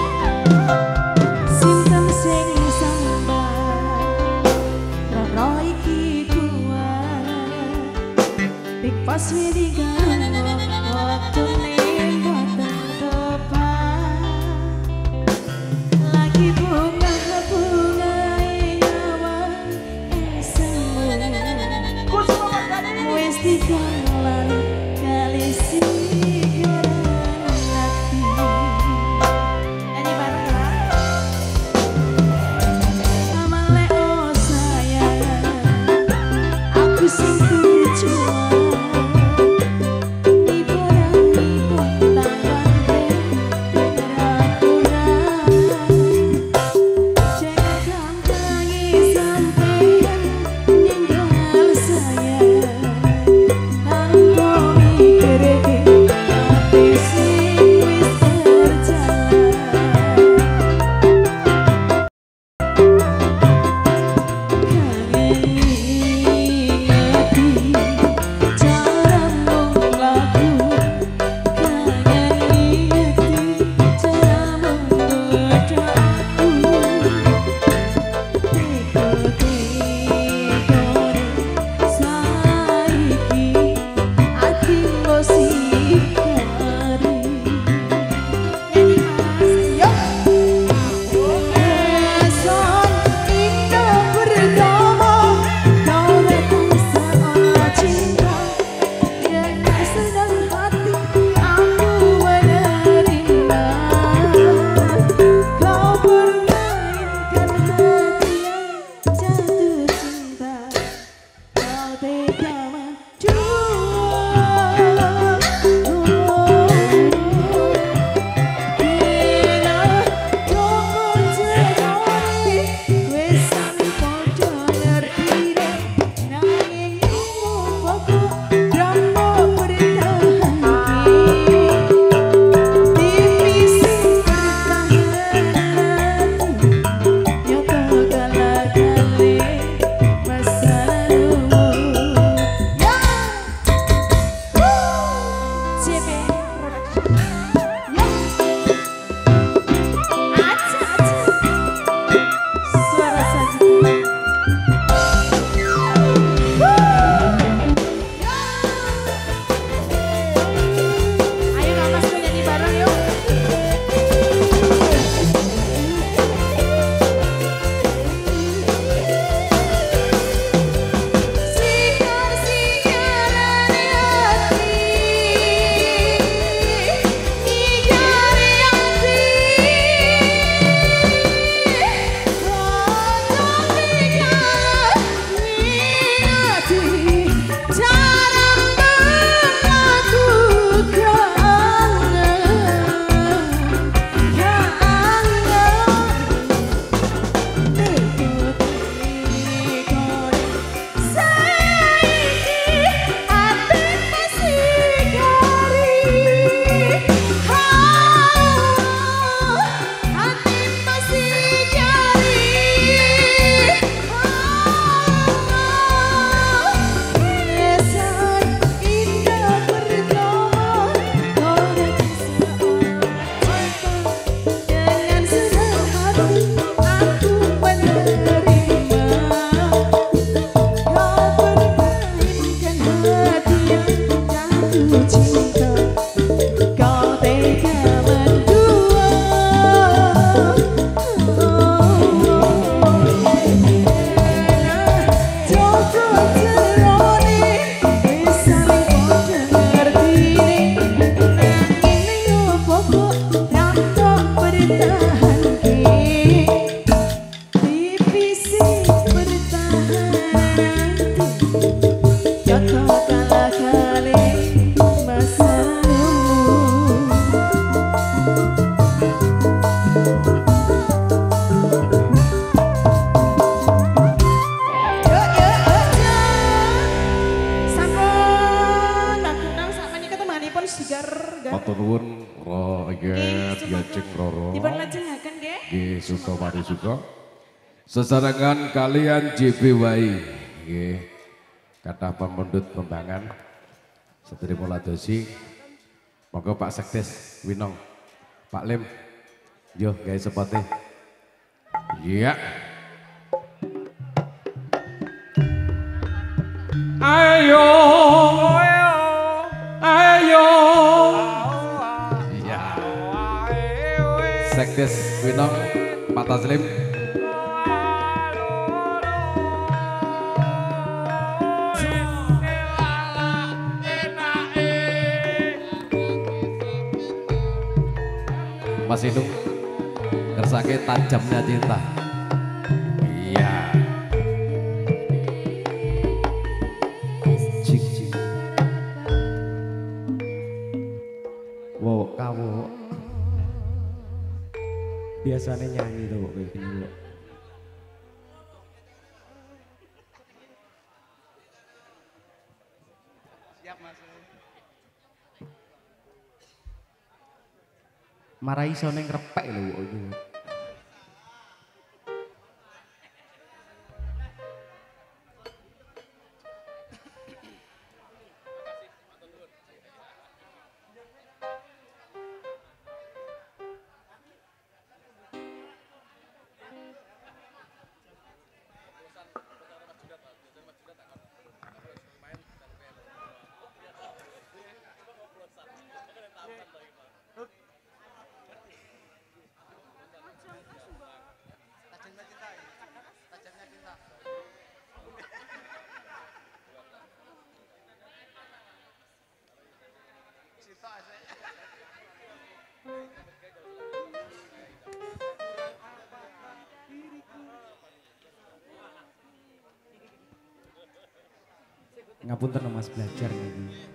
Simpen sing sambat, rara iki kuat. Big pas widigan, waktu boten tepat. Lagi bunga-bunga awan semu. Wes dijalan kali sigaran hati. Nyanyi bareng ya. Amale oh sayang, aku sing tujuan. matur nuwun ro nggih diajeng Roro. Dipun lajengaken nggih. Nggih suka mari suka. Sesarengan kalian JBWI nggih. Kathah pemundhut pembangan sedherek muladosi. Monggo Pak Sekdes Winong. Pak Lim. Yo gawe sepote. Iya. Ayo, ayo, iya. Sekdes Winong, Pak Taslim. Mas Inung, kersake tajamnya cinta. Iya. Wow, kamu biasanya nyanyi tuh kayak gini loh. Siap Mas. Marai iso ning repek lho kok iki. Ngapunten Mas belajar nih.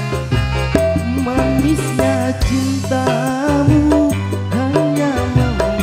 Manisnya cintamu hanya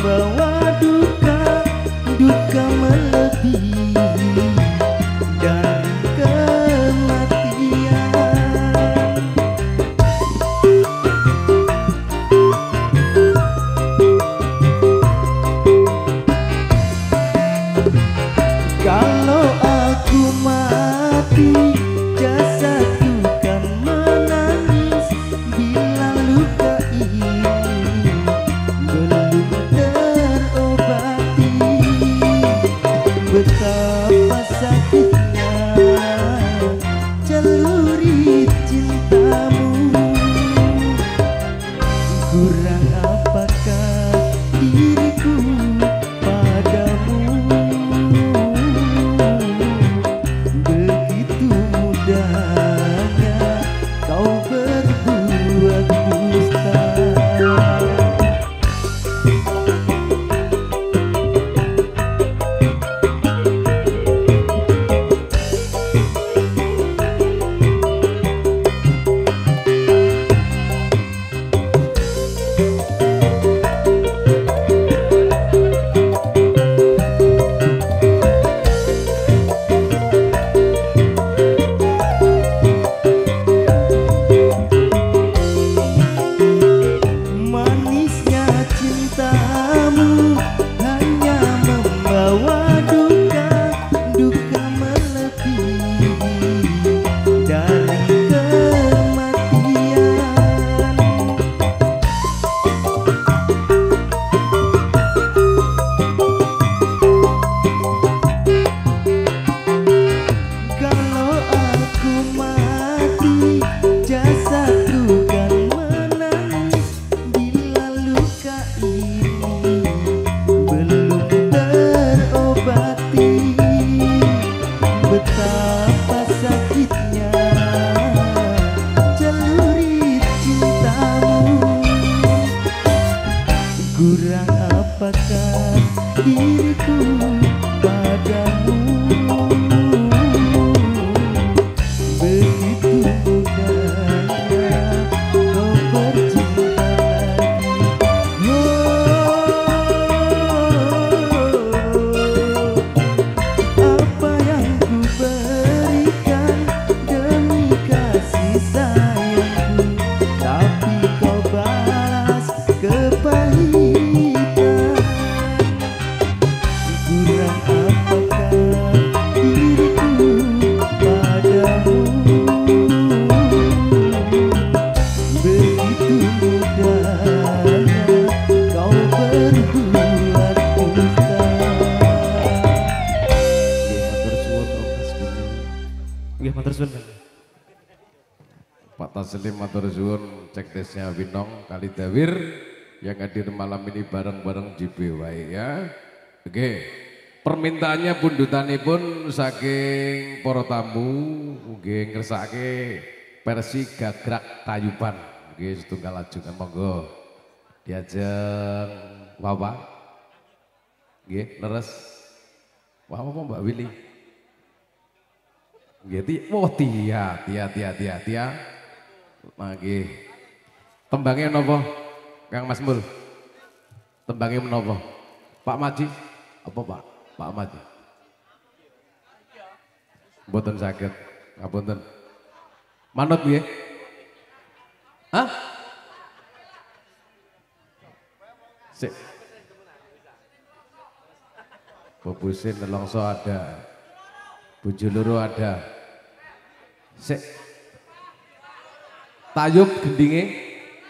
apakah diriku padamu begitu mudahnya kau bercinta lagi. Apa yang ku berikan demi kasih sayangku, tapi kau balas kepahitan. Kurang apakah diriku padamu begitu mudahnya kau berbuat dusta. Nggih matur suwun. Pak Taslim matur suwun cek tesnya Winong kali Dawir yang hadir malam ini bareng-bareng JBY ya. Oke, permintaannya pundutanipun saking para tamu nggih ngersake versi Gagrak Tayuban. Nggih setunggal ajukan monggo. Diajeng Wawa. Nggih, leres. Wawa apa Mbak Willy? Nggih, Tia. Nggih. Tembangnya menapa? Kang Mas Mul. Tembangnya menapa? Pak Maji. Apa Pak Maji? Mboten saged. Ngapunten. Manut nggih? Hah? Sik. Bobusin nelongso ada. Bujuluru ada. Sik. Tayub gendinge.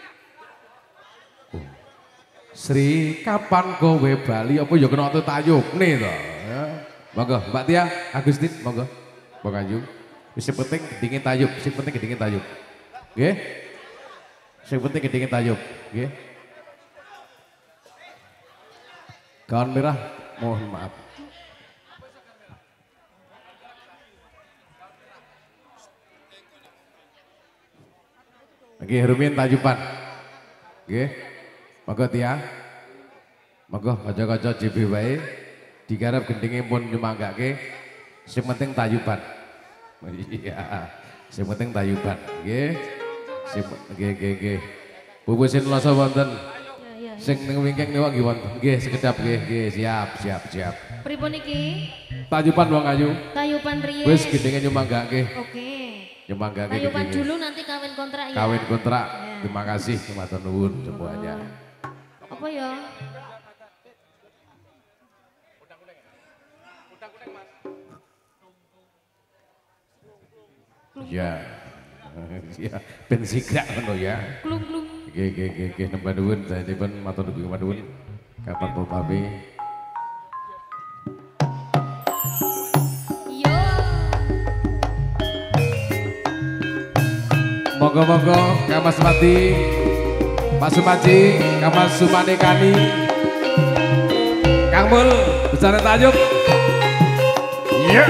Sri kapan kowe bali apa ya kena tayub nih to. Ya. Monggo Mbak Tia, Agustin, monggo. Mbak Ayu. Wis penting gendinge tayub, sing penting gendinge tayub. Nggih. Sing penting gendinge tayub, nggih. Gaun merah, mohon maaf. Nggih, Rumin Tajuban. Nggih. Monggo Tia. Monggo kaca-kaca JBY digarap gendinge pun nyemanggake. Sing penting tayuban. Iya. Sing penting tayuban. Nggih. Nggih. Bubusin loso wonten. Sing ning wingking niku nggih wonten. Nggih, sekedap nggih. Siap. Pripun iki? Tayuban wong ayu. Tayuban riyen. Wis gendinge nyemanggake. Oke. Nyemanggake. Tayuban dulu nanti kawin kontrak ya. Kawin kontrak. Terima kasih matur nuwun semuanya. Apa ya? Ya. Ya, ben sigrak ngono ya. Klung-klung. Nggih, nembah nuwun saenipun matur nuwun. Kapan Bapak Yo. Monggo Kang Mas Mati, Pak Sumaji, Kang Mas Sumane Kani, Kang Mul, Besar Tayub. Iya.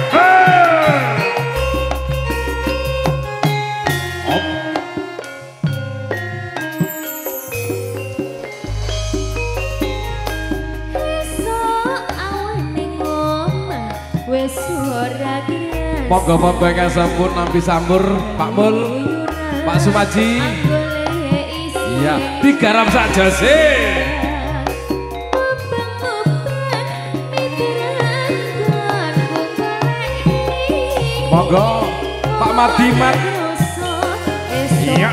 Monggo ingkang sampun nampi sambur Pak Mul, Pak Sumaji. Iya, digarap saja sih. Monggo Pak Madimat. Iya.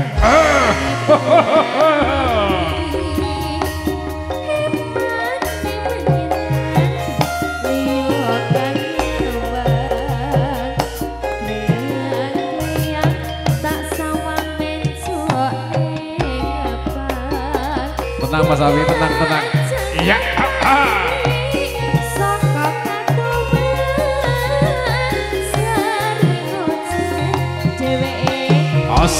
Tenang Mas Awi, tenang. Iya. Os.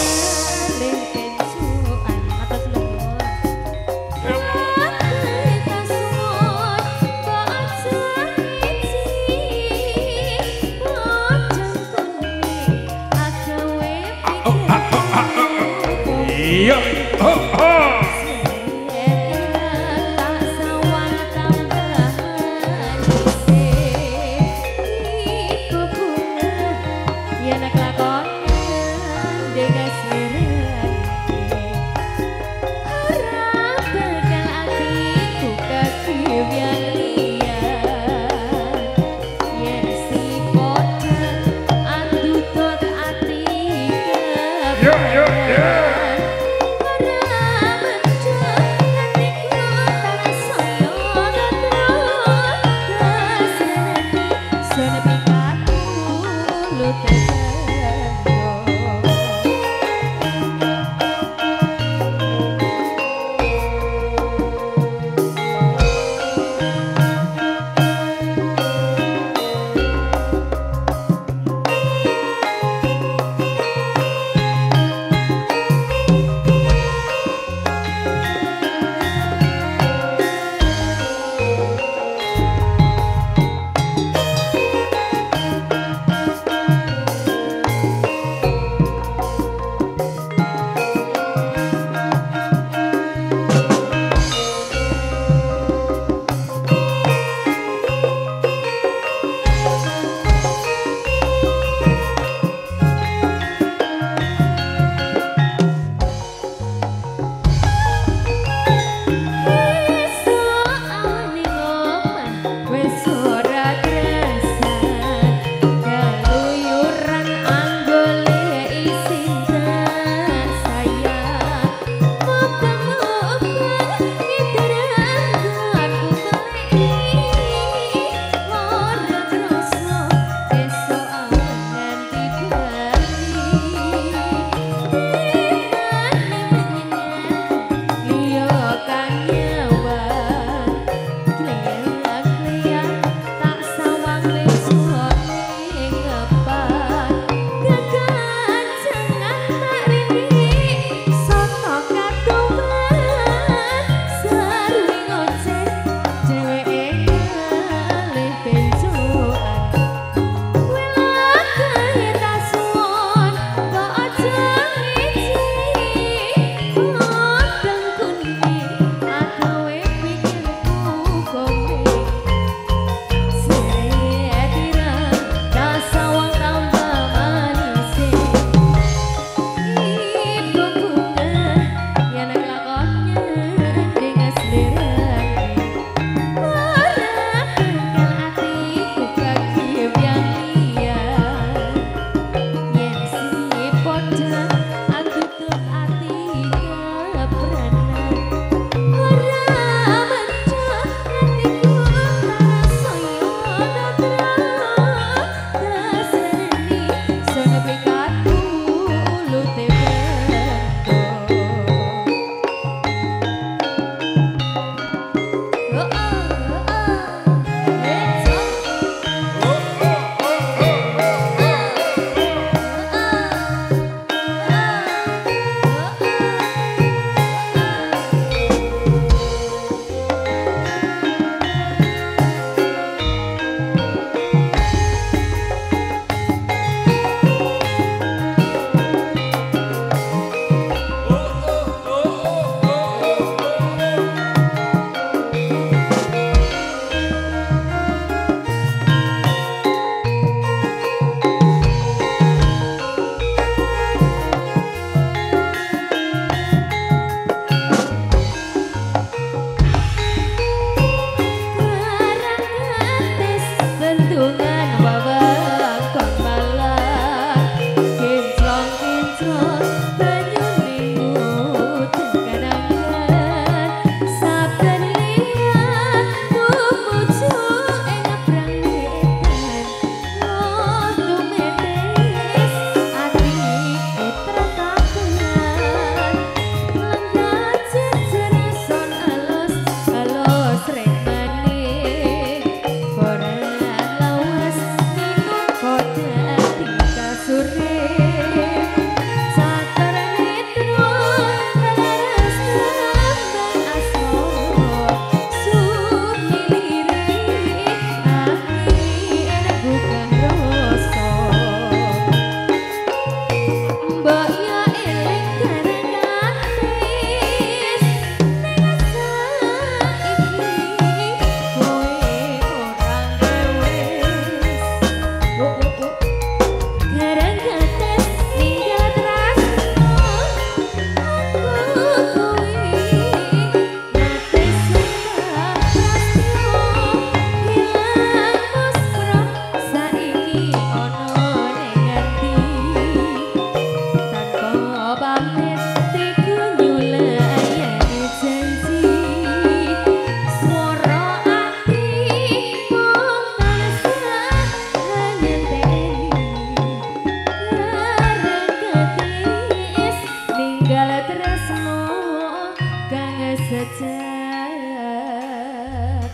Iya.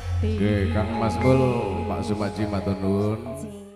hati. Oke, Kang Mas Bul, Pak Sumaji matur nuwun. Sing